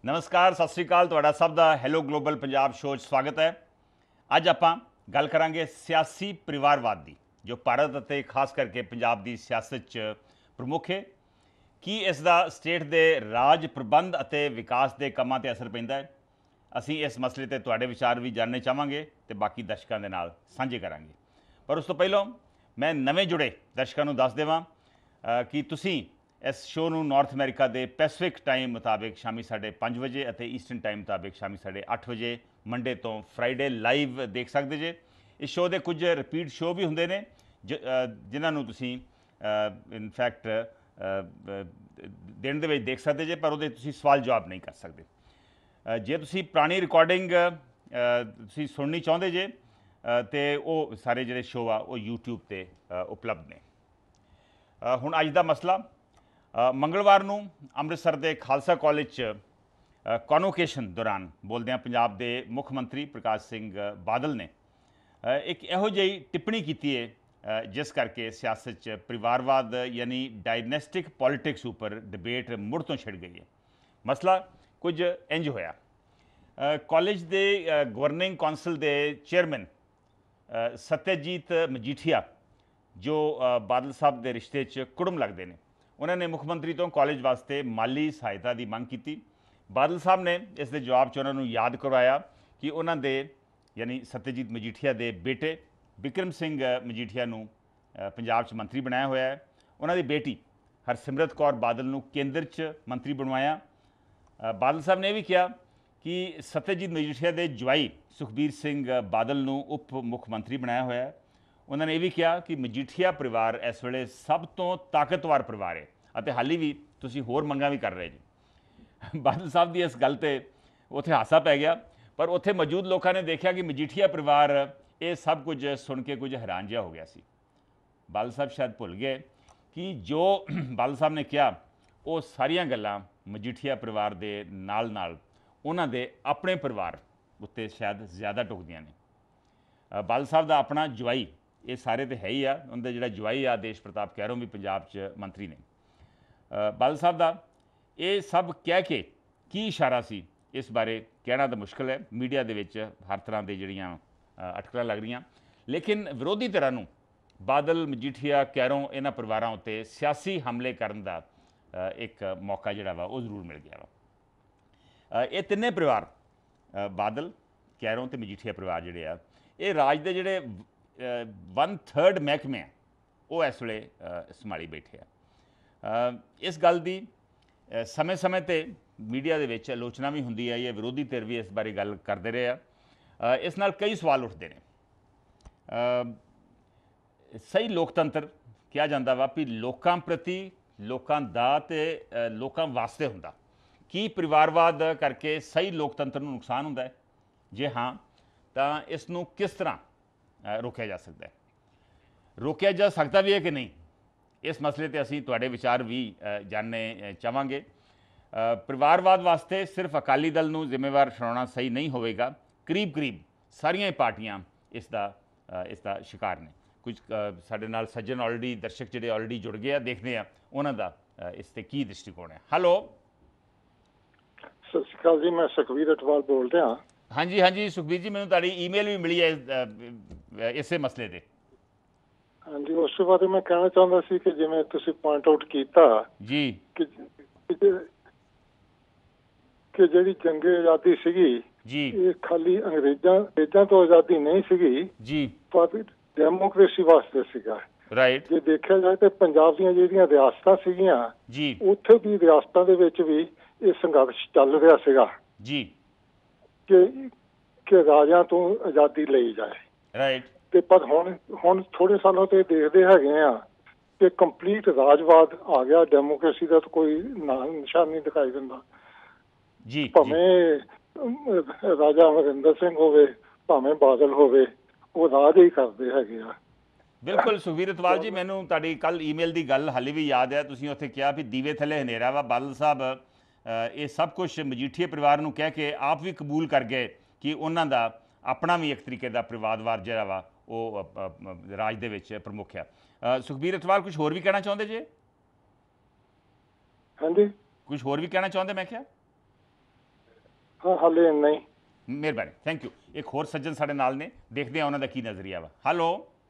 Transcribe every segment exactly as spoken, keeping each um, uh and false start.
नमस्कार, सत श्री अकाल। तुहाडा सब दा हैलो ग्लोबल पंजाब शो 'च स्वागत है। अज आपां गल करांगे सियासी परिवारवाद की, जो भारत अते खास करके पंजाब की सियासत च प्रमुख है। की इसका स्टेट के राज प्रबंध अते विकास के कामां ते असर पैंदा है। असीं इस मसले ते तुहाडे विचार भी जानने चाहांगे ते बाकी दर्शकों के नाल साझे करांगे। पर उस तो पहलों मैं नवें जुड़े दर्शकों नूं दस देवां कि तुसीं इस शो नूं नॉर्थ अमेरिका के पैसिफिक टाइम मुताबिक शामी साढ़े पाँच बजे और ईस्टर्न टाइम मुताबिक शामी साढ़े अठ बजे मंडे तो फ्राइडे लाइव देख सकते जे। इस शो के कुछ रिपीट शो भी होंगे ने जिन्होंने तुसी इनफैक्ट दिन दे देख सकते जे, पर वो सवाल जवाब नहीं कर सकते। जे तुसी पुरानी रिकॉर्डिंग तुसी सुननी चाहते जे तो वो सारे जोड़े शो आ वो यूट्यूब पर उपलब्ध ने। हुण अज का मसला मंगलवार नूं अमृतसर के खालसा कॉलेज च कॉनवोकेशन दौरान बोलदे पंजाब के मुख मंत्री प्रकाश सिंह बादल ने एक इहो जी टिप्पणी की है जिस करके सियासत च परिवारवाद यानी डायनेस्टिक पॉलिटिक्स उपर डिबेट मुड़ तो छिड़ गई है। मसला कुछ इंज होया। कॉलेज के गवर्निंग कौंसल के चेयरमैन सत्यजीत मजीठिया जो बादल साहब के रिश्ते च कुड़म लगते हैं, उन्होंने मुख्यमंत्री तो कॉलेज वास्ते माली सहायता की मांग की। बादल साहब ने इस दे जवाब च उन्होंने याद करवाया कि उन्होंने यानी सत्यजीत मजीठिया के बेटे बिक्रम सिंह मजीठिया नूं पंजाब च मंत्री बनाया होया है। उन्होंने बेटी हरसिमरत कौर बादल नूं केंद्र च मंत्री बनवाया। बादल साहब ने यह भी कहा कि सत्यजीत मजीठिया के जवाई सुखबीर सिंह बादल नूं उप मुख्यमंत्री बनाया होया है। उन्होंने यह भी कहा कि मजीठिया परिवार इस वेले सब तो ताकतवर परिवार है और हाली भी तुसी होर मंगां भी कर रहे जी। बादल साहब की इस गल ते उत्थे हासा पै गया, पर उत्थे मौजूद लोगों ने देखा कि मजीठिया परिवार ये सब कुछ सुन के कुछ हैरान जिहा हो गया सी। बादल साहब शायद भुल गए कि जो बादल साहब ने कहा वो सारियां गल्लां मजीठिया परिवार के नाल नाल उन्हां दे अपने परिवार उत्ते शायद ज़्यादा टुकदियां ने। बादल साहब का अपना जवाई ये सारे तो है ही आ, उनका जोड़ा जवाई आ देश प्रताप कैरों भी पंजाब च मंत्री ने। बादल साहब का ये सब कह के की इशारा सी इस बारे कहना तो मुश्किल है। मीडिया के विच हर तरह की जड़ियाँ अटकलां लग रही, लेकिन विरोधी धिरां नूं बादल मजीठिया कैरों इन्हां परिवारों उत्ते सियासी हमले करन दा एक मौका जिहड़ा वा वो जरूर मिल गया वा। ये तिन्ने परिवार बादल कैरों ते मजीठिया परिवार जिहड़े आ ये राज दे जिहड़े वन थर्ड महकमे हैं वो इस वे संभाली बैठे आ। इस गल की समय समय पर मीडिया के विच आलोचना भी होंदी है, ये विरोधी धिर भी इस बारे गल करते रहे आ। इस नाल कई सवाल उठते हैं। सही लोकतंत्र कहा जाता वा भी लोकां प्रति लोकां दा ते लोकां वास्ते हुंदा। की परिवारवाद करके सही लोकतंत्र नूं नुकसान हुंदा है? जे हाँ तो इसनूं किस तरह रोकया जा सकता है, रोकया जा सकता भी है कि नहीं, इस मसले पर असीं तुहाडे विचार भी जानने चाहांगे। परिवारवाद वास्ते सिर्फ अकाली दल नूं जिम्मेवार ठहराउणा सही नहीं होवेगा। करीब करीब सारियां ही पार्टियां इसका इसका शिकार ने। कुछ साडे नाल सज्जन ऑलरेडी दर्शक जिहड़े ऑलरेडी जुड़ गए, देखते हैं उन्हां दा इस ते की दृष्टिकोण है। हेलो, सत श्री अकाल जी, मैं सुखबीर अटवाल बोल रहा। हाँ जी हाँ जी सुखबीर जी, मैनूं तुहाडी ईमेल भी मिली है इसे मसले ते। हाँ जी, उस बारे मैं कहना चाहता सी कि जिवें तुसीं पॉइंट आउट कीता जी कि कि जिहड़ी जंगे आज़ादी सीगी जी ये खाली अंग्रेजां अंग्रेजां तो आज़ादी नहीं सीगी जी पर डेमोक्रेसी वास्ते सीगा। राइट जे देखा जाए तो पंजाब दीयां जिहड़ियां रियासतां सीगियां जी उत्थे भी रियासतां दे विच भी ये संघर्ष चल रहा सीगा जी कि कि राजां तो आज़ादी लई जाए। राइट ते पर हुण हुण थोड़े सालों तो देखते हैगे आ कि कंप्लीट राजवाद आ गया, डेमोक्रेसी का तो कोई नाम निशान नहीं दिखाई दिंदा। जी भावें राजा अमरिंदर सिंह होवे भावें बादल होवे वो राज ही करते हैगे आ। बिल्कुल सुखबीर अटवाल जी, मैनूं तुहाडी कल ईमेल की गल हाली भी याद है। तुसीं उत्थे कहा भी दीवे थले हनेरा वा। बादल साहब ये सब कुछ मजीठीए परिवार नूं कह के आप भी कबूल कर गए कि उन्हां दा अपना भी एक तरीके का परिवारवाद जिहड़ा वा वो राज दे विच प्रमुख है। सुखबीर अटवाल कुछ होर भी कहना चाहुंदे जे? हाँ जी, कुछ होर भी कहना चाहुंदे? मैं क्या ਹਾਂ ਹਾਲੇ ਇੰਨਾ ਹੀ। ਮਿਹਰਬਾਨੀ, ਥੈਂਕ ਯੂ। ਇੱਕ ਹੋਰ ਸੱਜਣ ਸਾਡੇ ਨਾਲ ਨੇ, ਦੇਖਦੇ ਹਾਂ ਉਹਨਾਂ ਦਾ ਕੀ ਨਜ਼ਰੀਆ ਵਾ। ਹੈਲੋ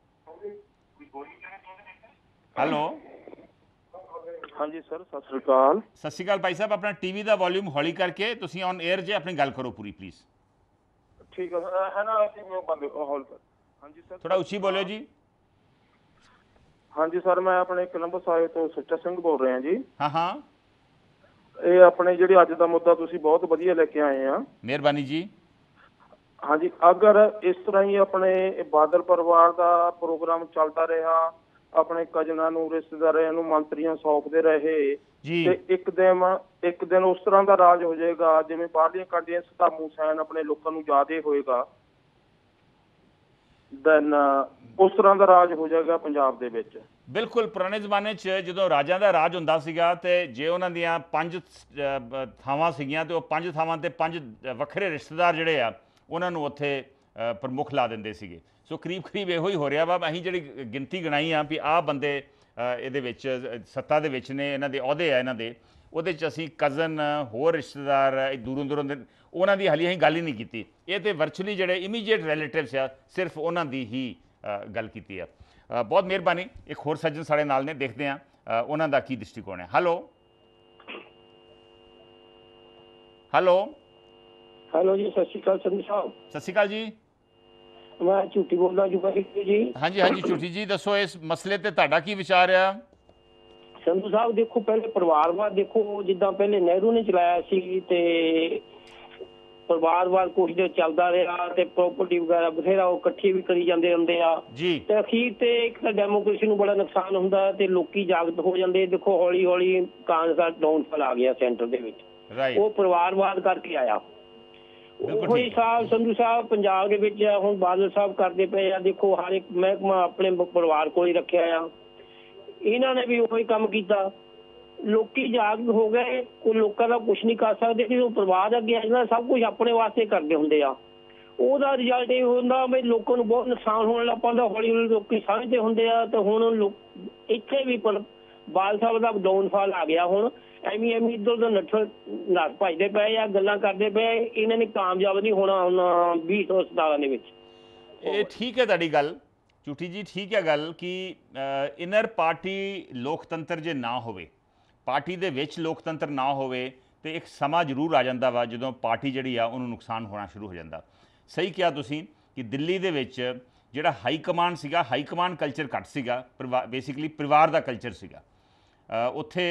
ਹੈਲੋ ਹਾਂਜੀ ਸਰ, ਸਤਿ ਸ੍ਰੀ ਅਕਾਲ। ਸਤਿ ਸ਼੍ਰੀ ਅਕਾਲ ਭਾਈ ਸਾਹਿਬ, ਆਪਣਾ ਟੀਵੀ ਦਾ ਵੋਲਿਊਮ ਹੌਲੀ ਕਰਕੇ ਤੁਸੀਂ ਔਨ 에ਅਰ ਜੇ ਆਪਣੀ ਗੱਲ ਕਰੋ ਪੂਰੀ ਪਲੀਜ਼। ਠੀਕ ਹੈ ਹੈ ਨਾ, ਬੰਦ ਹੌਲ ਕਰ। ਹਾਂਜੀ ਸਰ, ਥੋੜਾ ਉੱਚੀ ਬੋਲਿਓ ਜੀ। ਹਾਂਜੀ ਸਰ, ਮੈਂ ਆਪਣੇ ਕੋਲੰਬਸ ਸਾਹਿਬ ਤੋਂ ਸੁੱਚਾ ਸਿੰਘ ਬੋਲ ਰਿਹਾ ਜੀ। ਹਾਂ ਹਾਂ, ਇਹ ਆਪਣੇ ਜਿਹੜੇ ਅੱਜ ਦਾ ਮੁੱਦਾ ਤੁਸੀਂ ਬਹੁਤ ਵਧੀਆ ਲੈ ਕੇ ਆਏ ਆ। ਮਿਹਰਬਾਨੀ ਜੀ। ਹਾਂਜੀ, ਅਗਰ ਇਸ ਤਰ੍ਹਾਂ ਹੀ ਆਪਣੇ ਬਾਦਲ ਪਰਿਵਾਰ ਦਾ ਪ੍ਰੋਗਰਾਮ ਚੱਲਦਾ ਰਿਹਾ, ਆਪਣੇ ਕਜ਼ਨਾਂ ਨੂੰ, ਰਿਸ਼ਤੇਦਾਰਾਂ ਨੂੰ ਮੰਤਰੀਆਂ ਸੌਂਪਦੇ ਰਹੇ ਜੀ ਤੇ ਇੱਕ ਦਿਨ ਇੱਕ ਦਿਨ ਉਸ ਤਰ੍ਹਾਂ ਦਾ ਰਾਜ ਹੋ ਜਾਏਗਾ ਜਿਵੇਂ ਬਾਹਰਲੀਆਂ ਕੰਟਰੀਆਂ ਸਦਾਮ ਹੁਸੈਨ ਆਪਣੇ ਲੋਕਾਂ ਨੂੰ ਯਾਦ ਹੋਏਗਾ, ਦੈਨ ਉਸ ਤਰ੍ਹਾਂ ਦਾ ਰਾਜ ਹੋ ਜਾਏਗਾ ਪੰਜਾਬ ਦੇ ਵਿੱਚ। ਬਿਲਕੁਲ, ਪੁਰਾਣੇ ਜ਼ਮਾਨੇ 'ਚ ਜਦੋਂ ਰਾਜਾਂ ਦਾ ਰਾਜ ਹੁੰਦਾ ਸੀਗਾ ਤੇ ਜੇ ਉਹਨਾਂ ਦੀਆਂ ਪੰਜ ਥਾਵਾਂ ਸੀਗੀਆਂ ਤੇ ਉਹ ਪੰਜ ਥਾਵਾਂ ਤੇ ਪੰਜ ਵੱਖਰੇ ਰਿਸ਼ਤੇਦਾਰ ਜਿਹੜੇ ਆ ਉਹਨਾਂ ਨੂੰ ਉੱਥੇ ਪ੍ਰਮੁੱਖ ਲਾ ਦਿੰਦੇ ਸੀਗੇ। ਸੋ ਕਰੀਬ ਕਰੀਬ ਇਹੋ ਹੀ ਹੋ ਰਿਹਾ ਵਾ। ਅਸੀਂ ਜਿਹੜੀ ਗਿਣਤੀ ਗਣਾਈ ਆ ਵੀ ਆਹ ਬੰਦੇ ਇਹਦੇ ਵਿੱਚ ਸੱਤਾ ਦੇ ਵਿੱਚ ਨੇ, ਇਹਨਾਂ ਦੇ ਅਹੁਦੇ ਆ ਇਹਨਾਂ ਦੇ, ਉਹਦੇ 'ਚ ਅਸੀਂ ਕਜ਼ਨ, ਹੋਰ ਰਿਸ਼ਤੇਦਾਰ ਦੂਰੋਂ ਦੂਰੋਂ ਦੇ, ਉਹਨਾਂ ਦੀ ਹਾਲੇ ਅਸੀਂ ਗੱਲ ਹੀ ਨਹੀਂ ਕੀਤੀ। ਇਹ ਤਾਂ ਵਰਚੁਅਲੀ ਜਿਹੜੇ ਇਮੀਡੀਏਟ ਰਿਲੇਟਿਵਸ ਆ ਸਿਰਫ ਉਹਨਾਂ ਦੀ ਹੀ ਗੱਲ ਕੀਤੀ ਆ। ਬਹੁਤ ਮਿਹਰਬਾਨੀ। ਇੱਕ ਹੋਰ ਸੱਜਣ ਸਾਡੇ ਨਾਲ ਨੇ, ਦੇਖਦੇ ਆ ਉਹਨਾਂ ਦਾ ਕੀ ਦ੍ਰਿਸ਼ਟੀਕੋਣ ਹੈ। ਹੈਲੋ ਹੈਲੋ ਹੈਲੋ ਜੀ, ਸਤਿ ਸ਼੍ਰੀ ਅਕਾਲ ਸੰਧੂ ਸਾਹਿਬ। ਸਤਿ ਸ਼੍ਰੀ ਅਕਾਲ ਜੀ। ਮੈਂ ਝੂਠੀ ਬੋਲਦਾ ਜੁਗਾ ਜੀ। ਹਾਂਜੀ ਹਾਂਜੀ ਝੂਠੀ ਜੀ, ਦੱਸੋ ਇਸ ਮਸਲੇ ਤੇ ਤੁਹਾਡਾ ਕੀ ਵਿਚਾਰ ਆ? ਸੰਧੂ ਸਾਹਿਬ ਦੇਖੋ, ਪਹਿਲੇ ਪਰਿਵਾਰਵਾਦ ਦੇਖੋ, ਜਿੱਦਾਂ ਪਹਿਲੇ ਨਹਿਰੂ ਨੇ ਚਲਾਇਆ ਸੀ ਤੇ ਪਰਿਵਾਰਵਾਦ ਕੁਛ ਦੇ ਚੱਲਦਾ ਰਿਹਾ ਤੇ ਪ੍ਰੋਪਰਟੀ ਵਗੈਰਾ ਬਥੇਰਾ ਉਹ ਇਕੱਠੀ ਵੀ ਕਰੀ ਜਾਂਦੇ ਹੁੰਦੇ ਆ ਜੀ, ਤੇ ਅਖੀਰ ਤੇ ਇੱਕ ਤਾਂ ਡੈਮੋਕ੍ਰੇਸੀ ਨੂੰ ਬੜਾ ਨੁਕਸਾਨ ਹੁੰਦਾ ਤੇ ਲੋਕੀ ਜਾਗਰੂਕ ਹੋ ਜਾਂਦੇ। ਦੇਖੋ ਹੌਲੀ ਹੌਲੀ ਕਾਂਗਰਸ ਦਾ ਡਾਊਨਫਾਲ ਆ ਗਿਆ ਸੈਂਟਰ ਦੇ ਵਿੱਚ, ਰਾਈਟ। ਉਹ ਪਰਿਵਾਰਵਾਦ ਕਰਕੇ ਆਇਆ। ਉਹੀ ਸਾਹਿਬ ਸੰਧੂ ਸਾਹਿਬ ਪੰਜਾਬ ਦੇ ਵਿੱਚ ਹੁਣ ਬਾਦਲ ਸਾਹਿਬ ਕਰਦੇ ਪਏ ਆ। ਦੇਖੋ ਹਰ ਇੱਕ ਮਹਿਕਮਾ ਆਪਣੇ ਪਰਿਵਾਰ ਕੋਲ ਹੀ ਰੱਖਿਆ ਆ। ਇਹਨਾਂ ਨੇ ਵੀ ਉਹੀ ਕੰਮ ਕੀਤਾ, ਲੋਕੀ ਜਾਗਰੂਕ ਹੋ ਗਏ। ਕੋਈ ਲੋਕਾਂ ਦਾ ਕੁਛ ਨਹੀਂ ਕਰ ਸਕਦੇ ਕਿ ਉਹ ਪਰਿਵਾਰ ਅੱਗੇ ਜਿਹੜਾ ਸਭ ਕੁਝ ਆਪਣੇ ਵਾਸਤੇ ਕਰਦੇ ਹੁੰਦੇ ਆ, ਉਹਦਾ ਰਿਜ਼ਲਟ ਇਹ ਹੁੰਦਾ ਵੀ ਲੋਕਾਂ ਨੂੰ ਬਹੁਤ ਨੁਕਸਾਨ ਹੋਣ ਲੱਗ ਪੈਂਦਾ। ਹੌਲੀ ਹੌਲੀ ਲੋਕੀ ਸਮਝਦੇ ਹੁੰਦੇ ਆ ਤੇ ਹੁਣ ਇੱਥੇ ਵੀ ਬਾਦਲ ਸਾਹਿਬ ਦਾ ਡਾਊਨਫਾਲ ਆ ਗਿਆ। ਹੁਣ ਐਵੇਂ ਐਵੇਂ ਇੱਧਰ ਉਧਰ ਨੱਠ ਨੱਠ ਭੱਜਦੇ ਪਏ ਆ, ਗੱਲਾਂ ਕਰਦੇ ਪਏ। ਇਹਨਾਂ ਨੇ ਕਾਮਯਾਬ ਨਹੀਂ ਹੋਣਾ ਹੁਣ ਵੀਹ ਸੌ ਸਤਾਰਾਂ ਦੇ ਵਿੱਚ। ਇਹ ਠੀਕ ਹੈ ਤੁਹਾਡੀ ਗੱਲ ਝੂਠੀ ਜੀ, ਠੀਕ ਹੈ ਗੱਲ ਕਿ ਇਨਰ ਪਾਰਟੀ ਲੋਕਤੰਤਰ ਜੇ ਨਾ ਹੋਵੇ, ਪਾਰਟੀ ਦੇ ਵਿੱਚ ਲੋਕਤੰਤਰ ਨਾ ਹੋਵੇ ਤੇ ਇੱਕ ਸਮਾਂ ਜ਼ਰੂਰ ਆ ਜਾਂਦਾ ਵਾ ਜਦੋਂ ਪਾਰਟੀ ਜਿਹੜੀ ਆ ਉਹਨੂੰ ਨੁਕਸਾਨ ਹੋਣਾ ਸ਼ੁਰੂ ਹੋ ਜਾਂਦਾ। ਸਹੀ ਕਿਹਾ ਤੁਸੀਂ ਕਿ ਦਿੱਲੀ ਦੇ ਵਿੱਚ ਜਿਹੜਾ ਹਾਈ ਕਮਾਂਡ ਸੀਗਾ, ਹਾਈ ਕਮਾਂਡ ਕਲਚਰ ਘੱਟ ਸੀਗਾ, ਪਰਿਵਾਰ ਬੇਸਿਕਲੀ ਪਰਿਵਾਰ ਦਾ ਕਲਚਰ ਸੀਗਾ। ਉੱਥੇ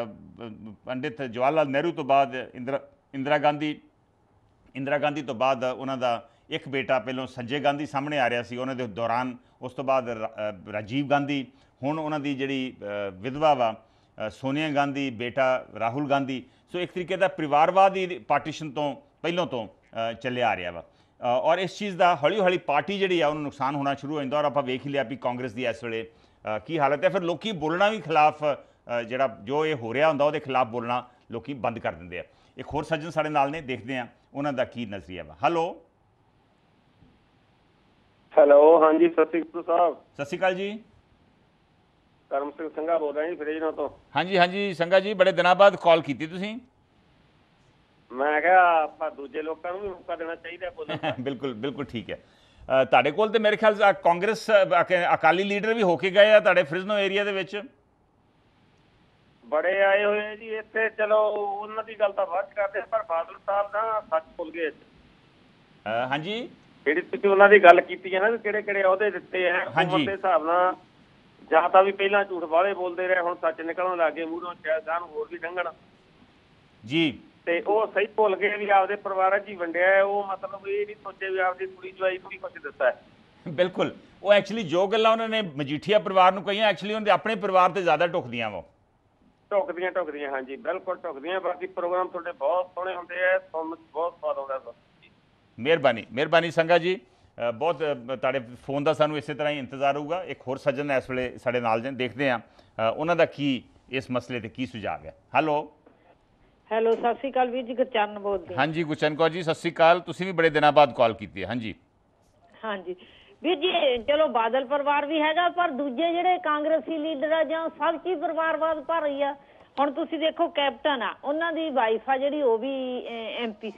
ਪੰਡਿਤ ਜਵਾਹਰ ਲਾਲ ਨਹਿਰੂ ਤੋਂ ਬਾਅਦ ਇੰਦਰਾ ਇੰਦਰਾ ਗਾਂਧੀ ਇੰਦਰਾ ਗਾਂਧੀ ਤੋਂ ਬਾਅਦ ਉਹਨਾਂ ਦਾ ਇੱਕ ਬੇਟਾ, ਪਹਿਲਾਂ ਸੰਜੇ ਗਾਂਧੀ ਸਾਹਮਣੇ ਆ ਰਿਹਾ ਸੀ ਉਹਨਾਂ ਦੇ ਦੌਰਾਨ, ਉਸ ਤੋਂ ਬਾਅਦ ਰਾਜੀਵ ਗਾਂਧੀ, ਹੁਣ ਉਹਨਾਂ ਦੀ ਜਿਹੜੀ ਵਿਧਵਾ ਵਾ ਸੋਨੀਆ ਗਾਂਧੀ, ਬੇਟਾ ਰਾਹੁਲ ਗਾਂਧੀ। ਸੋ ਇੱਕ ਤਰੀਕੇ ਦਾ ਪਰਿਵਾਰਵਾਦ ਹੀ ਪਾਰਟੀਸ਼ਨ ਤੋਂ ਪਹਿਲਾਂ ਤੋਂ ਚੱਲਿਆ ਆ ਰਿਹਾ ਵਾ ਔਰ ਇਸ ਚੀਜ਼ ਦਾ ਹੌਲੀ ਹੌਲੀ ਪਾਰਟੀ ਜਿਹੜੀ ਆ ਉਹਨੂੰ ਨੁਕਸਾਨ ਹੋਣਾ ਸ਼ੁਰੂ ਹੋ ਜਾਂਦਾ। ਔਰ ਆਪਾਂ ਵੇਖ ਹੀ ਲਿਆ ਵੀ ਕਾਂਗਰਸ ਦੀ ਇਸ ਵੇਲੇ ਕੀ ਹਾਲਤ ਹੈ। ਫਿਰ ਲੋਕੀ ਬੋਲਣਾ ਵੀ ਖਿਲਾਫ, ਜਿਹੜਾ ਜੋ ਇਹ ਹੋ ਰਿਹਾ ਹੁੰਦਾ ਉਹਦੇ ਖਿਲਾਫ ਬੋਲਣਾ ਲੋਕੀ ਬੰਦ ਕਰ ਦਿੰਦੇ ਆ। ਇੱਕ ਹੋਰ ਸੱਜਣ ਸਾਡੇ ਨਾਲ ਨੇ, ਦੇਖਦੇ ਆ ਉਹਨਾਂ ਦਾ ਕੀ ਨਜ਼ਰੀਆ ਵਾ। ਹੈਲੋ ਹੈਲੋ ਹਾਂਜੀ, ਸਤਿ ਸ਼੍ਰੀ ਅਕਾਲ ਸਾਹਿਬ। ਸਤਿ ਸ਼੍ਰੀ ਅਕਾਲ ਜੀ। ਕਰਮ ਸਿੰਘ ਸੰਘਾ ਬੋਲ ਰਿਹਾ ਜੀ, ਫਰੇਜਨਾ ਤੋਂ। ਹਾਂਜੀ ਹਾਂਜੀ ਸੰਘਾ ਜੀ, ਬੜੇ ਦਿਨਾਂ ਬਾਅਦ ਕਾਲ ਕੀਤੀ ਤੁਸੀਂ। ਮੈਂ ਕਿਹਾ ਆਪਾਂ ਦੂਜੇ ਲੋਕਾਂ ਨੂੰ ਵੀ ਮੌਕਾ ਦੇਣਾ ਚਾਹੀਦਾ ਬੋਲਣ ਦਾ। ਬਿਲਕੁਲ ਬਿਲਕੁਲ ਠੀਕ ਹੈ। ਤੁਹਾਡੇ ਕੋਲ ਤੇ ਮੇਰੇ ਖਿਆਲ ਕਾਂਗਰਸ ਅਕਾਲੀ ਲੀਡਰ ਵੀ ਹੋ ਕੇ ਗਏ ਆ ਤੁਹਾਡੇ ਫ੍ਰਿਜ਼ਨੋ ਏਰੀਆ ਦੇ ਵਿੱਚ। ਬੜੇ ਆਏ ਹੋਏ ਜੀ ਇੱਥੇ। ਚਲੋ ਉਹਨਾਂ ਦੀ ਗੱਲ ਤਾਂ ਬਾਅਦ ਕਰਦੇ, ਪਰ ਬਾਦਲ ਸਾਹਿਬ ਨਾ ਸੱਚ ਭੁੱਲ ਗਏ। ਹਾਂਜੀ, ਜਿਹੜੀ ਤੁਸੀਂ ਉਹਨਾਂ ਦੀ ਗੱਲ ਕੀਤੀ ਹੈ ਨਾ ਵੀ ਕਿਹੜੇ ਕਿਹੜੇ ਅਹੁਦੇ ਦਿੱਤੇ ਆ, ਉਮਰ ਦੇ ਹਿਸਾਬ ਨਾਲ ਜਾਂ ਤਾਂ ਵੀ ਪਹਿਲਾਂ ਝੂਠ ਵਾਲੇ ਬੋਲਦੇ ਰਹੇ, ਹੁਣ ਸੱਚ ਨਿਕਲਣ ਲੱਗ ਗਏ ਮੂਹਰੋਂ, ਸ਼ਾਇਦ ਗਾਂ ਨੂੰ ਹੋਰ ਵੀ ਡੰਗਣ ਜੀ। ਤੇ ਉਹ ਸਹੀ ਭੁੱਲ ਗਏ ਵੀ ਆਪਦੇ ਪਰਿਵਾਰਾਂ 'ਚ ਹੀ ਵੰਡਿਆ। ਉਹ ਮਤਲਬ ਇਹ ਨਹੀਂ ਸੋਚੇ ਵੀ ਆਪਦੀ ਕੁੜੀ ਜਵਾਈ ਨੂੰ ਵੀ ਕੁਛ ਦਿੱਤਾ ਹੈ। ਬਿਲਕੁਲ, ਉਹ ਐਕਚੁਅਲੀ ਜੋ ਗੱਲਾਂ ਉਹਨਾਂ ਨੇ ਮਜੀਠੀਆ ਪਰਿਵਾਰ ਨੂੰ ਕਹੀਆਂ, ਐਕਚੁਅਲੀ ਉਹਦੇ ਆਪਣੇ ਪਰਿਵਾਰ ਤੇ ਜ਼ਿਆਦਾ ਢੁਕਦੀਆਂ ਵਾ। ਢੁਕਦੀਆਂ ਢੁਕਦੀਆਂ ਹਾਂਜੀ, ਬਿਲਕੁਲ ਢੁਕਦੀਆਂ। ਬਾਕੀ ਪ੍ਰੋਗਰਾਮ ਤੁਹਾਡੇ ਬਹੁਤ ਸੋਹਣੇ ਹੁੰਦੇ ਆ, ਸੁਣਨ 'ਚ ਬਹੁਤ ਸਵਾਦ ਆਉਂਦਾ। ਮਿਹਰਬਾਨੀ ਮਿਹਰਬਾਨੀ ਸੰਘਾ ਜੀ, ਬਹੁਤ ਤੁਹਾਡੇ ਫੋਨ ਦਾ ਸਾਨੂੰ ਇਸੇ ਤਰ੍ਹਾਂ ਹੀ ਇੰਤਜ਼ਾਰ ਹੋਊਗਾ। ਇੱਕ ਹੋਰ ਸੱਜਣ ਇਸ ਵੇਲੇ ਸਾਡੇ ਨਾਲ ਨੇ, ਦੇਖਦੇ ਹਾਂ ਉਹਨਾਂ ਦਾ ਕੀ ਇਸ ਮਸਲੇ ਤੇ ਕੀ ਸੁਝਾਅ ਹੈ। ਹੈਲੋ ਹੈਲੋ, ਸਤਿ ਸ਼੍ਰੀ ਅਕਾਲ ਵੀਰ ਜੀ, ਗੁਰਚਰਨ ਬੋਲਦੀ। ਹਾਂਜੀ ਗੁਰਚਰਨ ਕੌਰ ਜੀ, ਸਤਿ ਸ਼੍ਰੀ ਅਕਾਲ। ਤੁਸੀਂ ਵੀ ਬੜੇ ਦਿਨਾਂ ਬਾਅਦ ਕਾਲ ਕੀਤੀ ਹੈ। ਹਾਂਜੀ ਹਾਂਜੀ ਵੀਰ ਜੀ, ਚਲੋ ਬਾਦਲ ਪਰਿਵਾਰ ਵੀ ਹੈਗਾ, ਪਰ ਦੂਜੇ ਜਿਹੜੇ ਕਾਂਗਰਸੀ ਲੀਡਰ ਆ ਜਾਂ ਸਭ ਚੀਜ਼ ਪਰਿਵਾਰਵਾਦ ਭਰ ਰਹੀ ਆ। ਹੁਣ ਤੁਸੀਂ ਦੇਖੋ ਕੈਪਟਨ ਆ, ਉਹਨਾਂ ਦੀ ਵਾਈਫ ਆ ਜਿਹੜੀ, ਉਹ ਵੀ ਐਮ ਪੀ ਸੀ।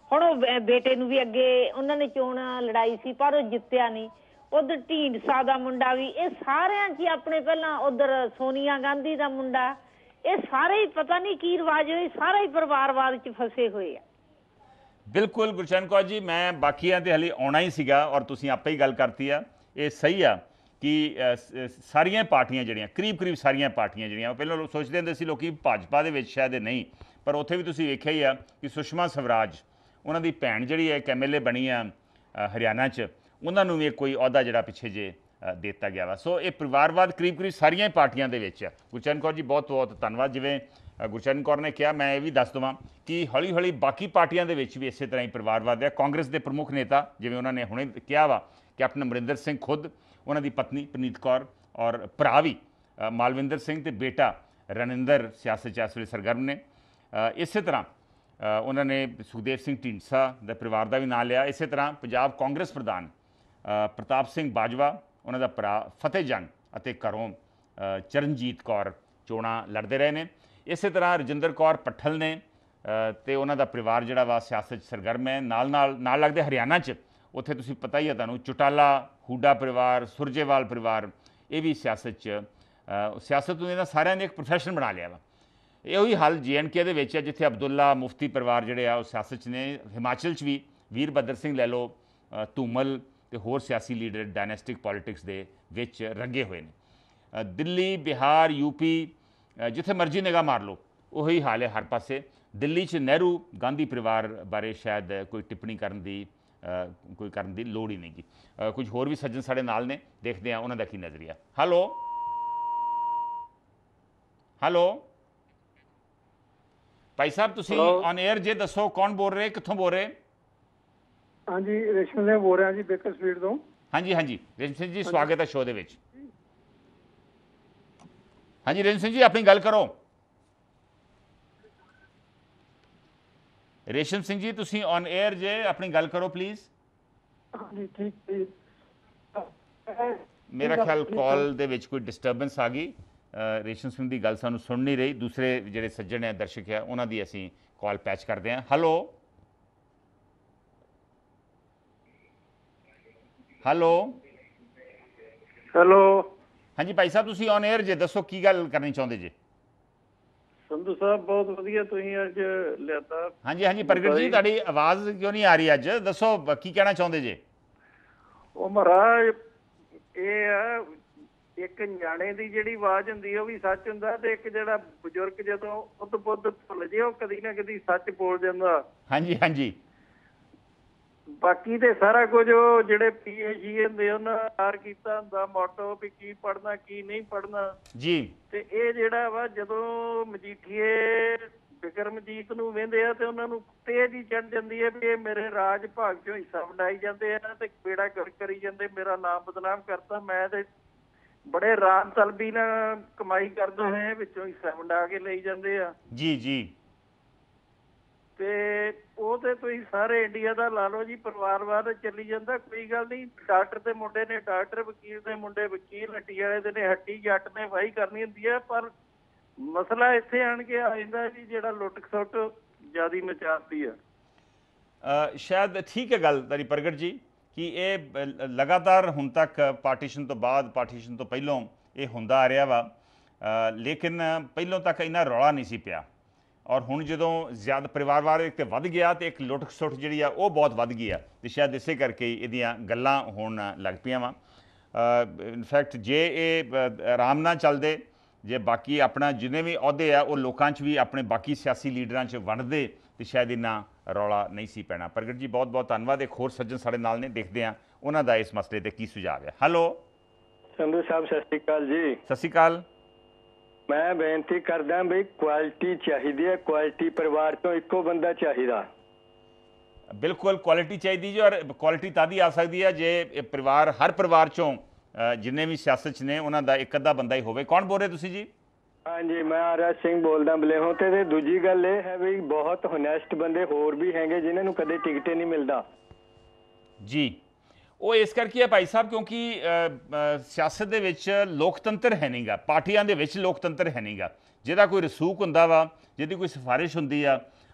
ਹੁਣ ਉਹ ਬੇ- ਬੇਟੇ ਨੂੰ ਵੀ ਅੱਗੇ ਉਹਨਾਂ ਨੇ ਚੋਣ ਲੜਾਈ ਸੀ ਪਰ ਉਹ ਜਿੱਤਿਆ ਨਹੀਂ। ਉਧਰ ਢੀਂਡਸਾ ਦਾ ਮੁੰਡਾ ਵੀ, ਇਹ ਸਾਰਿਆਂ 'ਚ ਹੀ ਆਪਣੇ ਪਹਿਲਾਂ ਉਧਰ ਸੋਨੀਆ ਗਾਂਧੀ ਦਾ ਮੁੰਡਾ, ਇਹ ਸਾਰੇ ਹੀ ਪਤਾ ਨਹੀਂ ਕੀ ਰਿਵਾਜ ਹੋਏ, ਸਾਰੇ ਹੀ ਪਰਿਵਾਰਵਾਦ 'ਚ ਫਸੇ ਹੋਏ ਆ। ਬਿਲਕੁਲ ਗੁਰਚਰਨ ਕੌਰ ਜੀ, ਮੈਂ ਬਾਕੀਆਂ ਤੇ ਹਲੇ ਆਉਣਾ ਹੀ ਸੀਗਾ ਔਰ ਤੁਸੀਂ ਆਪੇ ਹੀ ਗੱਲ ਕਰਤੀ ਆ। ਇਹ ਸਹੀ ਆ ਕਿ ਅ, ਸ- ਸਾਰੀਆਂ ਪਾਰਟੀਆਂ ਜਿਹੜੀਆਂ ਕਰੀਬ ਕਰੀਬ ਸਾਰੀਆਂ ਪਾਰਟੀਆਂ ਜਿਹੜੀਆਂ ਪਹਿਲਾਂ ਲੋਕ ਸੋਚਦੇ ਹੁੰਦੇ ਸੀ ਲੋਕੀ ਭਾਜਪਾ ਦੇ ਵਿੱਚ ਸ਼ਾਇਦ ਇਹ ਨਹੀਂ, ਪਰ ਉੱਥੇ ਵੀ ਤੁਸੀਂ ਵੇਖਿਆ ਹੀ ਆ ਕਿ ਸੁਸ਼ਮਾ ਸਵਰਾਜ ਉਹਨਾਂ ਦੀ ਭੈਣ ਜਿਹੜੀ ਹੈ ਇੱਕ ਐਮ ਐਲ ਏ ਬਣੀ ਆ ਅ, ਹਰਿਆਣਾ 'ਚ, ਉਹਨਾਂ ਨੂੰ ਵੀ ਇੱਕ ਕੋਈ ਅਹੁਦਾ ਜਿਹੜਾ ਪਿੱਛੇ ਜੇ ਅ, ਦੇ ਦਿੱਤਾ ਗਿਆ ਵਾ। ਸੋ ਇਹ ਪਰਿਵਾਰਵਾਦ ਕਰੀਬ ਕਰੀਬ ਸਾਰੀਆਂ ਹੀ ਪਾਰਟੀਆਂ ਦੇ ਵਿੱਚ ਆ। ਗੁਰਚਰਨ ਕੌਰ ਜੀ ਬਹੁਤ ਬਹੁਤ ਧੰਨਵਾਦ। ਜਿਵੇਂ ਅ, ਗੁਰਚਰਨ ਕੌਰ ਨੇ ਕਿਹਾ, ਮੈਂ ਇਹ ਵੀ ਦੱਸ ਦੇਵਾਂ ਕਿ ਹੌਲੀ ਹੌਲੀ ਬਾਕੀ ਪਾਰਟੀਆਂ ਦੇ ਵਿੱਚ ਵੀ ਇਸੇ ਤਰ੍ਹਾਂ ਹੀ ਪਰਿਵਾਰਵਾਦ ਹੈ। ਕਾਂਗਰਸ ਦੇ ਪ੍ਰਮੁੱਖ ਨੇਤਾ ਜਿਵੇਂ ਉਹਨਾਂ ਨੇ ਹੁਣੇ ਕਿਹਾ ਵਾ, ਕੈਪਟਨ ਅਮਰਿੰਦਰ ਸਿੰਘ ਖੁਦ, ਉਹਨਾਂ ਦੀ ਪਤਨੀ ਪ੍ਰਨੀਤ ਕੌਰ ਔਰ ਭਰਾ ਵੀ ਅ, ਮਾਲਵਿੰਦਰ ਸਿੰਘ ਤੇ ਬੇਟਾ ਰਣਿੰਦਰ ਸਿਆਸਤ 'ਚ ਇਸ ਵੇਲੇ ਸਰਗਰਮ ਨੇ। ਅ, ਇਸੇ ਤਰ੍ਹਾਂ ਅ, ਉਹਨਾਂ ਨੇ ਸੁਖਦੇਵ ਸਿੰਘ ਢੀਂਡਸਾ ਦੇ ਪਰਿਵਾਰ ਦਾ ਵੀ ਨਾਂ ਲਿਆ। ਇਸੇ ਤਰ੍ਹਾਂ ਪੰਜਾਬ ਕਾਂਗਰਸ ਪ੍ਰਧਾਨ ਅ, ਪ੍ਰਤਾਪ ਸਿੰਘ ਬਾਜਵਾ, ਉਹਨਾਂ ਦਾ ਭਰਾ ਫਤਿਹ ਜੰਗ ਅਤੇ ਘਰੋਂ ਅ, ਚਰਨਜੀਤ ਕੌਰ ਚੋਣਾਂ ਲੜਦੇ ਰਹੇ ਨੇ। ਇਸੇ ਤਰ੍ਹਾਂ ਰਜਿੰਦਰ ਕੌਰ ਪੱਠਲ ਨੇ ਅ, ਤੇ ਉਹਨਾਂ ਦਾ ਪਰਿਵਾਰ ਜਿਹੜਾ ਵਾ ਸਿਆਸਤ 'ਚ ਸਰਗਰਮ ਹੈ। ਨਾਲ ਨਾਲ ਨਾਲ ਲੱਗਦੇ ਹਰਿਆਣਾ 'ਚ, ਉੱਥੇ ਤੁਸੀਂ ਪਤਾ ਹੀ ਹੈ ਤੁਹਾਨੂੰ, ਚੁਟਾਲਾ ਹੂਡਾ ਪਰਿਵਾਰ, ਸੁਰਜੇਵਾਲ ਪਰਿਵਾਰ, ਇਹ ਵੀ ਸਿਆਸਤ 'ਚ ਅ, ਸਿਆਸਤ ਨੂੰ ਇਹਨਾਂ ਸਾਰਿਆਂ ਨੇ ਇੱਕ ਪ੍ਰੋਫੈਸ਼ਨ ਬਣਾ ਲਿਆ ਵਾ। ਇਹੋ ਹੀ ਹਾਲ ਜੇ ਐਂਡ ਕੇ ਦੇ ਵਿੱਚ ਹੈ, ਜਿੱਥੇ ਅਬਦੁੱਲਾ ਮੁਫਤੀ ਪਰਿਵਾਰ ਜਿਹੜੇ ਆ ਉਹ ਸਿਆਸਤ 'ਚ ਨੇ। ਹਿਮਾਚਲ 'ਚ ਵੀ ਵੀਰਭੱਦਰ ਸਿੰਘ ਲੈ ਲਓ, ਅ, ਧੂਮਲ ਤੇ ਹੋਰ ਸਿਆਸੀ ਲੀਡਰ ਡਾਇਨੈਸਟਿਕ ਪੋਲਿਟਿਕਸ ਦੇ ਵਿੱਚ ਰੰਗੇ ਹੋਏ ਨੇ। ਅ, ਦਿੱਲੀ, ਬਿਹਾਰ, ਯੂਪੀ, ਅ, ਜਿੱਥੇ ਮਰਜ਼ੀ ਨਿਗਾਹ ਮਾਰ ਲਓ ਉਹੀ ਹਾਲ ਹੈ ਹਰ ਪਾਸੇ। ਦਿੱਲੀ 'ਚ ਨਹਿਰੂ ਗਾਂਧੀ ਪਰਿਵਾਰ ਬਾਰੇ ਸ਼ਾਇਦ ਕੋਈ ਟਿੱਪਣੀ ਕਰਨ ਦੀ ਅ, ਕੋਈ ਕਰਨ ਦੀ ਲੋੜ ਹੀ ਨਹੀਂ ਗੀ। ਅ, ਕੁਝ ਹੋਰ ਵੀ ਸੱਜਣ ਸਾਡੇ ਨਾਲ ਨੇ, ਦੇਖਦੇ ਆ ਉਹਨਾਂ ਦਾ ਕੀ ਨਜ਼ਰੀਆ। ਹੈਲੋ ਹੈਲੋ ਭਾਈ ਸਾਹਿਬ, ਤੁਸੀਂ ਔਨ 에ਅਰ ਜੇ, ਦੱਸੋ ਕੌਣ ਬੋਲ ਰਹੇ, ਕਿੱਥੋਂ ਬੋਲ ਰਹੇ? ਹਾਂਜੀ, ਰੇਸ਼ਮ ਸਿੰਘ ਬੋਲ ਰਿਹਾ ਜੀ, ਬੇਕਰ ਸਟਰੀਟ ਤੋਂ। ਹਾਂਜੀ ਹਾਂਜੀ ਰੇਸ਼ਮ ਸਿੰਘ ਜੀ, ਸਵਾਗਤ ਹੈ ਸ਼ੋਅ ਦੇ ਵਿੱਚ। ਹਾਂਜੀ ਰੇਸ਼ਮ ਸਿੰਘ ਜੀ, ਆਪਣੀ ਗੱਲ ਕਰੋ। ਰੇਸ਼ਮ ਸਿੰਘ ਜੀ, ਤੁਸੀਂ ਔਨ 에ਅਰ ਜੇ, ਆਪਣੀ ਗੱਲ ਕਰੋ ਪਲੀਜ਼। ਹਾਂਜੀ ਠੀਕ ਜੀ। ਮੇਰਾ ਖਿਆਲ ਕਾਲ ਦੇ ਵਿੱਚ ਕੋਈ ਡਿਸਟਰਬੈਂਸ ਆ ਗਈ। ਅ, ਰੇਸ਼ਮ ਸਿੰਘ ਦੀ ਗੱਲ ਸਾਨੂੰ ਸੁਣ ਨਹੀਂ ਰਹੀ। ਦੂਸਰੇ ਜਿਹੜੇ ਸੱਜਣ ਹੈ, ਦਰਸ਼ਕ ਹੈ, ਉਹਨਾਂ ਦੀ ਅਸੀਂ ਕਾਲ ਪੈਚ ਕਰਦੇ ਹਾਂ। ਹੈਲੋ ਹੈਲੋ ਹੈਲੋ ਹਾਂਜੀ ਭਾਈ ਸਾਹਿਬ, ਤੁਸੀਂ ਔਨ 에ਅਰ ਜੇ, ਦੱਸੋ ਕੀ ਗੱਲ ਕਰਨੀ ਚਾਹੁੰਦੇ ਜੇ? ਸੰਧੂ ਸਾਹਿਬ ਬਹੁਤ ਵਧੀਆ ਤੁਸੀਂ ਅੱਜ ਲਿਆਤਾ। ਹਾਂਜੀ ਹਾਂਜੀ ਪ੍ਰਗਟ ਜੀ, ਤੁਹਾਡੀ ਆਵਾਜ਼ ਕਿਉਂ ਨਹੀਂ ਆ ਰਹੀ ਅੱਜ? ਦੱਸੋ ਕੀ ਕਹਿਣਾ ਚਾਹੁੰਦੇ ਜੇ? ਉਹ ਮਹਾਰਾਜ, ਇਹ ਆ ਇੱਕ ਨਿਆਣੇ ਦੀ ਜਿਹੜੀ ਆਵਾਜ਼ ਹੁੰਦੀ ਉਹ ਵੀ ਸੱਚ ਹੁੰਦਾ, ਤੇ ਇੱਕ ਜਿਹੜਾ ਬਜ਼ੁਰਗ ਜਦੋਂ ਉਦ ਬੁੱਧ ਭੁੱਲ ਜੇ ਉਹ ਕਦੀ ਨਾ ਕਦੀ ਸੱਚ ਬੋਲ ਜਾਂਦਾ। ਹਾਂਜੀ ਹਾਂਜੀ ਬਾਕੀ ਤੇ ਸਾਰਾ ਕੁਝ ਉਹ ਜਿਹੜੇ ਪੀ ਐਚ ਈ ਹੁੰਦੇ ਉਹਨਾਂ ਤਿਆਰ ਕੀਤਾ ਹੁੰਦਾ ਮੋਟੋ ਵੀ ਕੀ ਪੜ੍ਹਨਾ ਕੀ ਨਹੀਂ ਪੜ੍ਹਨਾ ਜੀ। ਤੇ ਇਹ ਜਿਹੜਾ ਵਾ ਜਦੋਂ ਮਜੀਠੀਏ ਬਿਕਰਮਜੀਤ ਨੂੰ ਵਹਿੰਦੇ ਆ ਤੇ ਉਹਨਾਂ ਨੂੰ ਤੇਜ਼ ਹੀ ਚੜ ਜਾਂਦੀ ਹੈ ਵੀ ਇਹ ਮੇਰੇ ਰਾਜ ਭਾਗ ਚੋਂ ਹਿੱਸਾ ਵੰਡਾਈ ਜਾਂਦੇ ਆ ਤੇ ਬੇੜਾ ਗਰਕ ਕਰੀ ਜਾਂਦੇ, ਮੇਰਾ ਨਾਮ ਬਦਨਾਮ ਕਰਤਾ। ਮੈਂ ਤੇ ਬੜੇ ਰਾਮ ਤਲਬੀ ਨਾਲ ਕਮਾਈ ਕਰਦਾ ਹੈ, ਵਿੱਚੋਂ ਹਿੱਸਾ ਵੰਡਾ ਕੇ ਲਈ ਜਾਂਦੇ ਆ। ਜੀ ਜੀ ਤੇ ਉਹ ਤੇ ਤੁਸੀਂ ਸਾਰੇ ਇੰਡੀਆ ਦਾ ਲਾ ਲਓ ਜੀ, ਪਰਿਵਾਰਵਾਦ ਚੱਲੀ ਜਾਂਦਾ। ਕੋਈ ਗੱਲ ਨਹੀਂ, ਡਾਕਟਰ ਦੇ ਮੁੰਡੇ ਨੇ ਡਾਕਟਰ, ਵਕੀਲ ਦੇ ਮੁੰਡੇ ਵਕੀਲ, ਹੱਟੀ ਵਾਲੇ ਦੇ ਨੇ ਹੱਟੀ, ਜੱਟ ਨੇ ਵਾਹੀ ਕਰਨੀ ਹੁੰਦੀ ਹੈ। ਪਰ ਮਸਲਾ ਇੱਥੇ ਆਣ ਕੇ ਆ ਜਾਂਦਾ ਜੀ, ਜਿਹੜਾ ਲੁੱਟ ਖਸੁੱਟ ਜ਼ਿਆਦੀ ਮਚਾਤੀ ਆ। ਅ, ਸ਼ਾਇਦ ਠੀਕ ਹੈ ਗੱਲ ਤੁਹਾਡੀ ਪ੍ਰਗਟ ਜੀ ਕਿ ਇਹ ਬ- ਲਗਾਤਾਰ ਹੁਣ ਤੱਕ ਪਾਰਟੀਸ਼ਨ ਤੋਂ ਬਾਅਦ, ਪਾਰਟੀਸ਼ਨ ਤੋਂ ਪਹਿਲਾਂ ਇਹ ਹੁੰਦਾ ਆ ਰਿਹਾ ਵਾ, ਅ, ਲੇਕਿਨ ਪਹਿਲਾਂ ਤੱਕ ਇੰਨਾ ਰੌਲਾ ਨਹੀਂ ਸੀ ਪਿਆ। ਔਰ ਹੁਣ ਜਦੋਂ ਜ਼ਿਆਦਾ ਪਰਿਵਾਰਵਾਦ ਇੱਕ ਤੇ ਵੱਧ ਗਿਆ ਤੇ ਇੱਕ ਲੁੱਟ ਖਸੁੱਟ ਜਿਹੜੀ ਆ ਉਹ ਬਹੁਤ ਵੱਧ ਗਈ ਆ, ਤੇ ਸ਼ਾਇਦ ਇਸੇ ਕਰਕੇ ਹੀ ਇਹਦੀਆਂ ਗੱਲਾਂ ਹੋਣ ਲੱਗ ਪਈਆਂ ਵਾ। ਇਨਫੈਕਟ ਜੇ ਇਹ ਅ, ਆਰਾਮ ਨਾਲ ਚੱਲਦੇ, ਜੇ ਬਾਕੀ ਆਪਣਾ ਜਿੰਨੇ ਵੀ ਅਹੁਦੇ ਆ ਉਹ ਲੋਕਾਂ 'ਚ ਵੀ ਆਪਣੇ ਬਾਕੀ ਸਿਆਸੀ ਲੀਡਰਾਂ 'ਚ ਵੰਡਦੇ, ਤੇ ਸ਼ਾਇਦ ਇੰਨਾ ਰੌਲਾ ਨਹੀਂ ਸੀ ਪੈਣਾ। ਪ੍ਰਗਟ ਜੀ ਬਹੁਤ ਬਹੁਤ ਧੰਨਵਾਦ। ਇੱਕ ਹੋਰ ਸੱਜਣ ਸਾਡੇ ਨਾਲ ਨੇ, ਦੇਖਦੇ ਆ ਉਹਨਾਂ ਦਾ ਇਸ ਮਸਲੇ ਤੇ ਕੀ ਸੁਝਾਅ ਹੈ। ਹੈਲੋ ਸੰਧੂ ਸਾਹਿਬ, ਸਤਿ ਸ਼੍ਰੀ ਅਕਾਲ ਜੀ। ਸਤਿ ਸ਼੍ਰੀ ਅਕਾਲ। ਮੈਂ ਬੇਨਤੀ ਕਰਦਾ ਬਈ ਕੁਆਲਿਟੀ ਚਾਹੀਦੀ ਹੈ, ਕੁਆਲਿਟੀ ਪਰਿਵਾਰ ਤੋਂ ਇੱਕੋ ਬੰਦਾ ਚਾਹੀਦਾ। ਬਿਲਕੁਲ ਕੁਆਲਿਟੀ ਚਾਹੀਦੀ ਜੀ, ਔਰ ਕੁਆਲਿਟੀ ਤਦ ਹੀ ਆ ਸਕਦੀ ਹੈ ਜੇ ਇਹ ਪਰਿਵਾਰ, ਹਰ ਪਰਿਵਾਰ 'ਚੋਂ ਅ, ਜਿੰਨੇ ਵੀ ਸਿਆਸਤ 'ਚ ਨੇ ਉਹਨਾਂ ਦਾ ਇੱਕ ਅੱਧਾ ਬੰਦਾ ਹੀ ਹੋਵੇ। ਕੌਣ ਬੋਲ ਰਹੇ ਤੁਸੀਂ ਜੀ? ਹਾਂਜੀ, ਮੈਂ ਆਰਾਜ ਸਿੰਘ ਬੋਲਦਾ ਬਲੇਹੋਂ ਤੇ। ਤੇ ਦੂਜੀ ਗੱਲ ਇਹ ਹੈ ਵੀ ਬਹੁਤ ਹੋਨੈਸਟ ਬੰਦੇ ਹੋਰ ਵੀ ਹੈਗੇ ਜਿਨ੍ਹਾਂ ਨੂੰ ਕਦੇ ਟਿਕਟ ਨਹੀਂ ਮਿਲਦਾ ਜੀ। ਉਹ ਇਸ ਕਰਕੇ ਹੈ ਭਾਈ ਸਾਹਿਬ ਕਿਉਂਕਿ ਅ, ਅ, ਸਿਆਸਤ ਦੇ ਵਿੱਚ ਲੋਕਤੰਤਰ ਹੈ ਨਹੀਂਗਾ, ਪਾਰਟੀਆਂ ਦੇ ਵਿੱਚ ਲੋਕਤੰਤਰ ਹੈ ਨਹੀਂਗਾ। ਜਿਹਦਾ ਕੋਈ ਰਸੂਖ ਹੁੰਦਾ ਵਾ, ਜਿਹਦੀ ਕੋਈ ਸਿਫਾਰਿਸ਼ ਹੁੰਦੀ ਆ,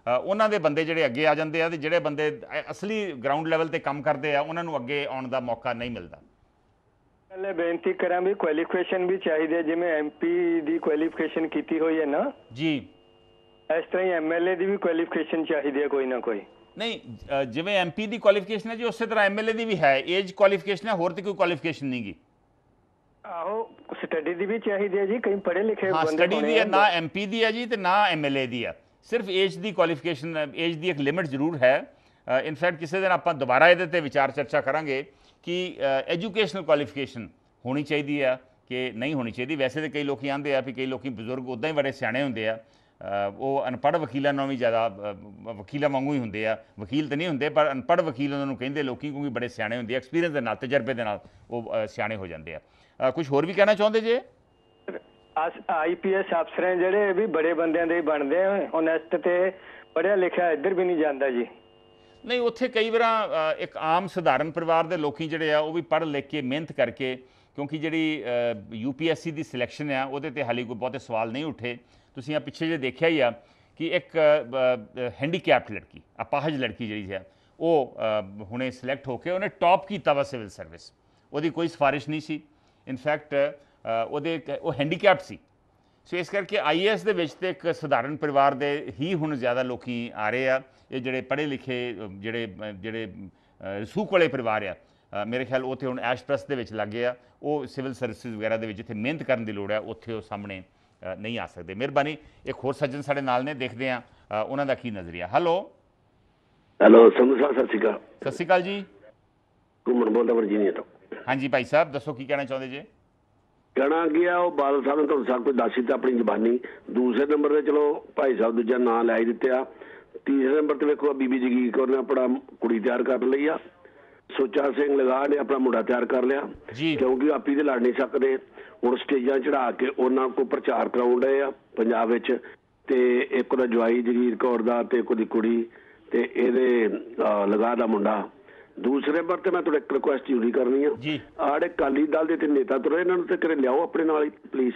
ਉਹਨਾਂ ਦੇ ਬੰਦੇ ਜਿਹੜੇ ਅੱਗੇ ਆ ਜਾਂਦੇ ਆ ਤੇ ਜਿਹੜੇ ਬੰਦੇ ਅਸਲੀ ਗਰਾਊਂਡ ਲੈਵਲ ਤੇ ਕੰਮ ਕਰਦੇ ਆ ਉਹਨਾਂ ਨੂੰ ਅੱਗੇ ਆਉਣ ਦਾ ਮੌਕਾ ਨਹੀਂ ਮਿਲਦਾ। ਪਹਿਲੇ ਬੇਨਤੀ ਕਰਾਂ ਵੀ ਕੁਆਲੀਫਿਕੇਸ਼ਨ ਵੀ ਚਾਹੀਦੀ ਹੈ, ਜਿਵੇਂ ਐਮਪੀ ਦੀ ਕੁਆਲੀਫਿਕੇਸ਼ਨ ਕੀਤੀ ਹੋਈ ਹੈ ਨਾ ਜੀ, ਇਸ ਤਰ੍ਹਾਂ ਹੀ ਐਮਐਲਏ ਦੀ ਵੀ ਕੁਆਲੀਫਿਕੇਸ਼ਨ ਚਾਹੀਦੀ ਹੈ ਕੋਈ ਨਾ ਕੋਈ। ਨਹੀਂ, ਜਿਵੇਂ ਐਮਪੀ ਦੀ ਕੁਆਲੀਫਿਕੇਸ਼ਨ ਹੈ ਜੀ ਉਸੇ ਤਰ੍ਹਾਂ ਐਮਐਲਏ ਦੀ ਵੀ ਹੈ, ਏਜ ਕੁਆਲੀਫਿਕੇਸ਼ਨ ਹੈ, ਹੋਰ ਤੇ ਕੋਈ ਕੁਆਲੀਫਿਕੇਸ਼ਨ ਨਹੀਂ ਗੀ। ਆਹੋ ਸਟੱਡੀ ਦੀ ਵੀ ਚਾਹੀਦੀ ਹੈ ਜੀ, ਕਈ ਪੜ੍ਹੇ ਲਿਖੇ ਹਾਂ, ਬੰਦੇ ਸਟੱਡੀ ਦੀ ਹੈ, ਨਾ ਐਮਪੀ ਦੀ ਹੈ ਜੀ ਤੇ ਨਾ ਐਮਐਲਏ ਦੀ ਹੈ, ਸਿਰਫ ਏਜ ਦੀ ਕੁਆਲੀਫਿਕੇਸ਼ਨ, ਏਜ ਦੀ ਇੱਕ ਲਿਮਿਟ ਜ਼ਰੂਰ ਹੈ। ਇਨਫੈਕਟ ਕਿਸੇ ਦਿਨ ਆਪਾਂ ਦੁਬਾਰਾ ਇਹਦੇ ਤੇ ਵਿਚਾਰ ਚਰਚਾ ਕਰਾਂਗੇ ਕਿ ਐਜੂਕੇਸ਼ਨਲ ਕੁਆਲੀਫਿਕੇਸ਼ਨ ਹੋਣੀ ਚਾਹੀਦੀ ਆ ਕਿ ਨਹੀਂ ਹੋਣੀ ਚਾਹੀਦੀ। ਵੈਸੇ ਤਾਂ ਕਈ ਲੋਕੀ ਆਂਦੇ ਆ ਵੀ ਕਈ ਲੋਕੀ ਬਜ਼ੁਰਗ ਉੱਦਾਂ ਹੀ ਬੜੇ ਸਿਆਣੇ ਹੁੰਦੇ ਆ, ਉਹ ਅਨਪੜ੍ਹ ਵਕੀਲਾਂ ਨਾਲੋਂ ਵੀ ਜ਼ਿਆਦਾ ਵਕੀਲਾਂ ਵਾਂਗੂ ਹੀ ਹੁੰਦੇ ਆ, ਵਕੀਲ ਤਾਂ ਨਹੀਂ ਹੁੰਦੇ ਪਰ ਅਨਪੜ੍ਹ ਵਕੀਲ ਉਹਨਾਂ ਨੂੰ ਕਹਿੰਦੇ ਲੋਕੀ, ਕਿਉਂਕਿ ਬੜੇ ਸਿਆਣੇ ਹੁੰਦੇ ਆ, ਐਕਸਪੀਰੀਅੰਸ ਦੇ ਨਾਲ, ਤਜਰਬੇ ਦੇ ਨਾਲ ਉਹ ਸਿਆਣੇ ਹੋ ਜਾਂਦੇ ਆ। ਕੁਝ ਹੋਰ ਵੀ ਕਹਿਣਾ ਚਾਹੁੰਦੇ ਜੇ? ਆਈਪੀਐਸ ਅਫਸਰ ਜਿਹੜੇ ਵੀ ਬੜੇ ਬੰਦਿਆਂ ਦੇ ਬਣਦੇ ਆ, ਓਨੈਸਟ ਤੇ ਪੜ੍ਹਿਆ ਲਿਖਿਆ ਇੱਧਰ ਵੀ ਨਹੀਂ ਜਾਂਦਾ ਜੀ। ਨਹੀਂ, ਉੱਥੇ ਕਈ ਵਾਰ ਇੱਕ ਆਮ ਸਧਾਰਨ ਪਰਿਵਾਰ ਦੇ ਲੋਕੀ ਜਿਹੜੇ ਆ ਉਹ ਵੀ ਪੜ੍ਹ ਲਿਖ ਕੇ ਮਿਹਨਤ ਕਰਕੇ, ਕਿਉਂਕਿ ਜਿਹੜੀ ਯੂਪੀਐਸਸੀ ਦੀ ਸਿਲੈਕਸ਼ਨ ਆ ਉਹਦੇ ਤੇ ਹਾਲੇ ਕੋਈ ਬਹੁਤੇ ਸਵਾਲ ਨਹੀਂ ਉੱਠੇ। ਤੁਸੀਂ ਆ ਪਿੱਛੇ ਜੇ ਦੇਖਿਆ ਹੀ ਆ ਕਿ ਇੱਕ ਹੈਂਡੀਕੈਪਡ ਲੜਕੀ, ਅਪਾਹਜ ਲੜਕੀ ਜਿਹੜੀ ਹੈ ਉਹ ਹੁਣੇ ਸਿਲੈਕਟ ਹੋ ਕੇ ਉਹਨੇ ਟੌਪ ਕੀਤਾ ਵਾ ਸਿਵਲ ਸਰਵਿਸ, ਉਹਦੀ ਕੋਈ ਸਿਫਾਰਿਸ਼ ਨਹੀਂ ਸੀ। ਇਨਫੈਕਟ ਉਹਦੇ ਉਹ ਹੈਂਡੀਕੈਪਡ ਸੀ। ਸੋ ਇਸ ਕਰਕੇ ਆਈ ਏ ਐਸ ਦੇ ਵਿੱਚ ਤੇ ਇੱਕ ਸਧਾਰਨ ਪਰਿਵਾਰ ਦੇ ਹੀ ਹੁਣ ਜ਼ਿਆਦਾ ਲੋਕੀ ਆ ਰਹੇ ਆ। ਇਹ ਜਿਹੜੇ ਪੜ੍ਹੇ ਲਿਖੇ ਜਿਹੜੇ ਜਿਹੜੇ ਰਸੂਖ ਵਾਲੇ ਪਰਿਵਾਰ ਆ, ਮੇਰੇ ਖਿਆਲ ਉੱਥੇ ਹੁਣ ਐਸ਼ਪ੍ਰੈਸ ਦੇ ਵਿੱਚ ਲੱਗੇ ਆ, ਉਹ ਸਿਵਲ ਸਰਵਿਸਿਜ਼ ਵਗੈਰਾ ਦੇ ਵਿੱਚ ਜਿੱਥੇ ਮਿਹਨਤ ਕਰਨ ਦੀ ਲੋੜ ਹੈ ਉੱਥੇ ਉਹ ਸਾਹਮਣੇ ਨਹੀਂ ਆ ਸਕਦੇ। ਮਿਹਰਬਾਨੀ। ਇੱਕ ਹੋਰ ਸੱਜਣ ਸਾਡੇ ਨਾਲ ਨੇ, ਦੇਖਦੇ ਆ ਉਹਨਾਂ ਦਾ ਕੀ ਨਜ਼ਰੀਆ। ਹੈਲੋ ਹੈਲੋ ਸੰਧੂ ਸਾਹਿਬ, ਸਤਿ ਸ਼੍ਰੀ ਅਕਾਲ। ਸਤਿ ਸ਼੍ਰੀ ਅਕਾਲ ਜੀ। ਘੁੰਮਣ ਬੋਲਦਾ ਵਰਜੀਨੀਆ ਤੋਂ। ਹਾਂਜੀ ਭਾਈ ਸਾਹਿਬ, ਦੱਸੋ ਕੀ ਕਹਿਣਾ ਚਾਹੁੰਦੇ ਜੇ? ਕਹਿਣਾ ਕੀ ਆ, ਉਹ ਬਾਦਲ ਸਾਹਿਬ ਨੇ ਤੁਹਾਨੂੰ ਸਭ ਕੁਝ ਦੱਸ ਦਿੱਤਾ ਆਪਣੀ ਜ਼ਬਾਨੀ। ਦੂਸਰੇ ਨੰਬਰ ਤੇ ਚਲੋ ਭਾਈ ਸਾਹਿਬ ਦੂਜਾ ਨਾਂ ਲੈ ਹੀ ਦਿੱਤੇ ਆ। ਤੀਸਰੇ ਨੰਬਰ ਤੇ ਵੇਖੋ ਬੀਬੀ ਜਗੀਰ ਕੌਰ ਨੇ ਆਪਣਾ ਕੁੜੀ ਤਿਆਰ ਕਰ ਲਈ ਆ, ਸੁੱਚਾ ਸਿੰਘ ਲਗਾ ਨੇ ਆਪਣਾ ਮੁੰਡਾ ਤਿਆਰ ਕਰ ਲਿਆ, ਕਿਉਂਕਿ ਆਪੀ ਤੇ ਲੜ ਨਹੀਂ ਸਕਦੇ। ਹੁਣ ਸਟੇਜਾਂ ਚੜਾ ਕੇ ਉਹਨਾਂ ਕੋਲ ਪ੍ਰਚਾਰ ਕਰਾਉਣ ਰਹੇ ਆ ਪੰਜਾਬ ਵਿੱਚ, ਤੇ ਇੱਕ ਉਹਦਾ ਜਵਾਈ ਜਗੀਰ ਕੌਰ ਦਾ ਤੇ ਇੱਕ ਉਹਦੀ ਕੁੜੀ ਤੇ ਇਹਦੇ ਲਗਾ ਦਾ ਮੁੰਡਾ। ਦੂਸਰੇ ਨੰਬਰ ਤੇ ਮੈਂ ਤੁਹਾਡੇ ਇੱਕ ਰਿਕੁਐਸਟ ਜ਼ਰੂਰੀ ਕਰਨੀ ਆ, ਆੜੇ ਅਕਾਲੀ ਦਲ ਦੇ ਤੇ ਨੇਤਾ ਤੁਰੇ, ਇਹਨਾਂ ਨੂੰ ਤੇ ਕਰੇ ਲਿਆਓ ਆਪਣੇ ਨਾਲ ਹੀ ਪਲੀਜ਼।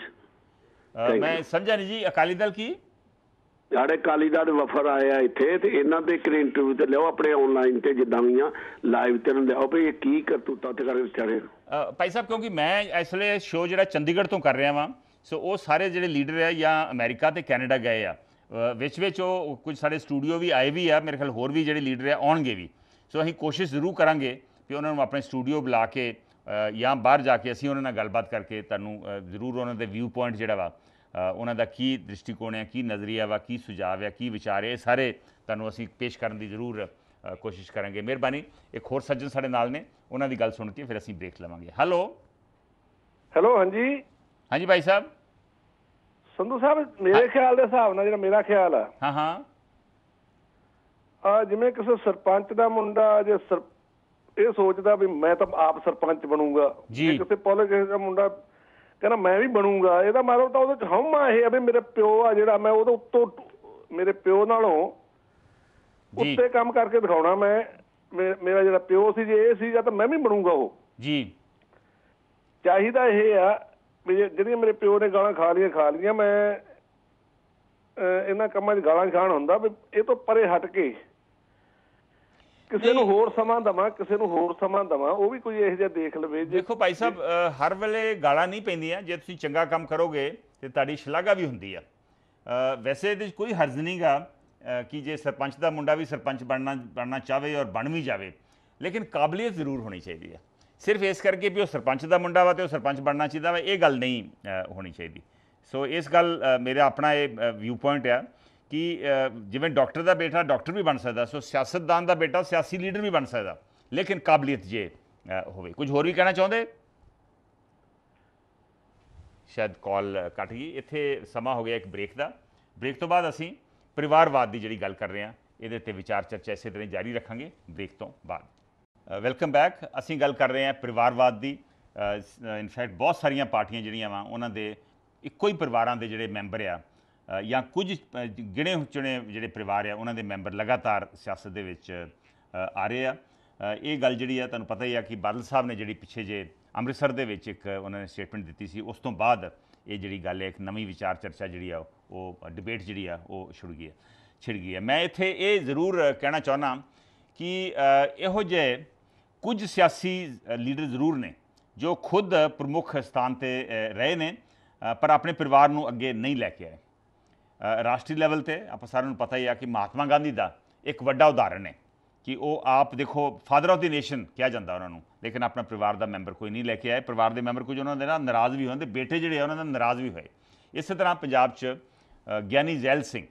ਮੈਂ ਸਮਝਿਆ ਨਹੀਂ ਜੀ, ਅਕਾਲੀ ਦਲ ਕੀ? ਸਾਡੇ ਅਕਾਲੀ ਦਲ ਦੇ ਵਫਦ ਆਏ ਆ ਇੱਥੇ, ਤੇ ਇਹਨਾਂ ਦੇ ਇੱਕ ਇੰਟਰਵਿਊ ਤੇ ਲਿਆਓ ਆਪਣੇ ਆਨਲਾਈਨ ਤੇ, ਜਿੱਦਾਂ ਵੀ ਆ ਲਾਈਵ ਤੇ ਲਿਆਓ ਵੀ ਇਹ ਕੀ ਕਰਤੂਤਾਂ ਤੇ ਕਰ ਵਿਚਾਰੇ। ਭਾਈ ਸਾਹਿਬ, ਕਿਉਂਕਿ ਮੈਂ ਇਸ ਵੇਲੇ ਸ਼ੋਅ ਜਿਹੜਾ ਚੰਡੀਗੜ੍ਹ ਤੋਂ ਕਰ ਰਿਹਾ ਵਾਂ, ਸੋ ਉਹ ਸਾਰੇ ਜਿਹੜੇ ਲੀਡਰ ਆ ਜਾਂ ਅਮਰੀਕਾ ਤੇ ਕੈਨੇਡਾ ਗਏ ਆ, ਵਿੱਚ ਵਿੱਚ ਉਹ ਕੁਝ ਸਾਡੇ ਸਟੂਡੀਓ ਵੀ ਆਏ ਵੀ ਆ, ਮੇਰੇ ਖਿਆਲ ਹੋਰ ਵੀ ਜਿਹੜੇ ਲੀਡਰ ਆ ਆਉਣਗੇ ਵੀ। ਸੋ ਅਸੀਂ ਕੋਸ਼ਿਸ਼ ਜ਼ਰੂਰ ਕਰਾਂਗੇ ਕਿ ਉਹਨਾਂ ਨੂੰ ਆਪਣੇ ਸਟੂਡੀਓ ਬੁਲਾ ਕੇ ਜਾਂ ਬਾਹਰ ਜਾ ਕੇ ਅਸੀਂ ਉਹਨਾਂ ਨਾਲ ਗੱਲਬਾਤ ਕਰਕੇ ਤੁਹਾਨੂੰ ਜ਼ਰੂਰ ਉਹਨਾਂ ਦੇ ਵਿਊ ਪੁਆਇੰਟ ਜਿਹੜਾ ਵਾ, ਉਹਨਾਂ ਦਾ ਕੀ ਦ੍ਰਿਸ਼ਟੀਕੋਣ ਹੈ, ਕੀ ਨਜ਼ਰੀਆ ਵਾ, ਕੀ ਸੁਝਾਅ ਹੈ, ਕੀ ਵਿਚਾਰ ਹੈ, ਇਹ ਸਾਰੇ ਤੁਹਾਨੂੰ ਅਸੀਂ ਪੇਸ਼ ਕਰਨ ਦੀ ਜ਼ਰੂਰ ਕੋਸ਼ਿਸ਼ ਕਰਾਂਗੇ। ਮਿਹਰਬਾਨੀ। ਇੱਕ ਹੋਰ ਸੱਜਣ ਸਾਡੇ ਨਾਲ ਨੇ, ਉਹਨਾਂ ਦੀ ਗੱਲ ਸੁਣ ਕੇ ਫਿਰ ਅਸੀਂ ਬ੍ਰੇਕ ਲਵਾਂਗੇ। ਹੈਲੋ ਹੈਲੋ ਹਾਂਜੀ ਹਾਂਜੀ ਭਾਈ ਸਾਹਿਬ। ਸੰਧੂ ਸਾਹਿਬ, ਮੇਰੇ ਖਿਆਲ ਦੇ ਹਿਸਾਬ ਨਾਲ, ਜਿਹੜਾ ਮੇਰਾ ਖਿਆਲ ਆ, ਹਾਂ ਹਾਂ ਆ ਜਿਵੇਂ ਕਿਸੇ ਸਰਪੰਚ ਦਾ ਮੁੰਡਾ ਜੇ ਇਹ ਸੋਚਦਾ ਵੀ ਮੈਂ ਤਾਂ ਆਪ ਸਰਪੰਚ ਬਣੂੰਗਾ, ਕਿਸੇ ਪੋਲੀਟਿਕਸ ਦਾ ਮੁੰਡਾ ਕਹਿੰਦਾ ਮੈਂ ਵੀ ਬਣੂੰਗਾ, ਇਹਦਾ ਮਤਲਬ ਤਾਂ ਉਹਦੇ ਚ ਹਉਮਾ ਇਹ ਆ ਵੀ ਮੇਰੇ ਪਿਓ ਆ ਜਿਹੜਾ, ਮੈਂ ਉਹਦੇ ਉੱਤੋਂ ਮੇਰੇ ਪਿਓ ਨਾਲੋਂ ਉੱਤੇ ਕੰਮ ਕਰਕੇ ਦਿਖਾਉਣਾ। ਮੈਂ ਮੇਰਾ ਜਿਹੜਾ ਪਿਓ ਸੀ, ਜੇ ਇਹ ਸੀ ਜਾਂ ਤਾਂ ਮੈਂ ਵੀ ਬਣੂੰਗਾ ਉਹ ਜੀ। ਚਾਹੀਦਾ ਇਹ ਆ ਵੀ ਜਿਹੜੀਆਂ ਮੇਰੇ ਪਿਓ ਨੇ ਗਾਲਾਂ ਖਾ ਲਈਆਂ ਖਾ ਲਈਆਂ, ਮੈਂ ਇਹਨਾਂ ਕੰਮਾਂ 'ਚ ਗਾਲਾਂ ਖਾਣ ਹੁੰਦਾ ਵੀ ਇਹ ਤੋਂ ਪਰੇ ਹਟ ਕੇ ਕਿਸੇ ਨੂੰ ਹੋਰ ਸਮਾਂ ਦੇਵਾਂ, ਕਿਸੇ ਨੂੰ ਹੋਰ ਸਮਾਂ ਦੇਵਾਂ, ਉਹ ਵੀ ਕੋਈ ਇਹੋ ਜਿਹਾ ਦੇਖ ਲਵੇ। ਦੇਖੋ ਭਾਈ ਸਾਹਿਬ, ਹਰ ਵੇਲੇ ਗਾਲਾਂ ਨਹੀਂ ਪੈਂਦੀਆਂ। ਜੇ ਤੁਸੀਂ ਚੰਗਾ ਕੰਮ ਕਰੋਗੇ ਤੇ ਤੁਹਾਡੀ ਸ਼ਲਾਘਾ ਵੀ ਹੁੰਦੀ ਆ। ਵੈਸੇ ਇਹਦੇ 'ਚ ਕੋਈ ਹਰਜ਼ ਨਹੀਂ ਗਾ ਕਿ ਜੇ ਸਰਪੰਚ ਦਾ ਮੁੰਡਾ ਵੀ ਸਰਪੰਚ ਬਣਨਾ ਬਣਨਾ ਚਾਹਵੇ ਔਰ ਬਣ ਵੀ ਜਾਵੇ, ਲੇਕਿਨ ਕਾਬਲੀਅਤ ਜ਼ਰੂਰ ਹੋਣੀ ਚਾਹੀਦੀ ਹੈ। ਸਿਰਫ ਇਸ ਕਰਕੇ ਵੀ ਉਹ ਸਰਪੰਚ ਦਾ ਮੁੰਡਾ ਵਾ ਤੇ ਉਹ ਸਰਪੰਚ ਬਣਨਾ ਚਾਹੀਦਾ ਵਾ, ਇਹ ਗੱਲ ਨਹੀਂ ਹੋਣੀ ਚਾਹੀਦੀ। ਸੋ ਇਸ ਗੱਲ ਮੇਰਾ ਆਪਣਾ ਇਹ ਵਿਊ ਪੁਆਇੰਟ ਆ ਕਿ ਜਿਵੇਂ ਡਾਕਟਰ ਦਾ ਬੇਟਾ ਡਾਕਟਰ ਵੀ ਬਣ ਸਕਦਾ, ਸੋ ਸਿਆਸਤਦਾਨ ਦਾ ਬੇਟਾ ਸਿਆਸੀ ਲੀਡਰ ਵੀ ਬਣ ਸਕਦਾ, ਲੇਕਿਨ ਕਾਬਲੀਅਤ ਜੇ ਹੋਵੇ। ਕੁਝ ਹੋਰ ਵੀ ਕਹਿਣਾ ਚਾਹੁੰਦੇ? ਸ਼ਾਇਦ ਕਾਲ ਕੱਟ ਗਈ। ਇੱਥੇ ਸਮਾਂ ਹੋ ਗਿਆ ਇੱਕ ਬ੍ਰੇਕ ਦਾ। ਬ੍ਰੇਕ ਤੋਂ ਬਾਅਦ ਅਸੀਂ ਪਰਿਵਾਰਵਾਦ ਦੀ ਜਿਹੜੀ ਗੱਲ ਕਰ ਰਹੇ ਹਾਂ, ਇਹਦੇ 'ਤੇ ਵਿਚਾਰ ਚਰਚਾ ਇਸੇ ਤਰ੍ਹਾਂ ਜਾਰੀ ਰੱਖਾਂਗੇ ਬ੍ਰੇਕ ਤੋਂ ਬਾਅਦ। Welcome back. ਅਸੀਂ ਗੱਲ ਕਰ ਰਹੇ ਹਾਂ ਪਰਿਵਾਰਵਾਦ ਦੀ। ਇਨਫੈਕਟ ਬਹੁਤ ਸਾਰੀਆਂ ਪਾਰਟੀਆਂ ਜਿਹੜੀਆਂ ਵਾ ਉਹਨਾਂ ਦੇ ਇੱਕੋ ਹੀ ਪਰਿਵਾਰਾਂ ਦੇ ਜਿਹੜੇ ਮੈਂਬਰ ਆ, ਜਾਂ ਕੁਝ ਗਿਣੇ ਚੁਣੇ ਜਿਹੜੇ ਪਰਿਵਾਰ ਆ ਉਹਨਾਂ ਦੇ ਮੈਂਬਰ ਲਗਾਤਾਰ ਸਿਆਸਤ ਦੇ ਵਿੱਚ ਆ ਰਹੇ ਆ। ਇਹ ਗੱਲ ਜਿਹੜੀ ਆ ਤੁਹਾਨੂੰ ਪਤਾ ਹੀ ਆ ਕਿ ਬਾਦਲ ਸਾਹਿਬ ਨੇ ਜਿਹੜੀ ਪਿੱਛੇ ਜੇ ਅੰਮ੍ਰਿਤਸਰ ਦੇ ਵਿੱਚ ਇੱਕ ਉਹਨਾਂ ਨੇ ਸਟੇਟਮੈਂਟ ਦਿੱਤੀ ਸੀ, ਉਸ ਤੋਂ ਬਾਅਦ ਇਹ ਜਿਹੜੀ ਗੱਲ ਹੈ ਇੱਕ ਨਵੀਂ ਵਿਚਾਰ ਚਰਚਾ ਜਿਹੜੀ ਆ ਉਹ ਡਿਬੇਟ ਜਿਹੜੀ ਆ ਉਹ ਛੁੜ ਗਈ ਹੈ। छिड़ गई है। मैं इत्थे ये जरूर कहना चाहना कि इहो ਜਿਹੇ कुछ सियासी लीडर जरूर ने जो खुद प्रमुख स्थान पर रहे ने पर अपने परिवार ਨੂੰ ਅੱਗੇ नहीं लैके आए। राष्ट्रीय लैवल ਤੇ ਆਪਾਂ ਸਾਰਿਆਂ ਨੂੰ पता ही है कि महात्मा गांधी का एक ਵੱਡਾ उदाहरण है कि वो आप देखो फादर ऑफ द नेशन किया जाता उन्होंने, लेकिन अपना परिवार का मैंबर कोई नहीं लैके आए। परिवार के मैंबर कुछ उन्होंने ना नाराज़ भी होते, बेटे जोड़े उन्होंने नाराज़ भी होए। इस तरह पंजाब च ਗਿਆਨੀ ਜ਼ੈਲ ਸਿੰਘ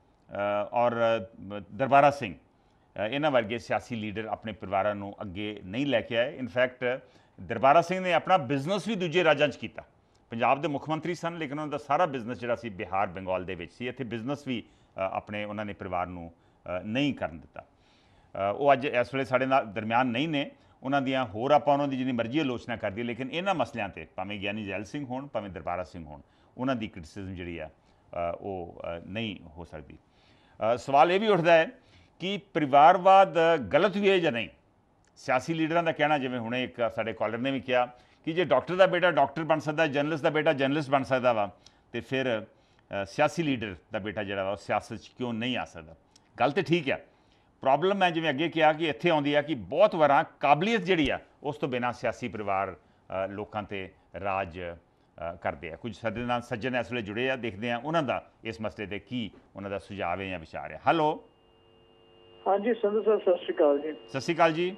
और दरबारा सिंह इन्हां वर्गे सियासी लीडर अपने परिवारों को अगे नहीं लैके आए। इनफैक्ट दरबारा सिंह ने अपना बिजनेस भी दूजे राज्यों च किया। पंजाब के मुख्यमंत्री सन लेकिन उन्होंने सारा बिजनेस जिहड़ा सी बिहार बंगाल दे विच सी, इत्थे बिजनेस भी अपने उन्होंने परिवार को नहीं करन दिता। वो अज इस वेले साडे नाल दरम्यान नहीं ने, उन्हां दियां होर आपां उन्हां दी जिन्नी मर्जी आलोचना कर दी, लेकिन इन्हां मसलियां ते भावें ज्ञानी जैल सिंह होण भावें दरबारा सिंह होण उन्हां दी क्रिटिसिज्म जिहड़ी आ वो नहीं हो सकती। सवाल ये भी उठता है कि परिवारवाद गलत भी है या नहीं। सियासी लीडरां दा कहना, जिवें हुणे एक साडे कॉलर ने भी कहा कि जे डॉक्टर का बेटा डॉक्टर बन सकता, जर्नलिस्ट का बेटा जर्नलिस्ट बन सकता वा, तो फिर सियासी लीडर का बेटा जिहड़ा वा सियासत क्यों नहीं आ सकता। गल तो ठीक है, प्रॉब्लम मैं जिवें अगे कहा कि इत्थे आउंदी है कि बहुत वार काबलीयत जिहड़ी आ उस तो बिना सियासी परिवार लोकां ते राज करते हैं। कुछ सज्जन सज्जन इस वे जुड़े आ, देखते हैं उन्हों का इस मसले पर की उन्हों का सुझाव है या विचार है। हेलो हाँ जी संधू सर, सत श्री अकाल जी। सत श्री अकाल जी।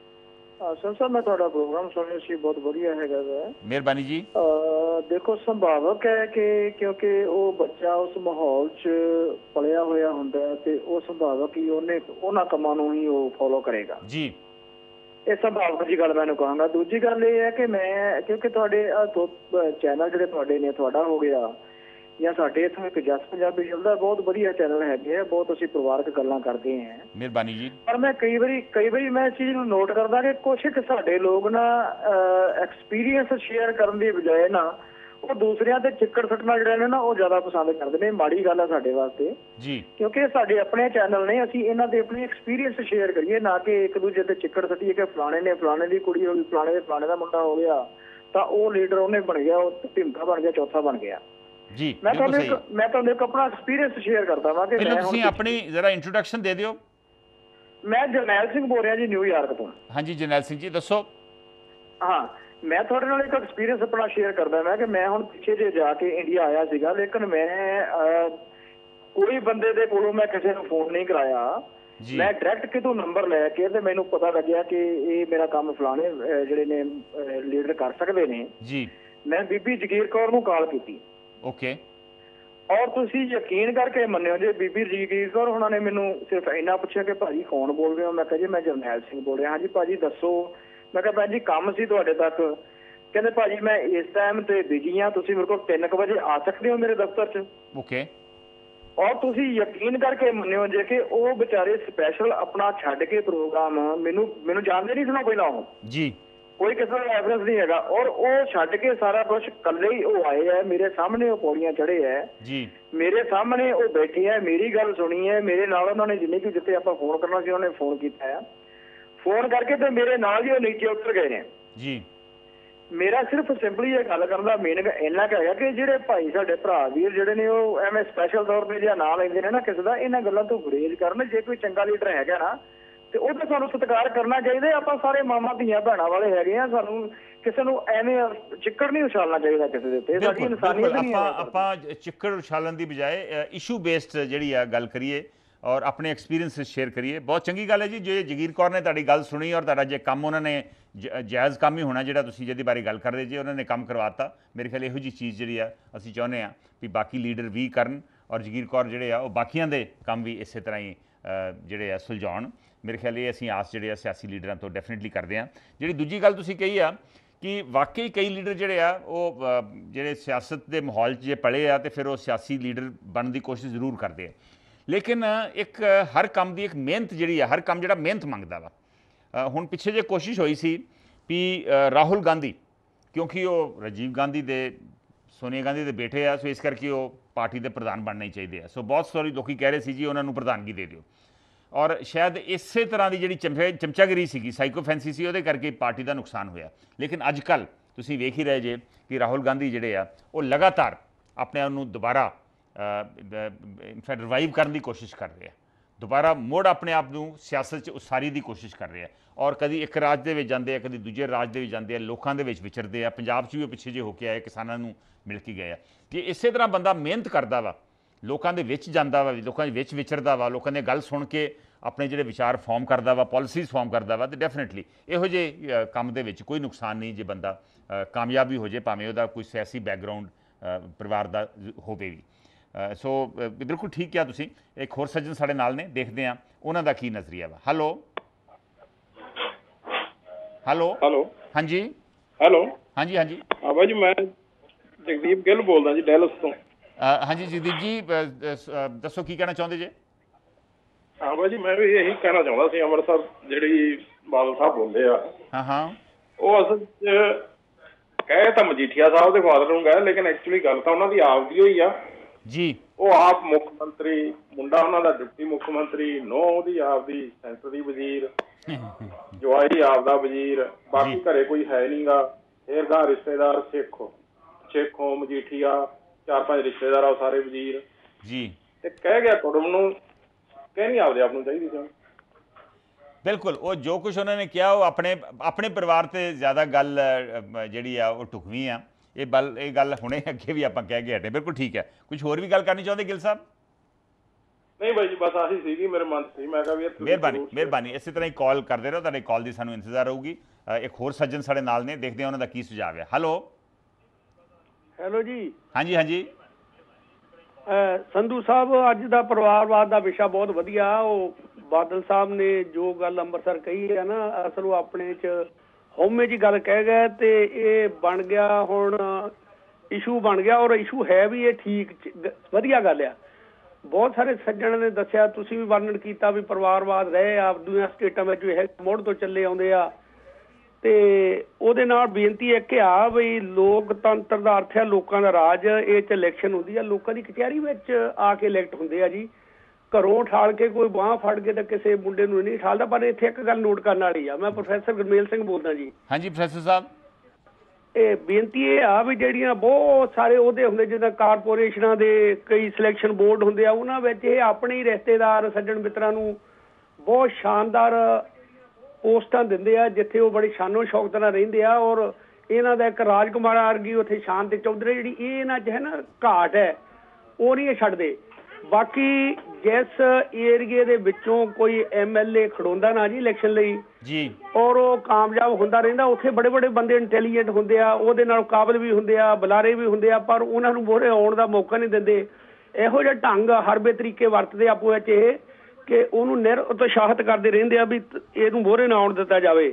संधू सर मैं थोड़ा प्रोग्राम सुनिया सी, बहुत बढ़िया है। मेहरबानी जी। आ, देखो संभावक है कि क्योंकि वो बच्चा उस माहौल च पलिया होया हुंदा है ते वो संभावक ही उन्हें उन्हां कमां नूं ही वो फॉलो करेगा जी। ਇਹ ਸੰਭਾਵਨਾ ਦੀ ਗੱਲ ਮੈਨੂੰ ਕਹਾਂਗਾ। ਦੂਜੀ ਗੱਲ ਇਹ ਹੈ ਕਿ ਮੈਂ ਕਿਉਂਕਿ ਤੁਹਾਡੇ ਦੋ ਚੈਨਲ ਜਿਹੜੇ ਤੁਹਾਡੇ ਨੇ, ਤੁਹਾਡਾ ਹੋ ਗਿਆ ਜਾਂ ਸਾਡੇ ਇੱਥੋਂ ਇੱਕ ਜਸ ਪੰਜਾਬੀ ਚੱਲਦਾ, ਬਹੁਤ ਵਧੀਆ ਚੈਨਲ ਹੈਗੇ ਆ, ਬਹੁਤ ਅਸੀਂ ਪਰਿਵਾਰਕ ਗੱਲਾਂ ਕਰਦੇ ਹਾਂ। ਮਿਹਰਬਾਨੀ ਜੀ। ਪਰ ਮੈਂ ਕਈ ਵਾਰੀ ਕਈ ਵਾਰੀ ਮੈਂ ਇਸ ਚੀਜ਼ ਨੂੰ ਨੋਟ ਕਰਦਾ ਕਿ ਕੁਛ ਕੁ ਸਾਡੇ ਲੋਕ ਨਾ ਐਕਸਪੀਰੀਅੰਸ ਸ਼ੇਅਰ ਕਰਨ ਦੀ ਬਜਾਏ ਨਾ ਉਹ ਦੂਸਰਿਆਂ ਤੇ ਚਿੱਕੜ ਸੱਟਣਾ ਜਿਹੜੇ ਨੇ ਨਾ ਉਹ ਜ਼ਿਆਦਾ ਪਸੰਦ ਕਰਦੇ ਨੇ। ਮਾੜੀ ਗੱਲ ਆ ਸਾਡੇ ਵਾਸਤੇ ਜੀ, ਕਿਉਂਕਿ ਸਾਡੇ ਆਪਣੇ ਚੈਨਲ ਨੇ, ਅਸੀਂ ਇਹਨਾਂ ਦੇ ਆਪਣੇ ਐਕਸਪੀਰੀਅੰਸ ਸ਼ੇਅਰ ਕਰੀਏ, ਨਾ ਕਿ ਇੱਕ ਦੂਜੇ ਤੇ ਚਿੱਕੜ ਸੱਟੀਏ ਕਿ ਫਲਾਣੇ ਨੇ ਫਲਾਣੇ ਦੀ ਕੁੜੀ ਹੋ ਗਈ, ਫਲਾਣੇ ਦੇ ਫਲਾਣੇ ਦਾ ਮੁੰਡਾ ਹੋ ਗਿਆ ਤਾਂ ਉਹ ਲੀਡਰ ਉਹਨੇ ਬਣ ਗਿਆ, ਉਹ ਭਿੰਕਾ ਬਣ ਗਿਆ, ਚੌਥਾ ਬਣ ਗਿਆ ਜੀ। ਮੈਂ ਤੁਹਾਨੂੰ ਇੱਕ ਮੈਂ ਤੁਹਾਨੂੰ ਇੱਕ ਆਪਣਾ ਐਕਸਪੀਰੀਅੰਸ ਸ਼ੇਅਰ ਕਰਦਾ ਵਾਂ ਕਿ ਮੈਂ ਤੁਸੀਂ ਆਪਣੀ ਜ਼ਰਾ ਇੰਟਰੋਡਕਸ਼ਨ ਦੇ ਦਿਓ। ਮੈਂ ਜਰਨੈਲ ਸਿੰਘ ਬੋਲ ਰਿਹਾ ਜੀ, ਨਿਊਯਾਰਕ ਤੋਂ। ਹਾਂਜੀ ਜਰਨੈਲ ਸਿੰਘ ਜੀ ਦੱਸੋ। ਹਾਂ ਮੈਂ ਤੁਹਾਡੇ ਨਾਲ ਇੱਕ ਐਕਸਪੀਰੀਅੰਸ ਆਪਣਾ ਸ਼ੇਅਰ ਕਰਦਾ ਮੈਂ ਕਿ ਮੈਂ ਹੁਣ ਪਿੱਛੇ ਜੇ ਜਾ ਕੇ ਇੰਡੀਆ ਆਇਆ ਸੀਗਾ, ਲੇਕਿਨ ਮੈਂ ਕੋਈ ਬੰਦੇ ਦੇ ਕੋਲੋਂ ਮੈਂ ਕਿਸੇ ਨੂੰ ਫੋਨ ਨਹੀਂ ਕਰਾਇਆ। ਮੈਂ ਡਾਇਰੈਕਟ ਕਿਤੋਂ ਨੰਬਰ ਲੈ ਕੇ ਤੇ ਮੈਨੂੰ ਪਤਾ ਲੱਗਿਆ ਕਿ ਇਹ ਮੇਰਾ ਕੰਮ ਫਲਾਣੇ ਜਿਹੜੇ ਨੇ ਲੀਡਰ ਕਰ ਸਕਦੇ ਨੇ ਜੀ। ਮੈਂ ਬੀਬੀ ਜਗੀਰ ਕੌਰ ਨੂੰ ਕਾਲ ਕੀਤੀ। ਓਕੇ। ਔਰ ਤੁਸੀਂ ਯਕੀਨ ਕਰਕੇ ਮੰਨਿਓ ਜੇ ਬੀਬੀ ਜਗੀਰ ਕੌਰ ਉਹਨਾਂ ਨੇ ਮੈਨੂੰ ਸਿਰਫ ਇੰਨਾ ਪੁੱਛਿਆ ਕਿ ਭਾਜੀ ਕੌਣ ਬੋਲ ਰਹੇ ਹੋ। ਮੈਂ ਕਿਹਾ ਜੀ ਮੈਂ ਜਰਨੈਲ ਸਿੰਘ ਬੋਲ ਰਿਹਾ। ਹਾਂਜੀ ਭਾਜੀ ਦੱਸੋ। ਮੈਂ ਕਿਹਾ ਭੈਣ ਜੀ ਕੰਮ ਸੀ ਤੁਹਾਡੇ ਤੱਕ। ਕਹਿੰਦੇ ਭਾਜੀ ਮੈਂ ਇਸ ਟਾਈਮ ਤੇ ਬਿਜੀ ਹਾਂ, ਤੁਸੀਂ ਮੇਰੇ ਕੋਲ ਤਿੰਨ ਕੁ ਵਜੇ ਆ ਸਕਦੇ ਹੋ ਮੇਰੇ ਦਫ਼ਤਰ 'ਚ। ਓਕੇ। ਔਰ ਤੁਸੀਂ ਯਕੀਨ ਕਰਕੇ ਮੰਨਿਓ ਜੇ ਕਿ ਉਹ ਵਿਚਾਰੇ ਸਪੈਸ਼ਲ ਆਪਣਾ ਛੱਡ ਕੇ ਪ੍ਰੋਗਰਾਮ ਮੈਨੂੰ ਮੈਨੂੰ ਜਾਣਦੇ ਨਹੀਂ ਸੁਣਾ ਪਹਿਲਾਂ ਉਹ ਜੀ, ਕੋਈ ਕਿਸੇ ਦਾ ਰੈਫਰੈਂਸ ਨਹੀਂ ਹੈਗਾ। ਔਰ ਉਹ ਛੱਡ ਕੇ ਸਾਰਾ ਕੁਝ ਇਕੱਲੇ ਹੀ ਉਹ ਆਏ ਹੈ, ਮੇਰੇ ਸਾਹਮਣੇ ਉਹ ਪੌੜੀਆਂ ਚੜ੍ਹੇ ਹੈ ਜੀ, ਮੇਰੇ ਸਾਹਮਣੇ ਉਹ ਬੈਠੇ ਹੈ, ਮੇਰੀ ਗੱਲ ਸੁਣੀ ਹੈ, ਮੇਰੇ ਨਾਲ ਉਹਨਾਂ ਨੇ ਜਿੰਨੇ ਕਿ ਜਿੱਥੇ ਆਪਾਂ ਫੋਨ ਕਰਨਾ ਸੀ ਉਹਨੇ ਫੋਨ ਕੀਤਾ ਹੈ। ਫੋਨ ਕਰਕੇ ਤੇ ਮੇਰੇ ਨਾਲ ਹੀ ਉਹ ਨੀਚੇ ਉਤਰ ਗਏ ਨੇ ਜੀ। ਮੇਰਾ ਸਿਰਫ ਸਿੰਪਲੀ ਇਹ ਗੱਲ ਕਰਨ ਦਾ ਮੀਨਿੰਗ ਇੰਨਾ ਕੁ ਹੈਗਾ ਕਿ ਜਿਹੜੇ ਭਾਈ ਸਾਡੇ ਭਰਾ ਵੀਰ ਜਿਹੜੇ ਨੇ ਉਹ ਐਵੇਂ ਸਪੈਸ਼ਲ ਤੌਰ ਤੇ ਜੇ ਨਾਂ ਲੈਂਦੇ ਨੇ ਨਾ ਕਿਸੇ ਦਾ, ਇਹਨਾਂ ਗੱਲਾਂ ਤੋਂ ਗੁਰੇਜ਼ ਕਰਨ। ਜੇ ਕੋਈ ਚੰਗਾ ਲੀਡਰ ਹੈਗਾ ਨਾ ਤੇ ਉਹਦਾ ਸਾਨੂੰ ਸਤਿਕਾਰ ਕਰਨਾ ਚਾਹੀਦਾ। ਆਪਾਂ ਸਾਰੇ ਮਾਮਾ ਧੀਆਂ ਭੈਣਾਂ ਵਾਲੇ ਹੈਗੇ ਆ, ਸਾਨੂੰ ਕਿਸੇ ਨੂੰ ਐਵੇਂ ਚਿੱਕੜ ਨਹੀਂ ਉਛਾਲਣਾ ਚਾਹੀਦਾ ਕਿਸੇ ਦੇ ਉੱਤੇ। ਸਾਡੀ ਇਨਸਾਨੀਅਤ ਨਹੀਂ ਹੈ। ਆਪਾਂ ਚਿੱਕੜ ਉਛਾਲਣ ਦੀ ਬਜਾਏ ਇਸ਼ੂ ਬੇਸਡ ਜਿਹੜੀ ਆ ਗੱਲ ਕਰੀਏ और अपने एक्सपीरियंस शेयर करिए। बहुत चंगी गल है जी जो जगीर कौर ने तुहाडी गल सुनी और तुहाडा जे काम उन्होंने जायज़ काम ही होना जिहड़ा तुसीं जिहदी बारे गल कर रहे जी, उन्होंने काम करवाता। मेरे ख्याल इहो जी चीज़ जिहड़ी आ असीं चाहुंदे आ भी बाकी लीडर भी करन और जगीर कौर जिहड़े आ बाकियां दे काम भी इस तरह ही जिहड़े आ सुलझाउण। मेरे ख्याल ये असीं आस जिहड़े आ सियासी लीडरां तो डेफिनेटली करदे आ। जिहड़ी दूजी गल तुसीं कही आ कि वाकई कई लीडर जिहड़े आ वो जिहड़े सियासत के माहौल च जे पले आ तो फिर वो सियासी लीडर बनने की कोशिश जरूर करते हैं, लेकिन एक हर काम की एक मेहनत जी है, हर काम जो मेहनत मंगता वा। हुण पिछे जे कोशिश हुई सी भी राहुल गांधी, क्योंकि वो राजीव गांधी दे सोनिया गांधी के बेटे आ, सो इस करके वो पार्टी के प्रधान बनने ही चाहिए। सो बहुत सारे लोग कह रहे थे जी उन्होंने प्रधानगी दे दिओ, और शायद इस तरह की जी चमचा चमचागिरी सी, साइकोफेंसी सी, वो करके पार्टी का नुकसान होया। लेकिन अजकल तुसीं वेख ही रहे जे कि राहुल गांधी जिहड़े आ वो लगातार अपने आप नूं दोबारा ਇਨਫੈਕਟ ਰਿਵਾਈਵ ਕਰਨ ਦੀ ਕੋਸ਼ਿਸ਼ ਕਰ ਰਿਹਾ, ਦੁਬਾਰਾ ਮੁੜ ਆਪਣੇ ਆਪ ਨੂੰ ਸਿਆਸਤ 'ਚ ਉਸਾਰੀ ਦੀ ਕੋਸ਼ਿਸ਼ ਕਰ ਰਿਹਾ। ਔਰ ਕਦੀ ਇੱਕ ਰਾਜ ਦੇ ਵਿੱਚ ਜਾਂਦੇ ਆ, ਕਦੀ ਦੂਜੇ ਰਾਜ ਦੇ ਵਿੱਚ ਜਾਂਦੇ ਆ, ਲੋਕਾਂ ਦੇ ਵਿੱਚ ਵਿਚਰਦੇ ਆ। ਪੰਜਾਬ 'ਚ ਵੀ ਉਹ ਪਿੱਛੇ ਜੇ ਹੋ ਕੇ ਆਏ, ਕਿਸਾਨਾਂ ਨੂੰ ਮਿਲ ਕੇ ਗਏ ਆ। ਜੇ ਇਸੇ ਤਰ੍ਹਾਂ ਬੰਦਾ ਮਿਹਨਤ ਕਰਦਾ ਵਾ, ਲੋਕਾਂ ਦੇ ਵਿੱਚ ਜਾਂਦਾ ਵਾ, ਲੋਕਾਂ ਦੇ ਵਿੱਚ ਵਿਚਰਦਾ ਵਾ, ਲੋਕਾਂ ਦੀ ਗੱਲ ਸੁਣ ਕੇ ਆਪਣੇ ਜਿਹੜੇ ਵਿਚਾਰ ਫਾਰਮ ਕਰਦਾ ਵਾ, ਪਾਲਿਸੀਜ਼ ਫਾਰਮ ਕਰਦਾ ਵਾ, ਤੇ ਡੈਫੀਨੇਟਲੀ ਇਹੋ ਜਿਹੇ ਕੰਮ ਦੇ ਵਿੱਚ ਕੋਈ ਨੁਕਸਾਨ ਨਹੀਂ ਜੇ ਬੰਦਾ ਕਾਮਯਾਬ ਵੀ ਹੋ ਜੇ, ਭਾਵੇਂ ਉਹਦਾ ਕੋਈ ਸਿਆਸੀ ਬੈਕਗਰਾਊਂਡ ਪਰਿਵਾਰ ਦਾ ਹੋਵੇ ਵੀ। ਸੋ ਬਿਲਕੁਲ ਠੀਕ ਕਿਹਾ ਤੁਸੀਂ। ਇੱਕ ਹੋਰ ਸੱਜਣ ਸਾਡੇ ਨਾਲ ਨੇ, ਦੇਖਦੇ ਹਾਂ ਉਹਨਾਂ ਦਾ ਕੀ ਨਜ਼ਰੀਆ ਵਾ। ਹੈਲੋ ਹੈਲੋ ਹੈਲੋ ਹਾਂਜੀ ਹੈਲੋ ਹਾਂਜੀ ਹਾਂਜੀ ਹਾਂ ਬਾਈ ਜੀ, ਮੈਂ ਜਗਦੀਪ ਗਿੱਲ ਬੋਲਦਾ ਜੀ, ਡੈਲਸ ਤੋਂ। ਹਾਂਜੀ ਜਗਦੀਪ ਜੀ, ਦੱਸੋ ਕੀ ਕਹਿਣਾ ਚਾਹੁੰਦੇ ਜੇ? ਹਾਂ ਬਾਈ ਜੀ, ਮੈਂ ਵੀ ਇਹੀ ਕਹਿਣਾ ਚਾਹੁੰਦਾ ਸੀ, ਅੰਮ੍ਰਿਤਸਰ ਜਿਹੜੀ ਬਾਦਲ ਸਾਹਿਬ ਬੋਲਦੇ ਆ, ਹਾਂ ਹਾਂ ਉਹ ਅਸਲ 'ਚ ਕਹੇ ਤਾਂ ਮਜੀਠੀਆ ਸਾਹਿਬ ਦੇ ਫਾਦਰ ਨੂੰ ਗਏ, ਲੇਕਿਨ ਐਕਚੁਅਲੀ ਗੱਲ ਤਾਂ ਉਹਨਾਂ ਦੀ ਆਪ ਦੀ ਹੋਈ ਆ ਜੀ। ਉਹ ਆਪ ਮੁੱਖ ਮੰਤਰੀ, ਮੁੰਡਾ ਉਹਨਾਂ ਦਾ ਡਿਪਟੀ ਮੁੱਖ ਮੰਤਰੀ, ਨੋ ਉਹਦੀ ਆਪ ਦੀ ਸੈਂਟਰ ਦੀ ਵਜ਼ੀਰ, ਜਵਾਈ ਆਪ ਦਾ ਵਜ਼ੀਰ, ਬਾਕੀ ਘਰੇ ਕੋਈ ਹੈ ਨੀ ਗਾ। ਫੇਰ ਦਾ ਰਿਸ਼ਤੇਦਾਰ ਸਿੱਖੋ ਸ਼ੇਖੋਂ ਮਜੀਠੀਆ, ਚਾਰ ਪੰਜ ਰਿਸ਼ਤੇਦਾਰ ਆ, ਸਾਰੇ ਵਜ਼ੀਰ ਜੀ। ਤੇ ਕਹਿ ਗਿਆ ਕੁੜਮ ਨੂੰ, ਕਹਿਣੀ ਆਪਦੇ ਆਪ ਨੂੰ ਚਾਹੀਦੀ ਸੀ। ਬਿਲਕੁਲ, ਉਹ ਜੋ ਕੁਛ ਉਹਨਾਂ ਨੇ ਕਿਹਾ ਉਹ ਆਪਣੇ ਆਪਣੇ ਪਰਿਵਾਰ ਤੇ ਜ਼ਿਆਦਾ ਗੱਲ ਜਿਹੜੀ ਆ ਉਹ ਢੁਕਵੀਂ ਆ। ਇਹ ਬਲ ਇਹ ਗੱਲ ਹੁਣੇ ਅੱਗੇ ਵੀ ਆਪਾਂ ਕਹਿ ਕੇ ਹਟੇ। ਬਿਲਕੁਲ ਠੀਕ ਹੈ। ਕੁਝ ਹੋਰ ਵੀ ਗੱਲ ਕਰਨੀ ਚਾਹੁੰਦੇ ਗਿੱਲ ਸਾਹਿਬ? ਨਹੀਂ ਬਾਈ ਜੀ, ਬਸ ਆਹੀ ਸੀਗੀ ਮੇਰੇ ਮਨ 'ਚ ਸੀ। ਮੈਂ ਕਿਹਾ ਵੀ ਮਿਹਰਬਾਨੀ ਮਿਹਰਬਾਨੀ ਇਸੇ ਤਰ੍ਹਾਂ ਹੀ ਕਾਲ ਕਰਦੇ ਰਹੋ, ਤੁਹਾਡੇ ਕਾਲ ਦੀ ਸਾਨੂੰ ਇੰਤਜ਼ਾਰ ਹੋਊਗੀ। ਇੱਕ ਹੋਰ ਸੱਜਣ ਸਾਡੇ ਨਾਲ ਨੇ, ਦੇਖਦੇ ਹਾਂ ਉਹਨਾਂ ਦਾ ਕੀ ਸੁਝਾਅ ਹੈ। ਹੈਲੋ ਹੈਲੋ ਜੀ। ਹਾਂਜੀ ਹਾਂਜੀ ਸੰਧੂ ਸਾਹਿਬ, ਅੱਜ ਦਾ ਪਰਿਵਾਰਵਾਦ ਦਾ ਵਿਸ਼ਾ ਬਹੁਤ ਵਧੀਆ। ਉਹ ਬਾਦਲ ਸਾਹਿਬ ਨੇ ਜੋ ਗੱਲ ਅੰਮ੍ਰਿਤਸਰ ਕਹੀ ਹੈ ਨਾ, ਅਸਲ ਉਹ ਆਪਣੇ 'ਚ ਹਉਮੈ 'ਚ ਗੱਲ ਕਹਿ ਗਏ ਤੇ ਇਹ ਬਣ ਗਿਆ ਹੁਣ ਇਸ਼ੂ ਬਣ ਗਿਆ। ਔਰ ਇਸ਼ੂ ਹੈ ਵੀ ਇਹ ਠੀਕ ਵਧੀਆ ਗੱਲ ਆ। ਬਹੁਤ ਸਾਰੇ ਸੱਜਣਾਂ ਨੇ ਦੱਸਿਆ, ਤੁਸੀਂ ਵੀ ਵਰਣਨ ਕੀਤਾ ਵੀ ਪਰਿਵਾਰਵਾਦ ਰਹੇ ਆ ਦੂਜੀਆਂ ਸਟੇਟਾਂ ਵਿੱਚ ਵੀ ਮੁੱਢ ਤੋਂ ਚੱਲੇ ਆਉਂਦੇ ਆ। ਤੇ ਉਹਦੇ ਨਾਲ ਬੇਨਤੀ ਇੱਕ ਆ ਵੀ ਲੋਕਤੰਤਰ ਦਾ ਅਰਥ ਹੈ ਲੋਕਾਂ ਦਾ ਰਾਜ। ਇਹ 'ਚ ਇਲੈਕਸ਼ਨ ਹੁੰਦੀ ਆ, ਲੋਕਾਂ ਦੀ ਕਚਹਿਰੀ ਵਿੱਚ ਆ ਕੇ ਇਲੈਕਟ ਹੁੰਦੇ ਆ ਜੀ। ਘਰੋਂ ਠਾਲ ਕੇ ਕੋਈ ਬਾਂਹ ਫੜ ਕੇ ਤਾਂ ਕਿਸੇ ਮੁੰਡੇ ਨੂੰ ਨਹੀਂ ਠਾਲਦਾ। ਪਰ ਇੱਥੇ ਇੱਕ ਗੱਲ ਨੋਟ ਕਰਨ ਵਾਲੀ ਆ। ਮੈਂ ਪ੍ਰੋਫੈਸਰ ਗੁਰਮੇਲ ਸਿੰਘ ਬੋਲਦਾ ਜੀ। ਹਾਂਜੀ ਪ੍ਰੋਫੈਸਰ ਸਾਹਿਬ, ਇਹ ਬੇਨਤੀ ਇਹ ਆ ਵੀ ਜਿਹੜੀਆਂ ਬਹੁਤ ਸਾਰੇ ਅਹੁਦੇ ਹੁੰਦੇ, ਜਿੱਦਾਂ ਕਾਰਪੋਰੇਸ਼ਨਾਂ ਦੇ ਕਈ ਸਿਲੈਕਸ਼ਨ ਬੋਰਡ ਹੁੰਦੇ ਆ, ਉਹਨਾਂ ਵਿੱਚ ਇਹ ਆਪਣੇ ਹੀ ਰਿਸ਼ਤੇਦਾਰ ਸੱਜਣ ਮਿੱਤਰਾਂ ਨੂੰ ਬਹੁਤ ਸ਼ਾਨਦਾਰ ਪੋਸਟਾਂ ਦਿੰਦੇ ਆ, ਜਿੱਥੇ ਉਹ ਬੜੀ ਸ਼ਾਨੋ ਸ਼ੌਕਤ ਨਾਲ ਰਹਿੰਦੇ ਆ। ਔਰ ਇਹਨਾਂ ਦਾ ਇੱਕ ਰਾਜਕੁਮਾਰ ਵਰਗੀ ਉੱਥੇ ਸ਼ਾਨ ਤੇ ਚੌਧਰੀ ਜਿਹੜੀ ਇਹ ਇਹਨਾਂ 'ਚ ਹੈ ਨਾ ਘਾਟ ਹੈ, ਉਹ ਨਹੀਂ ਇਹ ਛੱਡਦੇ। ਬਾਕੀ ਜਿਸ ਏਰੀਏ ਦੇ ਵਿੱਚੋਂ ਕੋਈ ਐਮ ਐਲ ਏ ਖੜੋਂਦਾ ਨਾ ਜੀ ਇਲੈਕਸ਼ਨ ਲਈ ਜੀ, ਔਰ ਉਹ ਕਾਮਯਾਬ ਹੁੰਦਾ ਰਹਿੰਦਾ, ਉੱਥੇ ਬੜੇ ਬੜੇ ਬੰਦੇ ਇੰਟੈਲੀਜੈਂਟ ਹੁੰਦੇ ਆ, ਉਹਦੇ ਨਾਲ ਕਾਬਲ ਵੀ ਹੁੰਦੇ ਆ, ਬੁਲਾਰੇ ਵੀ ਹੁੰਦੇ ਆ, ਪਰ ਉਹਨਾਂ ਨੂੰ ਮੋਹਰੇ ਆਉਣ ਦਾ ਮੌਕਾ ਨਹੀਂ ਦਿੰਦੇ। ਇਹੋ ਜਿਹਾ ਢੰਗ ਹਰਬੇ ਤਰੀਕੇ ਵਰਤਦੇ ਆਪੋ ਵਿੱਚ ਇਹ ਕਿ ਉਹਨੂੰ ਨਿਰ ਉਤਸ਼ਾਹਿਤ ਕਰਦੇ ਰਹਿੰਦੇ ਆ ਵੀ ਇਹਨੂੰ ਮੋਹਰੇ ਨਾ ਆਉਣ ਦਿੱਤਾ ਜਾਵੇ।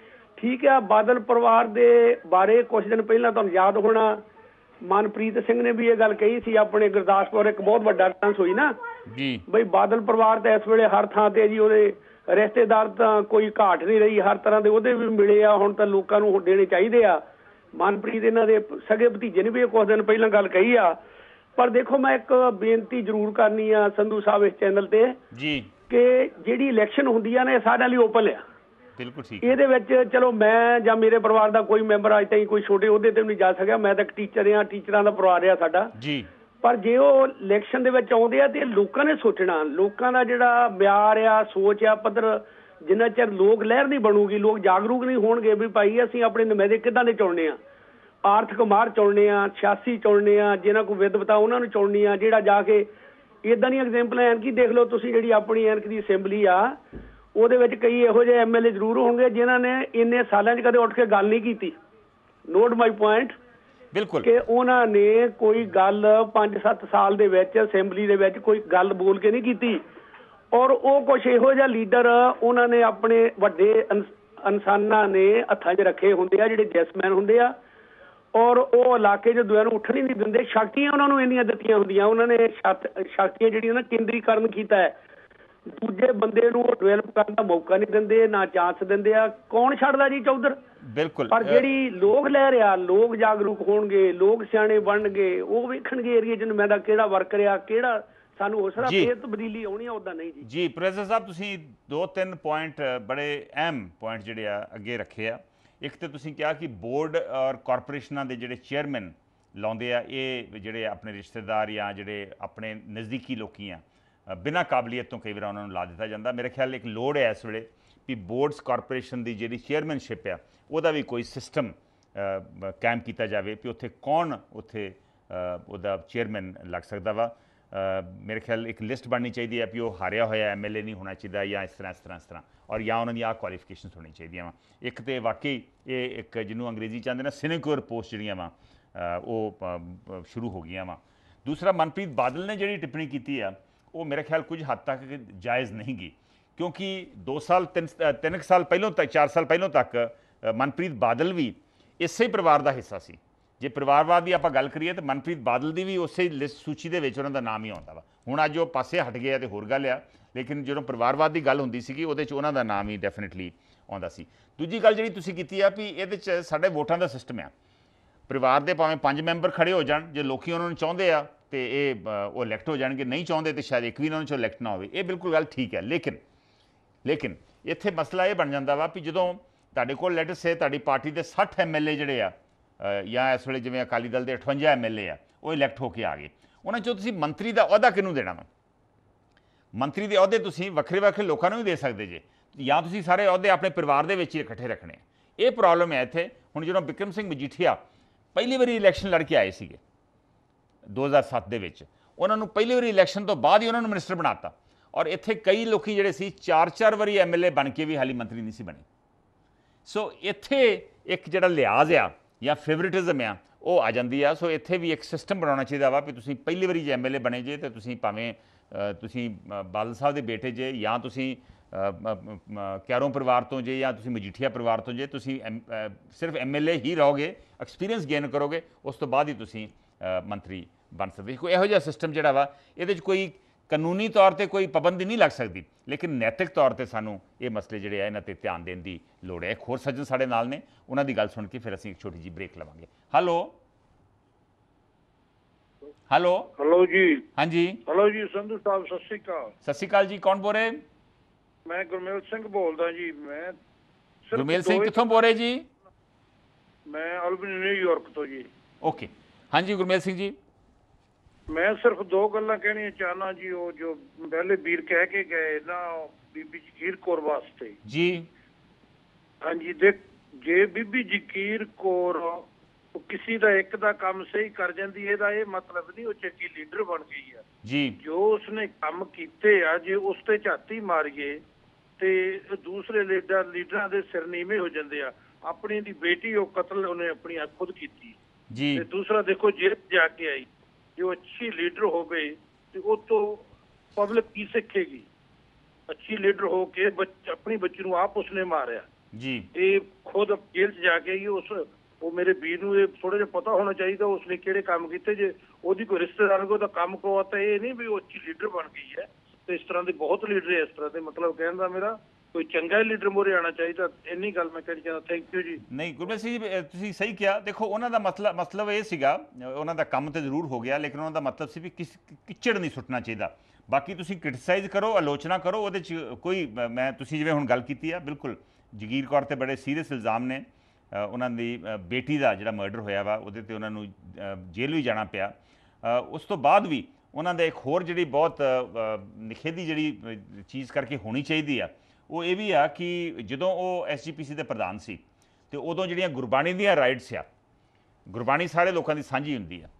ਠੀਕ ਆ। ਬਾਦਲ ਪਰਿਵਾਰ ਦੇ ਬਾਰੇ ਕੁਝ ਦਿਨ ਪਹਿਲਾਂ ਤੁਹਾਨੂੰ ਯਾਦ ਹੋਣਾ, ਮਨਪ੍ਰੀਤ ਸਿੰਘ ਨੇ ਵੀ ਇਹ ਗੱਲ ਕਹੀ ਸੀ। ਆਪਣੇ ਗੁਰਦਾਸਪੁਰ ਇੱਕ ਬਹੁਤ ਵੱਡਾ ਡਾਂਸ ਹੋਈ ਨਾ ਜੀ, ਬਈ ਬਾਦਲ ਪਰਿਵਾਰ ਤਾਂ ਇਸ ਵੇਲੇ ਹਰ ਥਾਂ ਤੇ ਜੀ ਉਹਦੇ ਰਿਸ਼ਤੇਦਾਰ ਤਾਂ ਕੋਈ ਘਾਟ ਨਹੀਂ ਰਹੀ, ਹਰ ਤਰ੍ਹਾਂ ਦੇ ਉਹਦੇ ਵੀ ਮਿਲੇ ਆ। ਹੁਣ ਤਾਂ ਲੋਕਾਂ ਨੂੰ ਦੇਣੇ ਚਾਹੀਦੇ ਆ। ਮਨਪ੍ਰੀਤ ਇਹਨਾਂ ਦੇ ਸਗੇ ਭਤੀਜੇ ਨੇ ਵੀ ਕੁਝ ਦਿਨ ਪਹਿਲਾਂ ਗੱਲ ਕਹੀ ਆ। ਪਰ ਦੇਖੋ, ਮੈਂ ਇੱਕ ਬੇਨਤੀ ਜ਼ਰੂਰ ਕਰਨੀ ਆ ਸੰਧੂ ਸਾਹਿਬ ਇਸ ਚੈਨਲ ਤੇ ਜੀ, ਕਿ ਜਿਹੜੀ ਇਲੈਕਸ਼ਨ ਹੁੰਦੀ ਆ ਨਾ, ਇਹ ਸਾਰਿਆਂ ਲਈ ਓਪਨ ਆ। ਬਿਲਕੁਲ ਠੀਕ। ਇਹਦੇ ਵਿੱਚ ਚਲੋ ਮੈਂ ਜਾਂ ਮੇਰੇ ਪਰਿਵਾਰ ਦਾ ਕੋਈ ਮੈਂਬਰ ਅੱਜ ਤਾਈਂ ਕੋਈ ਛੋਟੇ ਅਹੁਦੇ ਤੇ ਵੀ ਨਹੀਂ ਜਾ ਸਕਿਆ। ਮੈਂ ਤਾਂ ਇੱਕ ਟੀਚਰ ਆ, ਟੀਚਰਾਂ ਦਾ ਪਰਿਵਾਰ ਆ ਸਾਡਾ ਜੀ। ਪਰ ਜੇ ਉਹ ਇਲੈਕਸ਼ਨ ਦੇ ਵਿੱਚ ਆਉਂਦੇ ਆ ਤੇ ਲੋਕਾਂ ਨੇ ਸੋਚਣਾ, ਲੋਕਾਂ ਦਾ ਜਿਹੜਾ ਮਿਆਰ ਆ, ਸੋਚ ਆ, ਪੱਧਰ, ਜਿੰਨਾ ਚਿਰ ਲੋਕ ਲਹਿਰ ਨਹੀਂ ਬਣੂਗੀ, ਲੋਕ ਜਾਗਰੂਕ ਨਹੀਂ ਹੋਣਗੇ ਵੀ ਭਾਈ ਅਸੀਂ ਆਪਣੇ ਨੁਮਾਇੰਦੇ ਕਿੱਦਾਂ ਦੇ ਚੁਣਨੇ ਆ, ਆਰਥਿਕ ਮਾਹਰ ਚੁਣਨੇ ਆ, ਸਿਆਸੀ ਚੁਣਨੇ ਆ, ਜਿਹਨਾਂ ਕੋਲ ਵਿਦਵਤਾ ਉਹਨਾਂ ਨੂੰ ਚੁਣਨੀ ਆ, ਜਿਹੜਾ ਜਾ ਕੇ ਇਦਾਂ ਦੀਆਂ ਐਗਜ਼ਾਮਪਲਾਂ ਐਨਕੀ ਦੇਖ ਲਓ ਤੁਸੀਂ, ਜਿਹੜੀ ਆਪਣੀ ਐਨਕ ਦੀ ਅਸੈਂਬਲੀ ਆ ਉਹਦੇ ਵਿੱਚ ਕਈ ਇਹੋ ਜਿਹੇ ਐਮ ਐਲ ਏ ਜ਼ਰੂਰ ਹੋਣਗੇ ਜਿਨ੍ਹਾਂ ਨੇ ਇੰਨੇ ਸਾਲਾਂ 'ਚ ਕਦੇ ਉੱਠ ਕੇ ਗੱਲ ਨਹੀਂ ਕੀਤੀ। Not my point. ਬਿਲਕੁਲ ਕਿ ਉਹਨਾਂ ਨੇ ਕੋਈ ਗੱਲ ਪੰਜ ਸੱਤ ਸਾਲ ਦੇ ਵਿੱਚ ਅਸੈਂਬਲੀ ਦੇ ਵਿੱਚ ਕੋਈ ਗੱਲ ਬੋਲ ਕੇ ਨਹੀਂ ਕੀਤੀ। ਔਰ ਉਹ ਕੁਛ ਇਹੋ ਜਿਹਾ ਲੀਡਰ ਉਹਨਾਂ ਨੇ ਆਪਣੇ ਵੱਡੇ ਇਨਸਾਨਾਂ ਨੇ ਹੱਥਾਂ 'ਚ ਰੱਖੇ ਹੁੰਦੇ ਆ, ਜਿਹੜੇ ਜੈਸਮੈਨ ਹੁੰਦੇ ਆ। ਔਰ ਉਹ ਇਲਾਕੇ 'ਚ ਦੂਜਿਆਂ ਨੂੰ ਉੱਠਣ ਹੀ ਨਹੀਂ ਦਿੰਦੇ। ਸ਼ਕਤੀਆਂ ਉਹਨਾਂ ਨੂੰ ਇੰਨੀਆਂ ਦਿੱਤੀਆਂ ਹੁੰਦੀਆਂ, ਉਹਨਾਂ ਨੇ ਸ਼ਕਤੀਆਂ ਜਿਹੜੀਆਂ ਨਾ ਕੇਂਦਰੀਕਰਨ ਕੀਤਾ ਹੈ। ਦੂਜੇ ਬੰਦੇ ਨੂੰ ਡਿਵੈਲਪ ਕਰਨ ਦਾ ਮੌਕਾ ਨਹੀਂ ਦਿੰਦੇ, ਨਾ ਚਾਂਸ ਦਿੰਦੇ ਆ। ਕੌਣ ਛੱਡਦਾ ਜੀ ਚੌਧਰ? ਬਿਲਕੁਲ। ਪਰ ਜਿਹੜੀ ਲੋਕ ਲੈ ਰਿਹਾ, ਲੋਕ ਜਾਗਰੂਕ ਹੋਣਗੇ, ਲੋਕ ਸਿਆਣੇ ਬਣਨਗੇ, ਉਹ ਵੇਖਣਗੇ ਏਰੀਏ 'ਚ ਮੈਂ ਦਾ ਕਿਹੜਾ ਵਰਕ ਰਿਹਾ, ਕਿਹੜਾ ਸਾਨੂੰ ਉਸ ਤਰ੍ਹਾਂ ਫੇਰ ਤਬਦੀਲੀ ਆਉਣੀ ਆ, ਉੱਦਾਂ ਨਹੀਂ ਜੀ। ਜੀ ਪ੍ਰੋਫੈਸਰ ਸਾਹਿਬ, ਤੁਸੀਂ ਦੋ ਤਿੰਨ ਪੁਆਇੰਟ ਬੜੇ ਅਹਿਮ ਪੁਆਇੰਟ ਜਿਹੜੇ ਆ ਅੱਗੇ ਰੱਖੇ ਆ। ਇੱਕ ਤਾਂ ਤੁਸੀਂ ਕਿਹਾ ਕਿ ਬੋਰਡ ਔਰ ਕਾਰਪੋਰੇਸ਼ਨਾਂ ਦੇ ਜਿਹੜੇ ਚੇਅਰਮੈਨ ਲਾਉਂਦੇ ਆ ਇਹ ਜਿਹੜੇ ਆਪਣੇ ਰਿਸ਼ਤੇਦਾਰ ਜਾਂ ਜਿਹੜੇ ਆਪਣੇ ਨਜ਼ਦੀਕੀ ਲੋਕੀ ਆ ਬਿਨਾਂ ਕਾਬਲੀਅਤ ਤੋਂ ਕਈ ਵਾਰ ਉਹਨਾਂ ਨੂੰ ਲਾ ਦਿੱਤਾ ਜਾਂਦਾ। ਮੇਰੇ ਖਿਆਲ ਇੱਕ ਲੋੜ ਹੈ ਇਸ ਵੇਲੇ ਵੀ ਬੋਰਡਸ ਕਾਰਪੋਰੇਸ਼ਨ ਦੀ ਜਿਹੜੀ ਚੇਅਰਮੈਨਸ਼ਿਪ ਆ ਉਹਦਾ ਵੀ ਕੋਈ ਸਿਸਟਮ ਕਾਇਮ ਕੀਤਾ ਜਾਵੇ ਵੀ ਉੱਥੇ ਕੌਣ ਉੱਥੇ ਉਹਦਾ ਚੇਅਰਮੈਨ ਲੱਗ ਸਕਦਾ ਵਾ। ਮੇਰੇ ਖਿਆਲ ਇੱਕ ਲਿਸਟ ਬਣਨੀ ਚਾਹੀਦੀ ਹੈ ਵੀ ਉਹ ਹਾਰਿਆ ਹੋਇਆ ਐਮ ਐਲ ਏ ਨਹੀਂ ਹੋਣਾ ਚਾਹੀਦਾ ਜਾਂ ਇਸ ਤਰ੍ਹਾਂ ਇਸ ਤਰ੍ਹਾਂ ਇਸ ਤਰ੍ਹਾਂ ਔਰ ਜਾਂ ਉਹਨਾਂ ਦੀਆਂ ਆਹ ਕੁਆਲੀਫਿਕੇਸ਼ਨਸ ਹੋਣੀ ਚਾਹੀਦੀਆਂ ਵਾ। ਇੱਕ ਤਾਂ ਵਾਕਈ ਇਹ ਇੱਕ ਜਿਹਨੂੰ ਅੰਗਰੇਜ਼ੀ ਚਾਹੁੰਦੇ ਨਾ ਸਿਨੇਕੋਰ ਪੋਸਟ ਜਿਹੜੀਆਂ ਵਾ ਉਹ ਸ਼ੁਰੂ ਹੋ ਗਈਆਂ ਵਾ। ਦੂਸਰਾ ਮਨਪ੍ਰੀਤ ਬਾਦਲ ਨੇ ਜਿਹੜੀ ਟਿੱਪਣੀ ਕੀਤੀ ਆ ਉਹ ਮੇਰੇ ਖਿਆਲ ਕੁਝ ਹੱਦ ਤੱਕ ਜਾਇਜ਼ ਨਹੀਂ ਗੀ ਕਿਉਂਕਿ ਦੋ ਸਾਲ ਤਿੰਨ ਤਿੰਨ ਕੁ ਸਾਲ ਪਹਿਲੋਂ ਤੱਕ ਚਾਰ ਸਾਲ ਪਹਿਲੋਂ ਤੱਕ ਮਨਪ੍ਰੀਤ ਬਾਦਲ ਵੀ ਇਸੇ ਪਰਿਵਾਰ ਦਾ ਹਿੱਸਾ ਸੀ। ਜੇ ਪਰਿਵਾਰਵਾਦ ਦੀ ਆਪਾਂ ਗੱਲ ਕਰੀਏ ਤਾਂ ਮਨਪ੍ਰੀਤ ਬਾਦਲ ਦੀ ਵੀ ਉਸੇ ਲਿਸਟ ਸੂਚੀ ਦੇ ਵਿੱਚ ਉਹਨਾਂ ਦਾ ਨਾਮ ਹੀ ਆਉਂਦਾ ਵਾ। ਹੁਣ ਅੱਜ ਉਹ ਪਾਸੇ ਹਟ ਗਏ ਆ ਤੇ ਹੋਰ ਗੱਲ ਆ, ਲੇਕਿਨ ਜਦੋਂ ਪਰਿਵਾਰਵਾਦ ਦੀ ਗੱਲ ਹੁੰਦੀ ਸੀਗੀ ਉਹਦੇ 'ਚ ਉਹਨਾਂ ਦਾ ਨਾਮ ਹੀ ਡੈਫੀਨਿਟਲੀ ਆਉਂਦਾ ਸੀ। ਦੂਜੀ ਗੱਲ ਜਿਹੜੀ ਤੁਸੀਂ ਕੀਤੀ ਆ ਵੀ ਇਹਦੇ 'ਚ ਸਾਡੇ ਵੋਟਾਂ ਦਾ ਸਿਸਟਮ ਆ, ਪਰਿਵਾਰ ਦੇ ਭਾਵੇਂ ਪੰਜ ਮੈਂਬਰ ਖੜੇ ਹੋ ਜਾਣ, ਜੇ ਲੋਕੀ ਉਹਨਾਂ ਨੂੰ ਚਾਹੁੰਦੇ ਆ ਤੇ ਇਹ ਉਹ ਇਲੈਕਟ ਹੋ ਜਾਣਗੇ, ਨਹੀਂ ਚਾਹੁੰਦੇ ਤੇ ਸ਼ਾਇਦ ਇੱਕ ਵੀ ਉਹਨਾਂ 'ਚੋਂ ਇਲੈਕਟ ਨਾ ਹੋਵੇ। ਇਹ ਬਿਲਕੁਲ ਗੱਲ ਠੀਕ ਹੈ, ਲੇਕਿਨ ਲੇਕਿਨ ਇੱਥੇ ਮਸਲਾ ਇਹ ਬਣ ਜਾਂਦਾ ਵਾ ਵੀ ਜਦੋਂ ਤੁਹਾਡੇ ਕੋਲ ਲੈਟਸ ਸੇ ਤੁਹਾਡੀ ਪਾਰਟੀ ਦੇ ਸੱਠ ਐਮ ਐਲ ਏ ਜਿਹੜੇ ਆ ਜਾਂ ਇਸ ਵੇਲੇ ਜਿਵੇਂ ਅਕਾਲੀ ਦਲ ਦੇ ਅਠਵੰਜਾ ਐਮ ਐਲ ਏ ਆ ਉਹ ਇਲੈਕਟ ਹੋ ਕੇ ਆ ਗਏ, ਉਹਨਾਂ 'ਚੋਂ ਤੁਸੀਂ ਮੰਤਰੀ ਦਾ ਅਹੁਦਾ ਕਿਹਨੂੰ ਦੇਣਾ ਵਾ? ਮੰਤਰੀ ਦੇ ਅਹੁਦੇ ਤੁਸੀਂ ਵੱਖਰੇ ਵੱਖਰੇ ਲੋਕਾਂ ਨੂੰ ਵੀ ਦੇ ਸਕਦੇ ਜੇ ਜਾਂ ਤੁਸੀਂ ਸਾਰੇ ਅਹੁਦੇ ਆਪਣੇ ਪਰਿਵਾਰ ਦੇ ਵਿੱਚ ਹੀ ਇਕੱਠੇ ਰੱਖਣੇ। ਇਹ ਪ੍ਰੋਬਲਮ ਹੈ ਇੱਥੇ। ਹੁਣ ਜਦੋਂ ਬਿਕਰਮ ਸਿੰਘ ਮਜੀਠੀਆ ਪਹਿਲੀ ਵਾਰੀ ਇਲੈਕਸ਼ਨ ਲੜ ਕੇ ਆਏ ਸੀਗੇ ਦੋ ਹਜ਼ਾਰ ਸੱਤ ਦੇ ਵਿੱਚ, ਉਹਨਾਂ ਨੂੰ ਪਹਿਲੀ ਵਾਰੀ ਇਲੈਕਸ਼ਨ ਤੋਂ ਬਾਅਦ ਹੀ ਉਹਨਾਂ ਨੂੰ ਮਿਨਿਸਟਰ ਬਣਾਤਾ ਔਰ ਇੱਥੇ ਕਈ ਲੋਕੀ ਜਿਹੜੇ ਸੀ ਚਾਰ ਚਾਰ ਵਾਰੀ ਐਮ ਐਲ ਏ ਬਣ ਕੇ ਵੀ ਹਾਲੀ ਮੰਤਰੀ ਨਹੀਂ ਸੀ ਬਣੇ। ਸੋ ਇੱਥੇ ਇੱਕ ਜਿਹੜਾ ਲਿਹਾਜ਼ ਆ ਜਾਂ ਫੇਵਰਿਟਿਜ਼ਮ ਆ ਉਹ ਆ ਜਾਂਦੀ ਆ। ਸੋ ਇੱਥੇ ਵੀ ਇੱਕ ਸਿਸਟਮ ਬਣਾਉਣਾ ਚਾਹੀਦਾ ਵਾ ਵੀ ਤੁਸੀਂ ਪਹਿਲੀ ਵਾਰੀ ਜੇ ਐਮ ਐਲ ਏ ਬਣੇ ਜੇ ਤਾਂ ਤੁਸੀਂ ਭਾਵੇਂ ਤੁਸੀਂ ਬਾਦਲ ਸਾਹਿਬ ਦੇ ਬੇਟੇ ਜੇ ਜਾਂ ਤੁਸੀਂ ਕੈਰੋਂ ਪਰਿਵਾਰ ਤੋਂ ਜੇ ਜਾਂ ਤੁਸੀਂ ਮਜੀਠੀਆ ਪਰਿਵਾਰ ਤੋਂ ਜੇ, ਤੁਸੀਂ ਸਿਰਫ ਐਮ ਐਲ ਏ ਹੀ ਰਹੋਗੇ, ਐਕਸਪੀਰੀਅੰਸ ਗੇਨ ਕਰੋਗੇ, ਉਸ ਤੋਂ ਬਾਅਦ ਹੀ ਤੁਸੀਂ ਮੰਤਰੀ ਬਣ ਸਕਦੇ। ਕੋਈ ਇਹੋ ਜਿਹਾ ਸਿਸਟਮ ਜਿਹੜਾ ਵਾ ਇਹਦੇ 'ਚ ਕੋਈ ਕਾਨੂੰਨੀ ਤੌਰ ਤੇ ਕੋਈ ਪਾਬੰਦੀ ਨਹੀਂ ਲੱਗ ਸਕਦੀ, ਲੇਕਿਨ ਨੈਤਿਕ ਤੌਰ ਤੇ ਸਾਨੂੰ ਇਹ ਮਸਲੇ ਜਿਹੜੇ ਆ ਇਹਨਾਂ ਤੇ ਧਿਆਨ ਦੇਣ ਦੀ ਲੋੜ ਹੈ। ਇੱਕ ਹੋਰ ਸੱਜਣ ਸਾਡੇ ਨਾਲ ਨੇ, ਉਹਨਾਂ ਦੀ ਗੱਲ ਸੁਣ ਕੇ ਫਿਰ ਅਸੀਂ ਇੱਕ ਛੋਟੀ ਜਿਹੀ ਬ੍ਰੇਕ ਲਵਾਂਗੇ। ਹੈਲੋ ਹੈਲੋ ਹੈਲੋ ਜੀ। ਹਾਂਜੀ ਹੈਲੋ ਜੀ ਸੰਧੂ ਸਾਹਿਬ, ਸਤਿ ਸ਼੍ਰੀ ਅਕਾਲ। ਸਤਿ ਸ਼੍ਰੀ ਅਕਾਲ ਜੀ, ਕੌਣ ਬੋਲ ਰਹੇ? ਮੈਂ ਗੁਰਮੇਲ ਸਿੰਘ ਬੋਲਦਾ ਜੀ। ਮੈਂ ਗੁਰਮੇਲ ਸਿੰਘ ਕਿੱਥੋਂ ਬੋਲ ਰਹੇ ਜੀ? ਮੈਂ ਅਲਬਨੀ ਨਿਊਯਾਰਕ ਤੋਂ ਜੀ। ਓਕੇ, ਹਾਂਜੀ ਗੁਰਮੇਲ ਸਿੰਘ ਜੀ। ਮੈਂ ਸਿਰਫ ਦੋ ਗੱਲਾਂ ਕਹਿਣੀਆਂ ਚਾਹਨਾ ਜੀ। ਉਹ ਜੋ ਪਹਿਲੇ ਵੀਰ ਕਹਿ ਕੇ ਗਏ ਨਾ ਬੀਬੀ ਜਗੀਰ ਕੌਰ ਵਾਸਤੇ ਜੀ, ਹਾਂਜੀ ਦੇਖ, ਜੇ ਬੀਬੀ ਜਗੀਰ ਕੌਰ ਕਿਸੇ ਦਾ ਇੱਕ ਦਾ ਕੰਮ ਸਹੀ ਕਰ ਜਾਂਦੀ, ਇਹਦਾ ਇਹ ਮਤਲਬ ਨਹੀਂ ਉਹ ਚੰਗੀ ਲੀਡਰ ਬਣ ਗਈ ਆ ਜੀ। ਜੋ ਉਸਨੇ ਕੰਮ ਕੀਤੇ ਆ ਜੇ ਉਸ ਤੇ ਝਾਤੀ ਮਾਰੀਏ ਤੇ ਦੂਸਰੇ ਲੀਡਰ ਲੀਡਰਾਂ ਦੇ ਸਿਰ ਨੀਵੇਂ ਹੋ ਜਾਂਦੇ ਆ। ਆਪਣੀ ਦੀ ਬੇਟੀ ਉਹ ਕਤਲ ਉਹਨੇ ਆਪਣੀ ਖੁਦ ਕੀਤੀ ਜੀ। ਤੇ ਦੂਸਰਾ ਦੇਖੋ ਜੇਲ੍ਹ ਜਾ ਕੇ ਆਈ। ਜੋ ਅੱਛੀ ਲੀਡਰ ਹੋਵੇ ਤੇ ਉਹ ਤੋਂ ਪਬਲਿਕ ਕੀ ਸਿੱਖੇਗੀ? ਅੱਛੀ ਲੀਡਰ ਹੋ ਕੇ ਆਪਣੀ ਬੱਚੀ ਨੂੰ ਆਪ ਉਸਨੇ ਮਾਰਿਆ ਜੀ। ਇਹ ਖੁਦ ਜੇਲ੍ਹ 'ਚ ਜਾ ਕੇ ਆਈ। ਉਸ ਉਹ ਮੇਰੇ ਵੀਰ ਨੂੰ ਇਹ ਥੋੜਾ ਜਿਹਾ ਪਤਾ ਹੋਣਾ ਚਾਹੀਦਾ ਉਸਨੇ ਕਿਹੜੇ ਕੰਮ ਕੀਤੇ। ਜੇ ਉਹਦੀ ਕੋਈ ਰਿਸ਼ਤੇਦਾਰ ਕੋਈ ਉਹਦਾ ਕੰਮ ਕਰਵਾਤਾ, ਇਹ ਨਹੀਂ ਵੀ ਉਹ ਅੱਛੀ ਲੀਡਰ ਬਣ ਗਈ ਹੈ। ਤੇ ਇਸ ਤਰ੍ਹਾਂ ਦੇ ਬਹੁਤ ਲੀਡਰ ਇਸ ਤਰ੍ਹਾਂ ਦੇ, ਮਤਲਬ ਕਹਿਣ ਦਾ ਮੇਰਾ ਕੋਈ ਚੰਗਾ ਲੀਡਰ ਮੋਰੇ ਆਉਣਾ ਚਾਹੀਦਾ। ਇੰਨੀ ਗੱਲ ਮੈਂ ਕਹਿਣੀ ਚਾਹੁੰਦਾ। ਥੈਂਕ ਯੂ ਜੀ। ਨਹੀਂ ਗੁਰਮੇਲ ਸਿੰਘ ਜੀ, ਤੁਸੀਂ ਸਹੀ ਕਿਹਾ। ਦੇਖੋ ਉਹਨਾਂ ਦਾ ਮਤਲਬ ਮਤਲਬ ਇਹ ਸੀਗਾ, ਉਹਨਾਂ ਦਾ ਕੰਮ ਤੇ ਜ਼ਰੂਰ ਹੋ ਗਿਆ, ਲੇਕਿਨ ਉਹਨਾਂ ਦਾ ਮਤਲਬ ਸੀ ਵੀ ਕਿਸ ਕਿਚੜ ਨਹੀਂ ਸੁੱਟਣਾ ਚਾਹੀਦਾ। ਬਾਕੀ ਤੁਸੀਂ ਕ੍ਰਿਟਿਸਾਈਜ਼ ਕਰੋ, ਆਲੋਚਨਾ ਕਰੋ, ਉਹਦੇ 'ਚ ਕੋਈ ਮੈਂ ਤੁਸੀਂ ਜਿਵੇਂ ਹੁਣ ਗੱਲ ਕੀਤੀ ਆ, ਬਿਲਕੁਲ ਜਗੀਰ ਕੌਰ 'ਤੇ ਬੜੇ ਸੀਰੀਅਸ ਇਲਜ਼ਾਮ ਨੇ। ਉਹਨਾਂ ਦੀ ਬੇਟੀ ਦਾ ਜਿਹੜਾ ਮਰਡਰ ਹੋਇਆ ਵਾ ਉਹਦੇ 'ਤੇ ਉਹਨਾਂ ਨੂੰ ਜੇਲ੍ਹ ਵੀ ਜਾਣਾ ਪਿਆ। ਉਸ ਤੋਂ ਬਾਅਦ ਵੀ ਉਹਨਾਂ ਦਾ ਇੱਕ ਹੋਰ ਜਿਹੜੀ ਬਹੁਤ ਨਿਖੇਧੀ ਜਿਹੜੀ ਚੀਜ਼ ਕਰਕੇ ਹੋਣੀ ਚਾਹੀਦੀ ਆ ਉਹ ਇਹ ਵੀ ਆ ਕਿ ਜਦੋਂ ਉਹ ਐਸ ਜੀ ਪੀ ਸੀ ਦੇ ਪ੍ਰਧਾਨ ਸੀ ਤੇ ਉਦੋਂ ਜਿਹੜੀਆਂ ਗੁਰਬਾਣੀ ਦੀਆਂ ਰਾਈਟਸ ਆ, ਗੁਰਬਾਣੀ ਸਾਰੇ ਲੋਕਾਂ ਦੀ ਸਾਂਝੀ ਹੁੰਦੀ ਆ।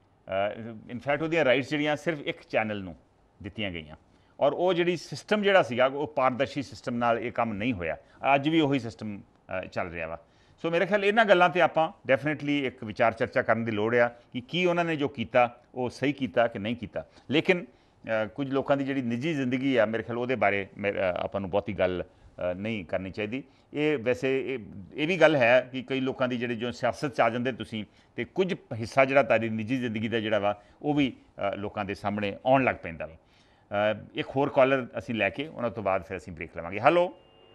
ਇਨਫੈਕਟ ਉਹਦੀਆਂ ਰਾਈਟਸ ਜਿਹੜੀਆਂ ਸਿਰਫ ਇੱਕ ਚੈਨਲ ਨੂੰ ਦਿੱਤੀਆਂ ਗਈਆਂ ਔਰ ਉਹ ਜਿਹੜੀ ਸਿਸਟਮ ਜਿਹੜਾ ਸੀਗਾ ਉਹ ਪਾਰਦਰਸ਼ੀ ਸਿਸਟਮ ਨਾਲ ਇਹ ਕੰਮ ਨਹੀਂ ਹੋਇਆ। ਅੱਜ ਵੀ ਉਹੀ ਸਿਸਟਮ ਚੱਲ ਰਿਹਾ ਵਾ। ਸੋ ਮੇਰੇ ਖਿਆਲ ਇਹਨਾਂ ਗੱਲਾਂ 'ਤੇ ਆਪਾਂ ਡੈਫੀਨੇਟਲੀ ਇੱਕ ਵਿਚਾਰ ਚਰਚਾ ਕਰਨ ਦੀ ਲੋੜ ਆ ਕਿ ਕੀ ਉਹਨਾਂ ਨੇ ਜੋ ਕੀਤਾ ਉਹ ਸਹੀ ਕੀਤਾ ਕਿ ਨਹੀਂ ਕੀਤਾ। ਲੇਕਿਨ ਕੁਝ ਲੋਕਾਂ ਦੀ ਜਿਹੜੀ ਨਿੱਜੀ ਜ਼ਿੰਦਗੀ ਆ, ਮੇਰੇ ਖਿਆਲ ਉਹਦੇ ਬਾਰੇ ਆਪਾਂ ਨੂੰ ਬਹੁਤੀ ਗੱਲ ਨਹੀਂ ਕਰਨੀ ਚਾਹੀਦੀ। ਇਹ ਵੈਸੇ ਇਹ ਇਹ ਵੀ ਗੱਲ ਹੈ ਕਿ ਕਈ ਲੋਕਾਂ ਦੀ ਜਿਹੜੇ ਜੋ ਸਿਆਸਤ 'ਚ ਆ ਜਾਂਦੇ ਤੁਸੀਂ ਅਤੇ ਕੁਝ ਹਿੱਸਾ ਜਿਹੜਾ ਤੁਹਾਡੀ ਨਿੱਜੀ ਜ਼ਿੰਦਗੀ ਦਾ ਜਿਹੜਾ ਵਾ ਉਹ ਵੀ ਲੋਕਾਂ ਦੇ ਸਾਹਮਣੇ ਆਉਣ ਲੱਗ ਪੈਂਦਾ ਵਾ। ਇੱਕ ਹੋਰ ਕਾਲਰ ਅਸੀਂ ਲੈ ਕੇ ਉਹਨਾਂ ਤੋਂ ਬਾਅਦ ਫਿਰ ਅਸੀਂ ਬ੍ਰੇਕ ਲਵਾਂਗੇ। ਹੈਲੋ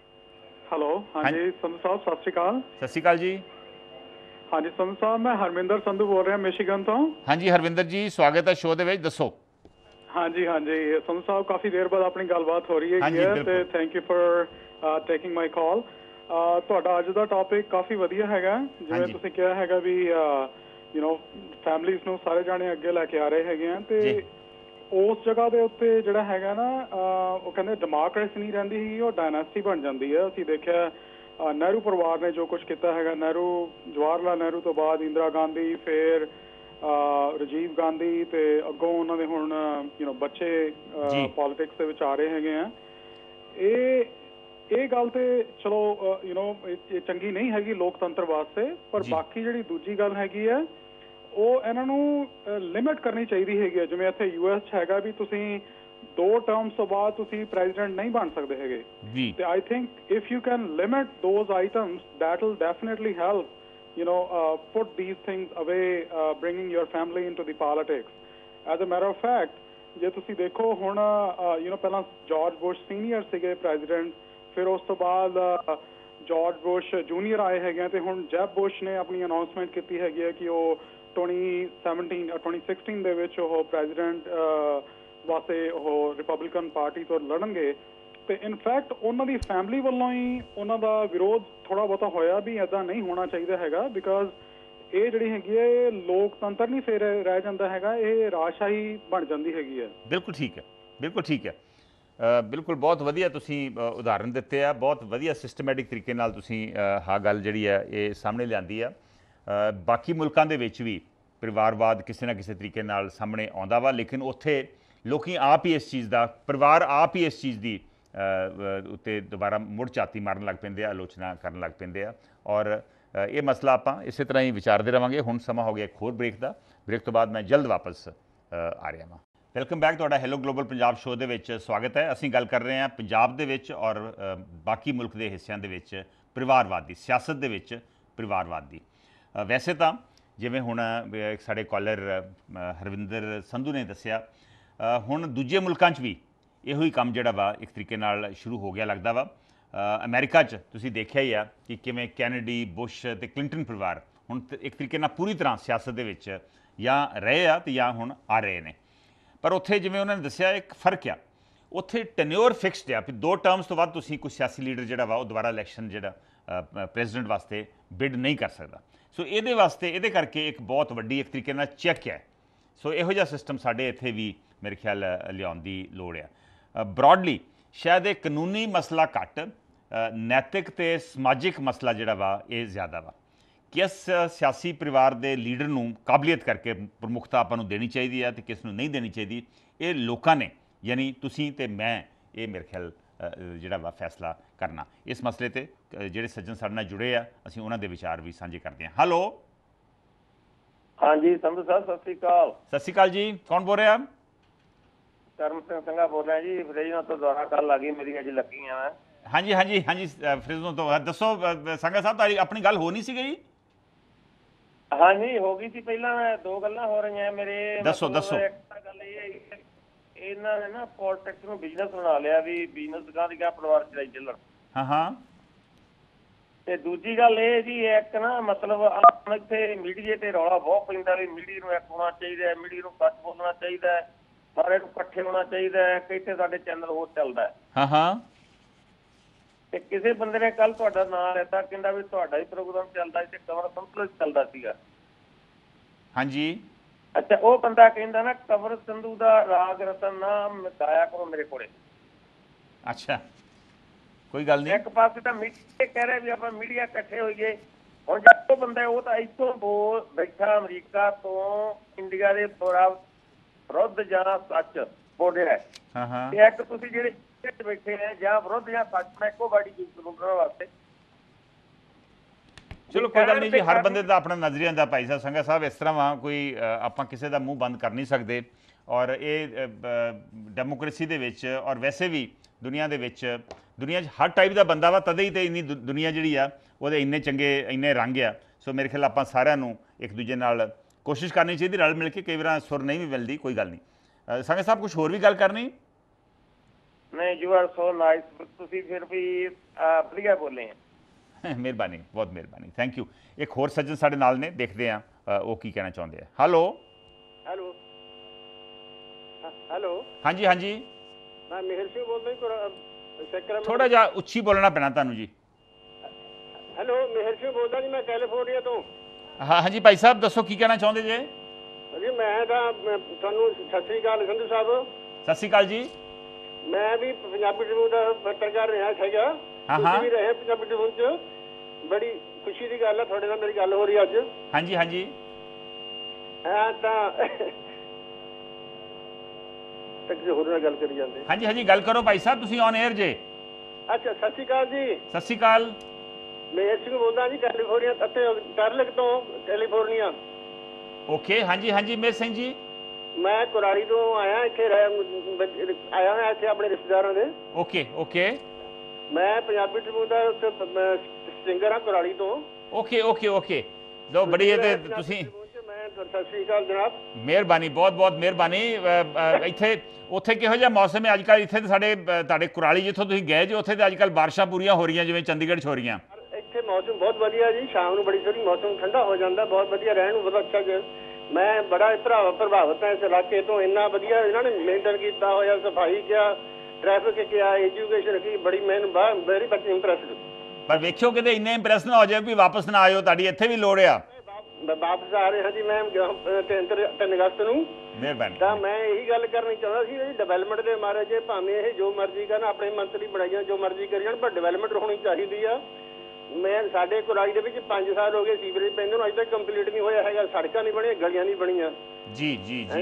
ਹੈਲੋ, ਹਾਂਜੀ ਸੰਧੂ ਸਾਹਿਬ ਸਤਿ ਸ਼੍ਰੀ ਅਕਾਲ। ਸਤਿ ਸ਼੍ਰੀ ਅਕਾਲ ਜੀ। ਹਾਂਜੀ ਸੰਧੂ ਸਾਹਿਬ, ਮੈਂ ਹਰਮਿੰਦਰ ਸੰਧੂ ਬੋਲ ਰਿਹਾ ਮਿਸ਼ੀਗਨ ਤੋਂ। ਹਾਂਜੀ ਹਰਵਿੰਦਰ ਜੀ, ਸਵਾਗਤ ਹੈ ਸ਼ੋਅ ਦੇ ਵਿੱਚ, ਦੱਸੋ। ਹਾਂਜੀ ਹਾਂਜੀ ਸੰਧੂ ਸਾਹਿਬ, ਕਾਫੀ ਦੇਰ ਬਾਅਦ ਆਪਣੀ ਗੱਲਬਾਤ ਹੋ ਰਹੀ ਹੈਗੀ ਹੈ ਤੇ thank you for taking my call. ਤੁਹਾਡਾ ਅੱਜ ਦਾ ਟੌਪਿਕ ਕਾਫੀ ਵਧੀਆ ਹੈਗਾ। ਜਿਵੇਂ ਤੁਸੀਂ ਕਿਹਾ ਹੈਗਾ ਵੀ ਯੂ نو ਫੈਮਲੀਜ਼ ਨੂੰ ਸਾਰੇ ਜਾਣੇ ਅੱਗੇ ਲੈ ਕੇ ਆ ਰਹੇ ਹੈਗੇ ਆ ਤੇ ਉਸ ਜਗ੍ਹਾ ਦੇ ਉੱਤੇ ਜਿਹੜਾ ਹੈਗਾ ਨਾ ਉਹ ਕਹਿੰਦੇ ਡੈਮੋਕ੍ਰੇਸੀ ਨਹੀਂ ਰਹਿੰਦੀ ਹੈਗੀ, ਉਹ ਡਾਇਨਾਸਟੀ ਬਣ ਜਾਂਦੀ ਹੈ। ਅਸੀਂ ਦੇਖਿਆ ਨਹਿਰੂ ਪਰਿਵਾਰ ਨੇ ਜੋ ਕੁਝ ਕੀਤਾ ਹੈਗਾ, ਨਹਿਰੂ ਜਵਾਹਰ ਲਾਲ ਨਹਿਰੂ ਤੋਂ ਬਾਅਦ ਇੰਦਰਾ ਗਾਂਧੀ, ਫਿਰ ਰਾਜੀਵ ਗਾਂਧੀ ਤੇ ਅੱਗੋਂ ਉਹਨਾਂ ਦੇ ਹੁਣ ਯੂ ਨੋ ਬੱਚੇ ਪੋਲਿਟਿਕਸ ਦੇ ਵਿੱਚ ਆ ਰਹੇ ਹੈਗੇ ਆ। ਇਹ ਇਹ ਗੱਲ ਤੇ ਚਲੋ ਯੂ ਨੋ ਇਹ ਚੰਗੀ ਨਹੀਂ ਹੈਗੀ ਲੋਕਤੰਤਰ ਵਾਸਤੇ, ਪਰ ਬਾਕੀ ਜਿਹੜੀ ਦੂਜੀ ਗੱਲ ਹੈਗੀ ਹੈ ਉਹ ਇਹਨਾਂ ਨੂੰ ਲਿਮਿਟ ਕਰਨੀ ਚਾਹੀਦੀ ਹੈਗੀ ਹੈ। ਜਿਵੇਂ ਇੱਥੇ ਯੂ ਐਸ 'ਚ ਹੈਗਾ ਵੀ ਤੁਸੀਂ ਦੋ ਟਰਮਸ ਤੋਂ ਬਾਅਦ ਤੁਸੀਂ ਪ੍ਰੈਜ਼ੀਡੈਂਟ ਨਹੀਂ ਬਣ ਸਕਦੇ ਹੈਗੇ ਤੇ I think if you can limit those items that will definitely help you know uh, put these things away, uh, bringing your family into the politics. As a matter of fact, ਜੇ ਤੁਸੀਂ ਦੇਖੋ ਹੁਣ you know ਪਹਿਲਾਂ George Bush senior ਸੀਗੇ president, ਫਿਰ ਉਸ ਤੋਂ ਬਾਅਦ ਜਾਰਜ ਬੁਸ਼ ਜੂਨੀਅਰ ਆਏ ਹੈਗੇ ਆ ਤੇ ਹੁਣ ਜੈਬ ਬੁਸ਼ ਨੇ ਆਪਣੀ ਅਨਾਉਂਸਮੈਂਟ ਕੀਤੀ ਹੈਗੀ ਹੈ ਕਿ ਉਹ ਟਵੈਂਟੀ ਸੈਵਨਟੀਨ ਟਵੈਂਟੀ ਸਿਕਸਟੀਨ ਦੇ ਵਿੱਚ ਉਹ ਪ੍ਰੈਜ਼ੀਡੈਂਟ ਵਾਸਤੇ ਉਹ ਰਿਪਬਲਿਕਨ ਪਾਰਟੀ ਤੋਂ ਲੜਨਗੇ ਤੇ ਇਨਫੈਕਟ ਉਹਨਾਂ ਦੀ ਫੈਮਿਲੀ ਵੱਲੋਂ ਹੀ ਉਹਨਾਂ ਦਾ ਵਿਰੋਧ ਥੋੜਾ ਬਹੁਤਾ ਹੋਇਆ ਵੀ ਏਦਾਂ ਨਹੀਂ ਹੋਣਾ ਚਾਹੀਦਾ ਹੈਗਾ, ਬਿਕਾਜ਼ ਇਹ ਜਿਹੜੀ ਹੈਗੀ ਹੈ ਇਹ ਲੋਕਤੰਤਰ ਨਹੀਂ ਫਿਰ ਰਹਿ ਜਾਂਦਾ ਹੈਗਾ, ਇਹ ਰਾਜਸ਼ਾਹੀ ਬਣ ਜਾਂਦੀ ਹੈਗੀ ਹੈ। ਬਿਲਕੁਲ ਠੀਕ ਹੈ, ਬਿਲਕੁਲ ਠੀਕ ਹੈ, ਬਿਲਕੁਲ ਬਹੁਤ ਵਧੀਆ ਤੁਸੀਂ ਉਦਾਹਰਨ ਦਿੱਤੇ ਆ, ਬਹੁਤ ਵਧੀਆ ਸਿਸਟਮੈਟਿਕ ਤਰੀਕੇ ਨਾਲ ਤੁਸੀਂ ਆਹ ਗੱਲ ਜਿਹੜੀ ਹੈ ਇਹ ਸਾਹਮਣੇ ਲਿਆਂਦੀ ਆ। ਬਾਕੀ ਮੁਲਕਾਂ ਦੇ ਵਿੱਚ ਵੀ ਪਰਿਵਾਰਵਾਦ ਕਿਸੇ ਨਾ ਕਿਸੇ ਤਰੀਕੇ ਨਾਲ ਸਾਹਮਣੇ ਆਉਂਦਾ ਵਾ, ਲੇਕਿਨ ਉੱਥੇ ਲੋਕੀ ਆਪ ਹੀ ਇਸ ਚੀਜ਼ ਦਾ, ਪਰਿਵਾਰ ਆਪ ਹੀ ਇਸ ਚੀਜ਼ ਦੀ ਉੱਤੇ ਦੁਬਾਰਾ ਮੁੜ ਝਾਤੀ ਮਾਰਨ ਲੱਗ ਪੈਂਦੇ ਆ, ਆਲੋਚਨਾ ਕਰਨ ਲੱਗ ਪੈਂਦੇ ਆ। ਔਰ ਇਹ ਮਸਲਾ ਆਪਾਂ ਇਸੇ ਤਰ੍ਹਾਂ ਹੀ ਵਿਚਾਰਦੇ ਰਹਾਂਗੇ। ਹੁਣ ਸਮਾਂ ਹੋ ਗਿਆ ਇੱਕ ਹੋਰ ਬ੍ਰੇਕ ਦਾ, ਬ੍ਰੇਕ ਤੋਂ ਬਾਅਦ ਮੈਂ ਜਲਦ ਵਾਪਸ ਆ ਰਿਹਾ ਹਾਂ। ਵੈਲਕਮ ਬੈਕ, ਤੁਹਾਡਾ ਹੈਲੋ ਗਲੋਬਲ ਪੰਜਾਬ ਸ਼ੋਅ ਦੇ ਵਿੱਚ ਸਵਾਗਤ ਹੈ। ਅਸੀਂ ਗੱਲ ਕਰ ਰਹੇ ਹਾਂ ਪੰਜਾਬ ਦੇ ਵਿੱਚ ਔਰ ਬਾਕੀ ਮੁਲਕ ਦੇ ਹਿੱਸਿਆਂ ਦੇ ਵਿੱਚ ਪਰਿਵਾਰਵਾਦ ਦੀ, ਸਿਆਸਤ ਦੇ ਵਿੱਚ ਪਰਿਵਾਰਵਾਦ ਦੀ। ਵੈਸੇ ਤਾਂ ਜਿਵੇਂ ਹੁਣ ਸਾਡੇ ਕਾਲਰ ਹਰਵਿੰਦਰ ਸੰਧੂ ਨੇ ਦੱਸਿਆ, ਹੁਣ ਦੂਜੇ ਮੁਲਕਾਂ 'ਚ ਵੀ ਇਹੋ ਹੀ ਕੰਮ ਜਿਹੜਾ ਵਾ ਇੱਕ ਤਰੀਕੇ ਨਾਲ ਸ਼ੁਰੂ ਹੋ ਗਿਆ ਲੱਗਦਾ ਵਾ। ਅਮਰੀਕਾ 'ਚ ਤੁਸੀਂ ਦੇਖਿਆ ਹੀ ਆ ਕਿ ਕਿਵੇਂ ਕੈਨੇਡੀ, ਬੁਸ਼ ਅਤੇ ਕਲਿੰਟਨ ਪਰਿਵਾਰ ਹੁਣ ਇੱਕ ਤਰੀਕੇ ਨਾਲ ਪੂਰੀ ਤਰ੍ਹਾਂ ਸਿਆਸਤ ਦੇ ਵਿੱਚ ਜਾਂ ਰਹੇ ਆ ਅਤੇ ਜਾਂ ਹੁਣ ਆ ਰਹੇ ਨੇ। ਪਰ ਉੱਥੇ ਜਿਵੇਂ ਉਹਨਾਂ ਨੇ ਦੱਸਿਆ ਇੱਕ ਫਰਕ ਆ, ਉੱਥੇ ਟੈਨਿਓਰ ਫਿਕਸਡ ਆ ਵੀ ਦੋ ਟਰਮਸ ਤੋਂ ਬਾਅਦ ਤੁਸੀਂ ਕੋਈ ਸਿਆਸੀ ਲੀਡਰ ਜਿਹੜਾ ਵਾ ਉਹ ਦੁਬਾਰਾ ਇਲੈਕਸ਼ਨ ਜਿਹੜਾ ਪ੍ਰੈਜ਼ੀਡੈਂਟ ਵਾਸਤੇ ਬਿਡ ਨਹੀਂ ਕਰ ਸਕਦਾ। ਸੋ ਇਹਦੇ ਵਾਸਤੇ ਇਹਦੇ ਕਰਕੇ ਇੱਕ ਬਹੁਤ ਵੱਡੀ ਇੱਕ ਤਰੀਕੇ ਨਾਲ ਚੈੱਕ ਹੈ। ਸੋ ਇਹੋ ਜਿਹਾ ਸਿਸਟਮ ਸਾਡੇ ਇੱਥੇ ਵੀ ਮੇਰੇ ਖਿਆਲ ਲਿਆਉਣ ਦੀ ਲੋੜ ਆ। ਬਰੋਡਲੀ ਸ਼ਾਇਦ ਇਹ ਕਾਨੂੰਨੀ ਮਸਲਾ ਘੱਟ, ਨੈਤਿਕ ਅਤੇ ਸਮਾਜਿਕ ਮਸਲਾ ਜਿਹੜਾ ਵਾ ਇਹ ਜ਼ਿਆਦਾ ਵਾ। ਕਿਸ ਸਿਆਸੀ ਪਰਿਵਾਰ ਦੇ ਲੀਡਰ ਨੂੰ ਕਾਬਲੀਅਤ ਕਰਕੇ ਪ੍ਰਮੁੱਖਤਾ ਆਪਾਂ ਨੂੰ ਦੇਣੀ ਚਾਹੀਦੀ ਹੈ ਅਤੇ ਕਿਸ ਨੂੰ ਨਹੀਂ ਦੇਣੀ ਚਾਹੀਦੀ, ਇਹ ਲੋਕਾਂ ਨੇ, ਯਾਨੀ ਤੁਸੀਂ ਅਤੇ ਮੈਂ, ਇਹ ਮੇਰੇ ਖਿਆਲ ਜਿਹੜਾ ਵਾ ਫੈਸਲਾ ਕਰਨਾ। ਇਸ ਮਸਲੇ 'ਤੇ ਜਿਹੜੇ ਸੱਜਣ ਸਾਡੇ ਨਾਲ ਜੁੜੇ ਆ, ਅਸੀਂ ਉਹਨਾਂ ਦੇ ਵਿਚਾਰ ਵੀ ਸਾਂਝੇ ਕਰਦੇ ਹਾਂ। ਹੈਲੋ, ਹਾਂਜੀ ਸੰਧੂ ਸਾਹਿਬ, ਸਤਿ ਸ਼੍ਰੀ ਅਕਾਲ। ਸਤਿ ਸ਼੍ਰੀ ਅਕਾਲ ਜੀ, ਕੌਣ ਬੋਲ ਰਿਹਾ? ਕਰਮ ਸਿੰਘ ਸਿੰਘਾ ਬੋਲ ਰਿਹਾ ਜੀ, ਫਰੇਜ਼ੋਂ ਤੋਂ ਦੁਆਰਾ ਕੱਲ ਆ ਗਈ ਮੇਰੀ ਅੱਜ ਲੱਗੀਆਂ ਮੈਂ। ਹਾਂਜੀ ਹਾਂਜੀ ਹਾਂਜੀ, ਫਰੇਜ਼ੋਂ ਤੋਂ। ਦੱਸੋ ਸੰਘਾ ਸਾਹਿਬ, ਤੁਹਾਡੀ ਆਪਣੀ ਗੱਲ ਹੋ ਨਹੀਂ ਸੀ ਗਈ? ਹਾਂਜੀ ਹੋ ਗਈ ਸੀ, ਪਹਿਲਾਂ ਦੋ ਗੱਲਾਂ ਹੋ ਰਹੀਆਂ ਮੇਰੇ। ਦੱਸੋ ਦੱਸੋ। ਇੱਕ ਤਾਂ ਗੱਲ ਇਹ ਹੈ ਇਹਨਾਂ ਨੇ ਨਾ ਪੋਲਿਟਿਕਸ ਨੂੰ ਬਿਜ਼ਨਸ ਬਣਾ ਲਿਆ, ਵੀ ਬਿਜ਼ਨਸ ਦੁਕਾਨ ਦੀ ਪਰਿਵਾਰ ਚਲਾਈ ਚੱਲਣ। ਹਾਂ ਹਾਂ। ਤੇ ਦੂਜੀ ਗੱਲ ਇਹ ਜੀ, ਇੱਕ ਨਾ ਮਤਲਬ ਇੱਥੇ ਮੀਡੀਆ ਤੇ ਰੌਲਾ ਬਹੁਤ ਪੈਂਦਾ ਵੀ ਮੀਡੀਆ ਨੂੰ ਇੱਕ ਹੋਣਾ ਚਾਹੀਦਾ, ਮੀਡੀਆ ਨੂੰ ਸੱਚ ਬੋਲਣਾ ਚਾਹੀਦਾ, ਸਾਰੇ ਨੂੰ ਇਕੱਠੇ ਹੋਣਾ ਚਾਹੀਦਾ ਹੈ। ਇੱਥੇ ਸਾਡੇ ਚੈਨਲ ਹੋਰ ਚੱਲਦਾ। ਹਾਂ ਹਾਂ। ਤੇ ਕਿਸੇ ਬੰਦੇ ਨੇ ਕੱਲ ਤੁਹਾਡਾ ਨਾਂ ਲੈਤਾ, ਕਹਿੰਦਾ ਵੀ ਤੁਹਾਡਾ ਹੀ ਪ੍ਰੋਗਰਾਮ ਚੱਲਦਾ ਸੀ ਤੇ ਕਮਰ ਸੰਧੂ ਚੱਲਦਾ ਸੀਗਾ। ਹਾਂਜੀ। ਅੱਛਾ, ਉਹ ਬੰਦਾ ਕਹਿੰਦਾ ਨਾ ਕਮਰ ਸੰਧੂ ਦਾ ਰਾਗ ਰਤਨ ਨਾਮ ਗਾਇਆ ਕਰੋ ਮੇਰੇ ਕੋਲੇ। ਅੱਛਾ, ਕੋਈ ਗੱਲ ਨਹੀਂ। ਇੱਕ ਪਾਸੇ ਤਾਂ ਮੀਡੀਆ ਕਹਿ ਰਿਹਾ ਵੀ ਆਪਾਂ ਮੀਡੀਆ ਇਕੱਠੇ ਹੋਈਏ, ਹੁਣ ਜਿਹੜਾ ਬੰਦਾ ਉਹ ਤਾਂ ਇੱਥੋਂ ਬੋਲ ਬੈਠਾ ਅਮਰੀਕਾ ਤੋਂ ਇੰਡੀਆ ਦੇ ਵਿਰੁੱਧ ਜਾਂ ਸੱਚ ਬੋਲ ਰਿਹਾ। ਹਾਂ ਹਾਂ। ਤੇ ਇੱਕ ਤੁਸੀਂ ਜਿਹੜੇ ਬੈਠੇ ਨੇ ਜਾਂ ਵਿਰੁੱਧ ਜਾਂ ਸੱਚ, ਮੈਂ ਇੱਕੋ ਗਾੜੀ ਚੀਜ਼ ਉਹਨਾਂ ਵਾਸਤੇ। ਚਲੋ ਕੋਈ ਗੱਲ ਨਹੀਂ ਜੀ, ਹਰ ਬੰਦੇ ਦਾ ਆਪਣਾ ਨਜ਼ਰੀਆ ਹੁੰਦਾ ਭਾਈ ਸਾਹਿਬ ਸੰਘਾ ਸਾਹਿਬ। ਇਸ ਤਰ੍ਹਾਂ ਵਾ ਕੋਈ ਆਪਾਂ ਕਿਸੇ ਦਾ ਮੂੰਹ ਬੰਦ ਕਰ ਨਹੀਂ ਸਕਦੇ। ਔਰ ਇਹ ਡੈਮੋਕ੍ਰੇਸੀ ਦੇ ਵਿੱਚ ਔਰ ਵੈਸੇ ਵੀ ਦੁਨੀਆ ਦੇ ਵਿੱਚ, ਦੁਨੀਆ 'ਚ ਹਰ ਟਾਈਪ ਦਾ ਬੰਦਾ ਵਾ, ਤਦੇ ਹੀ ਤੇ ਇੰਨੀ ਦੁਨੀਆ ਜਿਹੜੀ ਆ ਉਹਦੇ ਇੰਨੇ ਚੰਗੇ ਇੰਨੇ ਰੰਗ ਆ। ਸੋ ਮੇਰੇ ਖਿਆਲ ਆਪਾਂ ਸਾਰਿਆਂ ਨੂੰ ਇੱਕ ਦੂਜੇ ਨਾਲ ਕੋਸ਼ਿਸ਼ ਕਰਨੀ ਚਾਹੀਦੀ, ਰਲ ਮਿਲ ਕੇ। ਕਈ ਵਾਰ ਸੁਰ ਨਹੀਂ ਵੀ ਮਿਲਦੀ, ਕੋਈ ਗੱਲ ਨਹੀਂ। ਸੰਘਾ ਸਾਹਿਬ ਕੁਛ ਹੋਰ ਵੀ ਗੱਲ ਕਰਨੀ? ਨਹੀਂ, ਯੂ ਆਰ ਸੋ ਨਾਈਸ, ਤੁਸੀਂ ਫਿਰ ਵੀ ਵਧੀਆ ਬੋਲੇ। ਮਿਹਰਬਾਨੀ, ਬਹੁਤ ਮਿਹਰਬਾਨੀ, ਥੈਂਕ ਯੂ। ਇੱਕ ਹੋਰ ਸੱਜਣ ਸਾਡੇ ਨਾਲ ਨੇ, ਦੇਖਦੇ ਹਾਂ ਉਹ ਕੀ ਕਹਿਣਾ ਚਾਹੁੰਦੇ ਆ। ਹੈਲੋ ਹੈਲੋ ਹੈਲੋ ਹਾਂਜੀ ਹਾਂਜੀ, ਮੈਂ ਮਿਹਰ ਸਿੰਘ ਬੋਲਦਾ ਜੀ। ਥੋੜਾ ਜਿਹਾ ਉੱਚੀ ਬੋਲਣਾ ਪੈਣਾ ਤੁਹਾਨੂੰ ਜੀ। ਹੈਲੋ, ਮਿਹਰ ਸਿੰਘ ਬੋਲਦਾ ਜੀ, ਮੈਂ ਕੈਲੀਫੋਰਨੀਆ ਤੋਂ। ਹਾਂ ਹਾਂਜੀ ਭਾਈ ਸਾਹਿਬ, ਦੱਸੋ ਕੀ ਕਹਿਣਾ ਚਾਹੁੰਦੇ ਜੇ? ਜੀ ਮੈਂ ਤਾਂ ਮੈਂ ਤੁਹਾਨੂੰ ਸਤਿ ਸ੍ਰੀ ਅਕਾਲ ਸੰਧੂ ਸਾਹਿਬ। ਸਤਿ ਸ਼੍ਰੀ ਅਕਾਲ ਜੀ। ਮੈਂ ਵੀ ਪੰਜਾਬੀ ਟ੍ਰਿਬਿਊਨ ਦਾ ਪੱਤਰਕਾਰ ਰਿਹਾ ਹੈਗਾ। ਹਾਂ ਹਾਂ ਤੁਸੀਂ ਵੀ ਰਹੇ ਪੰਜਾਬੀ ਟ੍ਰਿਬਿਊਨ 'ਚ। ਬੜੀ ਖੁਸ਼ੀ ਦੀ ਗੱਲ ਹੈ ਤੁਹਾਡੇ ਨਾਲ ਮੇਰੀ ਗੱਲ ਹੋ ਰਹੀ ਅੱਜ। ਹਾਂਜੀ ਹਾਂਜੀ ਹਾਂ ਤਾਂ ਤੱਕ ਜੇ ਹੋਰ ਨਾਲ ਗੱਲ ਕਰੀ ਜਾਂਦੇ। ਹਾਂਜੀ ਹਾਂਜੀ ਗੱਲ ਕਰੋ ਭਾਈ ਸਾਹਿਬ, ਤੁਸੀਂ ਔਨ 에ਅਰ ਜੇ। ਅੱਛਾ ਸਤਿ ਸ੍ਰੀ ਅਕਾਲ ਜੀ। ਸਤਿ ਸ਼੍ਰੀ ਅਕਾਲ। ਮੇਹਰ ਸਿੰਘ ਬੋਲਦਾ ਜੀ ਕੈਲੀਫੋਰਨੀਆ ਅਤੇ ਟਰਲਿਕ ਤੋਂ ਕੈਲੀਫੋਰਨੀਆ। ਓਕੇ ਹਾਂਜੀ ਹਾਂਜੀ ਮੇਹਰ ਸਿੰਘ ਜੀ। ਮੈਂ ਕੁਰਾਲੀ ਤੋਂ ਆਇਆ ਇੱਥੇ ਰਹਿ ਆਇਆ ਹੋਇਆ ਇੱਥੇ ਆਪਣੇ ਰਿਸ਼ਤੇਦਾਰਾਂ ਦੇ। ਓਕੇ ਓਕੇ ਮੈਂ ਪੰਜਾਬੀ ਟ੍ਰਿਬਿਊਨ ਦਾ ਸਿੰਗਰ ਹਾਂ ਕੁਰਾਲੀ ਤੋਂ। ਓਕੇ ਓਕੇ ਓਕੇ ਲੋ ਬੜੀ ਹੈ ਤੇ ਤੁਸੀਂ ਮੈਂ ਸਤਿ ਸ੍ਰੀ ਅਕਾਲ ਜਨਾਬ। ਮਿਹਰਬਾਨੀ ਬਹੁਤ ਬਹੁਤ ਮਿਹਰਬਾਨੀ। ਇੱਥੇ ਉੱਥੇ ਕਿਹੋ ਜਿਹਾ ਮੌਸਮ ਹੈ ਅੱਜ ਕੱਲ੍ਹ? ਇੱਥੇ ਤਾਂ ਸਾਡੇ ਤੁਹਾਡੇ ਕੁਰਾਲੀ ਜਿੱਥੋਂ ਤੁਸੀਂ ਗਏ ਜੀ ਉੱਥੇ ਤਾਂ ਅੱਜ ਕੱਲ੍ਹ ਬਾਰਿਸ਼ਾਂ ਪੂਰੀਆਂ ਹੋ ਰਹੀਆਂ ਜਿਵੇਂ ਚੰਡੀਗੜ੍ਹ 'ਚ ਹੋ ਰਹੀਆਂ। ਇੱਥੇ ਮੌਸਮ ਬਹੁਤ ਵਧੀਆ ਜੀ, ਸ਼ਾਮ ਨੂੰ ਬੜੀ ਸੋਹਣੀ ਮੌਸਮ ਠੰਡਾ ਹੋ ਜਾਂਦਾ, ਬਹੁਤ ਵਧੀਆ ਰਹਿਣ ਨੂੰ ਬਹੁਤ ਅੱਛਾ ਜੀ। ਮੈਂ ਬੜਾ ਪ੍ਰਭਾਵਿਤ ਹਾਂ ਇਸ ਇਲਾਕੇ ਤੋਂ। ਇੰਨਾ ਵਧੀਆ ਇਹਨਾਂ ਨੇ ਮੇਨਟੇਨ ਕੀਤਾ ਹੋਇਆ, ਸਫਾਈ ਕਿਹਾ, ਟ੍ਰੈਫਿਕ ਕਿਹਾ, ਐਜੂਕੇਸ਼ਨ ਕੀ, ਬੜੀ ਮੈਨੂੰ ਵੈਰੀ ਮਚ ਇੰਪ੍ਰੈਸਡ। ਪਰ ਵੇਖਿਓ ਕਿਤੇ ਇੰਨੇ ਇੰਪ੍ਰੈਸ ਨਾ ਹੋ ਜਾਏ ਵੀ ਵਾਪਸ ਨਾ ਆਇਓ, ਤੁਹਾਡੀ ਇੱਥੇ ਵੀ ਲੋੜ ਆ। ਵਾਪਸ ਆ ਰਹੇ ਹਾਂ ਜੀ ਮੈਂ ਤਿੰਨ ਅਗਸਤ ਨੂੰ। ਮਿਹਰਬਾਨੀ। ਤਾਂ ਮੈਂ ਇਹੀ ਗੱਲ ਕਰਨੀ ਚਾਹੁੰਦਾ ਸੀ ਵੀ ਡਿਵੈਲਪਮੈਂਟ ਦੇ ਮਾਰੇ ਜੇ ਭਾਵੇਂ ਇਹ ਜੋ ਮਰਜ਼ੀ ਕਰਨ, ਆਪਣੇ ਮੰਤਰੀ ਬਣਾਈ ਜਾਣ, ਜੋ ਮਰਜ਼ੀ ਕਰੀ ਜਾਣ, ਪਰ ਡਿਵੈਲਪਮੈਂਟ ਹੋਣੀ ਚਾਹੀਦੀ ਆ। ਮੈਂ ਸਾਡੇ ਕੁਰਾਲੀ ਦੇ ਵਿੱਚ ਪੰਜ ਸਾਲ ਹੋ ਗਏ ਸੀਵਰੇਜ ਪੈਂਦੇ ਨੂੰ, ਅਜੇ ਤੱਕ ਕੰਪਲੀਟ ਨਹੀਂ ਹੋਇਆ ਹੈਗਾ। ਸੜਕਾਂ ਨਹੀਂ ਬਣੀਆਂ, ਗਲੀਆਂ ਨਹੀਂ ਬਣੀਆਂ। ਜੀ ਜੀ ਜੀ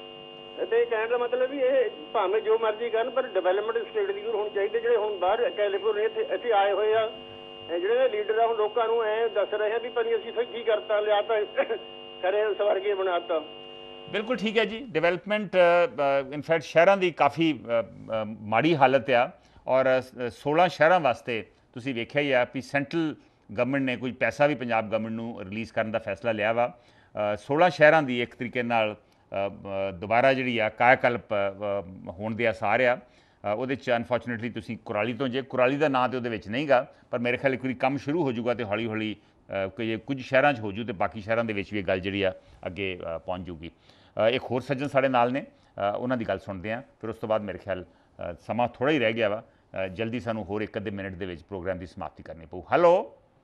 ਤੇ ਕਹਿਣ ਦਾ ਮਤਲਬ ਵੀ ਇਹ ਭਾਵੇਂ ਜੋ ਮਰਜ਼ੀ ਕਰਨ ਪਰ ਡਿਵੈਲਪਮੈਂਟ ਸਟੇਟ ਦੀ ਹੋਣੀ ਚਾਹੀਦੀ। ਜਿਹੜੇ ਹੁਣ ਬਾਹਰ ਕੈਲੀਫੋਰਨੀਆ ਇੱਥੇ ਇੱਥੇ ਆਏ ਹੋਏ ਆ ਜਿਹੜੇ ਲੀਡਰ ਆ, ਹੁਣ ਲੋਕਾਂ ਨੂੰ ਐਂ ਦੱਸ ਰਹੇ ਆ ਵੀ ਭਾਈ ਅਸੀਂ ਇੱਥੇ ਕੀ ਕਰਤਾ, ਲਿਆ ਤਾਂ ਖਰੇ ਸਵਰਗੀ ਬਣਾਤਾ। ਬਿਲਕੁਲ ਠੀਕ ਹੈ ਜੀ। ਡਿਵੈਲਪਮੈਂਟ ਇਨਫੈਕਟ ਸ਼ਹਿਰਾਂ ਦੀ ਕਾਫੀ ਮਾੜੀ ਹਾਲਤ ਆ ਔਰ ਸੋਲਾਂ ਸ਼ਹਿਰਾਂ ਵਾਸਤੇ ਤੁਸੀਂ ਵੇਖਿਆ ਹੀ ਆ ਵੀ ਸੈਂਟਰਲ ਗਵਰਨਮੈਂਟ ਨੇ ਕੋਈ ਪੈਸਾ ਵੀ ਪੰਜਾਬ ਗਵਰਨਮੈਂਟ ਨੂੰ ਰਿਲੀਜ਼ ਕਰਨ ਦਾ ਫੈਸਲਾ ਲਿਆ ਵਾ। ਸੋਲਾਂ ਸ਼ਹਿਰਾਂ ਦੀ ਇੱਕ ਤਰੀਕੇ ਨਾਲ ਦੁਬਾਰਾ ਜਿਹੜੀ ਆ ਕਾਇਆਕਲਪ ਹੋਣ ਦੇ ਆਸਾਰ ਆ। ਉਹਦੇ 'ਚ ਅਨਫੋਰਚੂਨੇਟਲੀ ਤੁਸੀਂ ਕੁਰਾਲੀ ਤੋਂ ਜੇ ਕੁਰਾਲੀ ਦਾ ਨਾਂ ਤਾਂ ਉਹਦੇ ਵਿੱਚ ਨਹੀਂ ਗਾ, ਪਰ ਮੇਰੇ ਖਿਆਲ ਇੱਕ ਵਾਰੀ ਕੰਮ ਸ਼ੁਰੂ ਹੋ ਜਾਊਗਾ ਅਤੇ ਹੌਲੀ ਹੌਲੀ ਜੇ ਕੁਝ ਸ਼ਹਿਰਾਂ 'ਚ ਹੋ ਜੂ ਅਤੇ ਬਾਕੀ ਸ਼ਹਿਰਾਂ ਦੇ ਵਿੱਚ ਵੀ ਇਹ ਗੱਲ ਜਿਹੜੀ ਆ ਅੱਗੇ ਪਹੁੰਚ ਜੂਗੀ। ਇੱਕ ਹੋਰ ਸੱਜਣ ਸਾਡੇ ਨਾਲ ਨੇ, ਉਹਨਾਂ ਦੀ ਗੱਲ ਸੁਣਦੇ ਹਾਂ, ਫਿਰ ਉਸ ਤੋਂ ਬਾਅਦ ਮੇਰੇ ਖਿਆਲ ਸਮਾਂ ਥੋੜ੍ਹਾ ਹੀ ਰਹਿ ਗਿਆ ਵਾ, ਜਲਦੀ ਸਾਨੂੰ ਹੋਰ ਇੱਕ ਅੱਧੇ ਮਿੰਟ ਦੇ ਵਿੱਚ ਪ੍ਰੋਗਰਾਮ ਦੀ ਸਮਾਪਤੀ ਕਰਨੀ ਪਊ। ਹੈਲੋ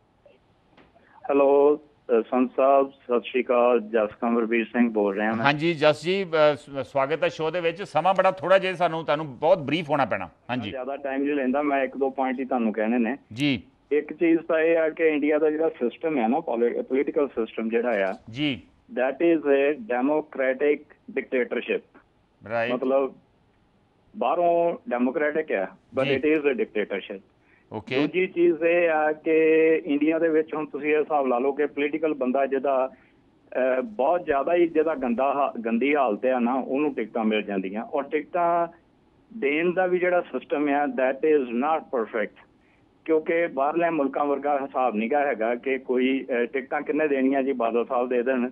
ਹੈਲੋ ਸੰਤ ਸਾਹਿਬ ਸਤਿ ਸ਼੍ਰੀ ਅਕਾਲ। ਜਸ ਕੰਵਰਵੀਰ ਸਿੰਘ ਬੋਲ ਰਿਹਾ ਹਾਂ। ਹਾਂਜੀ ਜਸ ਜੀ ਸਵਾਗਤ ਹੈ ਸ਼ੋਅ ਦੇ ਵਿੱਚ। ਸਮਾਂ ਬੜਾ ਥੋੜਾ ਜਿਹਾ, ਸਾਨੂੰ ਤੁਹਾਨੂੰ ਬਹੁਤ ਬਰੀਫ ਹੋਣਾ ਪੈਣਾ। ਹਾਂਜੀ ਜ਼ਿਆਦਾ ਟਾਈਮ ਨਹੀਂ ਲੈਂਦਾ, ਮੈਂ ਇੱਕ ਦੋ ਪੁਆਇੰਟ ਹੀ ਤੁਹਾਨੂੰ ਕਹਿਣੇ ਨੇ ਜੀ। ਇੱਕ ਚੀਜ਼ ਤਾਂ ਇਹ ਆ ਕਿ ਇੰਡੀਆ ਦਾ ਜਿਹੜਾ ਸਿਸਟਮ ਹੈ ਨਾ, ਪੋਲੀਟੀਕਲ ਸਿਸਟਮ ਜਿਹੜਾ ਆ ਜੀ, that is a democratic dictatorship. Right, ਮਤਲਬ ਬਾਹਰੋਂ ਡੈਮੋਕ੍ਰੈਟਿਕ ਆ but it is a dictatorship. Okay. ਦੂਜੀ ਚੀਜ਼ ਇਹ ਆ ਕਿ ਇੰਡੀਆ ਦੇ ਵਿੱਚ ਹੁਣ ਤੁਸੀਂ ਇਹ ਹਿਸਾਬ ਲਾ ਲਓ ਕਿ ਪੋਲੀਟੀਕਲ ਬੰਦਾ ਜਿਹਦਾ ਬਹੁਤ ਜ਼ਿਆਦਾ ਹੀ ਜਿਹਦਾ ਗੰਦਾ ਗੰਦੀ ਹਾਲਤ ਆ ਨਾ, ਉਹਨੂੰ ਟਿਕਟਾਂ ਮਿਲ ਜਾਂਦੀਆਂ। ਔਰ ਟਿਕਟਾਂ ਦੇਣ ਦਾ ਵੀ ਜਿਹੜਾ ਸਿਸਟਮ ਆ ਦੈਟ ਇਜ਼ ਨਾਟ ਪਰਫੈਕਟ, ਕਿਉਂਕਿ ਬਾਹਰਲੇ ਮੁਲਕਾਂ ਵਰਗਾ ਹਿਸਾਬ ਨਹੀਂ ਗਾ ਹੈਗਾ ਕਿ ਕੋਈ ਟਿਕਟਾਂ ਕਿੰਨੇ ਦੇਣੀਆਂ ਜੀ, ਬਾਦਲ ਸਾਹਿਬ ਦੇ ਦੇਣ,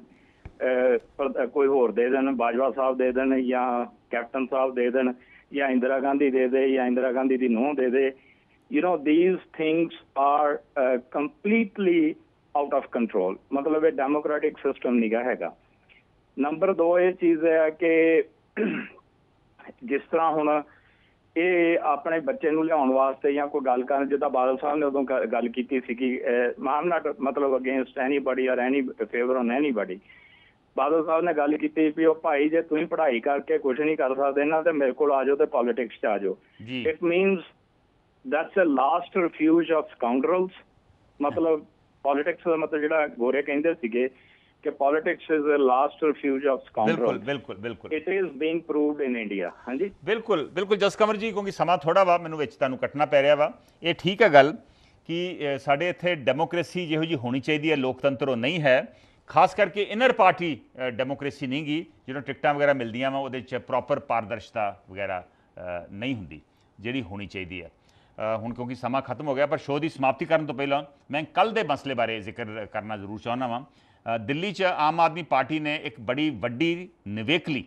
ਕੋਈ ਹੋਰ ਦੇ ਦੇਣ, ਬਾਜਵਾ ਸਾਹਿਬ ਦੇ ਦੇਣ, ਜਾਂ ਕੈਪਟਨ ਸਾਹਿਬ ਦੇ ਦੇਣ, ਜਾਂ ਇੰਦਰਾ ਗਾਂਧੀ ਦੇ ਦੇ, ਜਾਂ ਇੰਦਰਾ ਗਾਂਧੀ ਦੀ ਨੂੰਹ ਦੇ ਦੇ। You know, these things are uh, completely out of control. ਮਤਲਬ ਇਹ ਡੈਮੋਕ੍ਰੈਟਿਕ ਸਿਸਟਮ ਨਹੀਂ ਗਾ ਹੈਗਾ। ਨੰਬਰ ਦੋ ਇਹ ਚੀਜ਼ ਹੈ ਕਿ ਜਿਸ ਤਰ੍ਹਾਂ ਹੁਣ ਇਹ ਆਪਣੇ ਬੱਚੇ ਨੂੰ ਲਿਆਉਣ ਵਾਸਤੇ ਜਾਂ ਕੋਈ ਗੱਲ ਕਰਨ, ਜਿੱਦਾਂ ਬਾਦਲ ਸਾਹਿਬ ਨੇ ਉਦੋਂ ਗੱਲ ਕੀਤੀ ਸੀ ਕਿ ਆਮ ਨਾਟ ਮਤਲਬ against anybody or any favour on anybody. Badal ਸਾਹਿਬ ਨੇ ਗੱਲ ਕੀਤੀ ਵੀ ਉਹ ਭਾਈ ਜੇ ਤੁਸੀਂ ਪੜ੍ਹਾਈ ਕਰਕੇ ਕੁਛ ਨਹੀਂ ਕਰ ਸਕਦੇ ਨਾ ਤੇ ਮੇਰੇ ਕੋਲ ਆ ਜਾਓ ਤੇ ਪੋਲੀਟਿਕਸ 'ਚ ਆ ਜਾਓ। It means that's a last refuge of scoundrels। ਮਤਲਬ ਪੋਲੀਟਿਕਸ ਦਾ ਮਤਲਬ ਜਿਹੜਾ ਗੋਰੇ ਕਹਿੰਦੇ ਸੀਗੇ ਕਿ politics is uh last refuge of scoundrels. ਬਿਲਕੁਲ ਬਿਲਕੁਲ ਬਿਲਕੁਲ it is being proved in India. ਹਾਂਜੀ ਬਿਲਕੁਲ ਬਿਲਕੁਲ ਜਸ ਕੰਵਰ ਜੀ, ਕਿਉਂਕਿ ਸਮਾਂ ਥੋੜ੍ਹਾ ਵਾ, ਮੈਨੂੰ ਵਿੱਚ ਤੁਹਾਨੂੰ ਕੱਟਣਾ ਪੈ ਰਿਹਾ ਵਾ। ਇਹ ਠੀਕ ਹੈ ਗੱਲ ਕਿ ਸਾਡੇ ਇੱਥੇ ਡੈਮੋਕ੍ਰੇਸੀ ਜਿਹੋ ਜਿਹੀ ਹੋਣੀ ਚਾਹੀਦੀ ਹੈ, ਲੋਕਤੰਤਰ ਉਹ ਨਹੀਂ ਹੈ। ਖਾਸ ਕਰਕੇ ਇਨਰ ਪਾਰਟੀ ਡੈਮੋਕ੍ਰੇਸੀ ਨਹੀਂ ਗੀ, ਜਦੋਂ ਟਿਕਟਾਂ ਵਗੈਰਾ ਮਿਲਦੀਆਂ ਵਾ ਉਹਦੇ 'ਚ ਪ੍ਰੋਪਰ ਪਾਰਦਰਸ਼ਤਾ ਵਗੈਰਾ ਨਹੀਂ ਹੁੰਦੀ ਜਿਹੜੀ ਹੋਣੀ ਚਾਹੀਦੀ ਹੈ। ਹੁਣ ਕਿਉਂਕਿ ਸਮਾਂ ਖਤਮ ਹੋ ਗਿਆ, ਪਰ ਸ਼ੋਅ ਦੀ ਸਮਾਪਤੀ ਕਰਨ ਤੋਂ ਪਹਿਲਾਂ ਮੈਂ ਕੱਲ੍ਹ ਦੇ ਮਸਲੇ ਬਾਰੇ ਜ਼ਿਕਰ ਕਰਨਾ ਜ਼ਰੂਰ ਚਾਹੁੰਦਾ ਵਾਂ। ਦਿੱਲੀ 'ਚ ਆਮ ਆਦਮੀ ਪਾਰਟੀ ਨੇ ਇੱਕ ਬੜੀ ਵੱਡੀ ਨਿਵੇਕਲੀ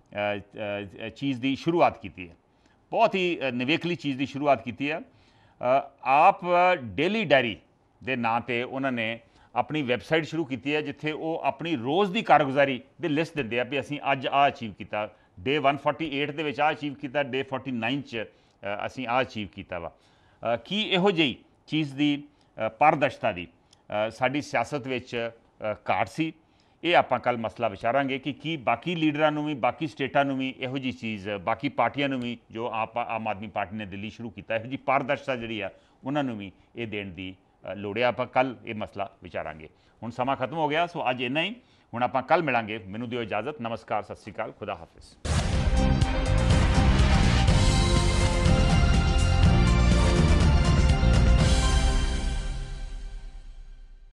ਚੀਜ਼ ਦੀ ਸ਼ੁਰੂਆਤ ਕੀਤੀ ਹੈ, ਬਹੁਤ ਹੀ ਨਿਵੇਕਲੀ ਚੀਜ਼ ਦੀ ਸ਼ੁਰੂਆਤ ਕੀਤੀ ਹੈ। ਆਪ ਡੇਲੀ ਡਾਇਰੀ ਦੇ ਨਾਂ 'ਤੇ ਉਹਨਾਂ ਨੇ ਆਪਣੀ ਵੈਬਸਾਈਟ ਸ਼ੁਰੂ ਕੀਤੀ ਹੈ, ਜਿੱਥੇ ਉਹ ਆਪਣੀ ਰੋਜ਼ ਦੀ ਕਾਰਗੁਜ਼ਾਰੀ ਦੀ ਲਿਸਟ ਦਿੰਦੇ ਆ ਵੀ ਅਸੀਂ ਅੱਜ ਆਹ ਅਚੀਵ ਕੀਤਾ, ਡੇ ਇੱਕ ਸੌ ਅੜਤਾਲੀ ਦੇ ਵਿੱਚ ਆਹ ਅਚੀਵ ਕੀਤਾ, ਡੇ ਉਨਤਾਲੀ 'ਚ ਅਸੀਂ ਆਹ ਅਚੀਵ ਕੀਤਾ ਵਾ। ਕੀ ਇਹੋ ਜਿਹੀ ਚੀਜ਼ ਦੀ ਪਾਰਦਰਸ਼ਤਾ ਦੀ ਸਾਡੀ ਸਿਆਸਤ ਵਿੱਚ ਘਾਟ ਸੀ? ਇਹ ਆਪਾਂ ਕੱਲ ਮਸਲਾ ਵਿਚਾਰਾਂਗੇ ਕਿ ਕੀ ਬਾਕੀ ਲੀਡਰਾਂ ਨੂੰ ਵੀ ਬਾਕੀ ਸਟੇਟਾਂ ਨੂੰ ਵੀ ਇਹੋ ਜਿਹੀ ਚੀਜ਼, ਬਾਕੀ ਪਾਰਟੀਆਂ ਨੂੰ ਵੀ ਜੋ ਆਪ ਆਮ ਆਦਮੀ ਪਾਰਟੀ ਨੇ ਦਿੱਲੀ ਸ਼ੁਰੂ ਕੀਤਾ, ਇਹੋ ਜਿਹੀ ਪਾਰਦਰਸ਼ਤਾ ਜਿਹੜੀ ਆ ਉਹਨਾਂ ਨੂੰ ਵੀ ਇਹ ਦੇਣ ਦੀ ਲੋੜ ਹੈ। ਆਪਾਂ ਕੱਲ ਇਹ ਮਸਲਾ ਵਿਚਾਰਾਂਗੇ। ਹੁਣ ਸਮਾਂ ਖਤਮ ਹੋ ਗਿਆ, ਸੋ ਅੱਜ ਇੰਨਾ ਹੀ। ਹੁਣ ਆਪਾਂ ਕੱਲ ਮਿਲਾਂਗੇ। ਮੈਨੂੰ ਦਿਓ ਇਜਾਜ਼ਤ। ਨਮਸਕਾਰ, ਸਤਿ ਸ਼੍ਰੀ ਅਕਾਲ, ਖੁਦਾ ਹਾਫਿਜ਼।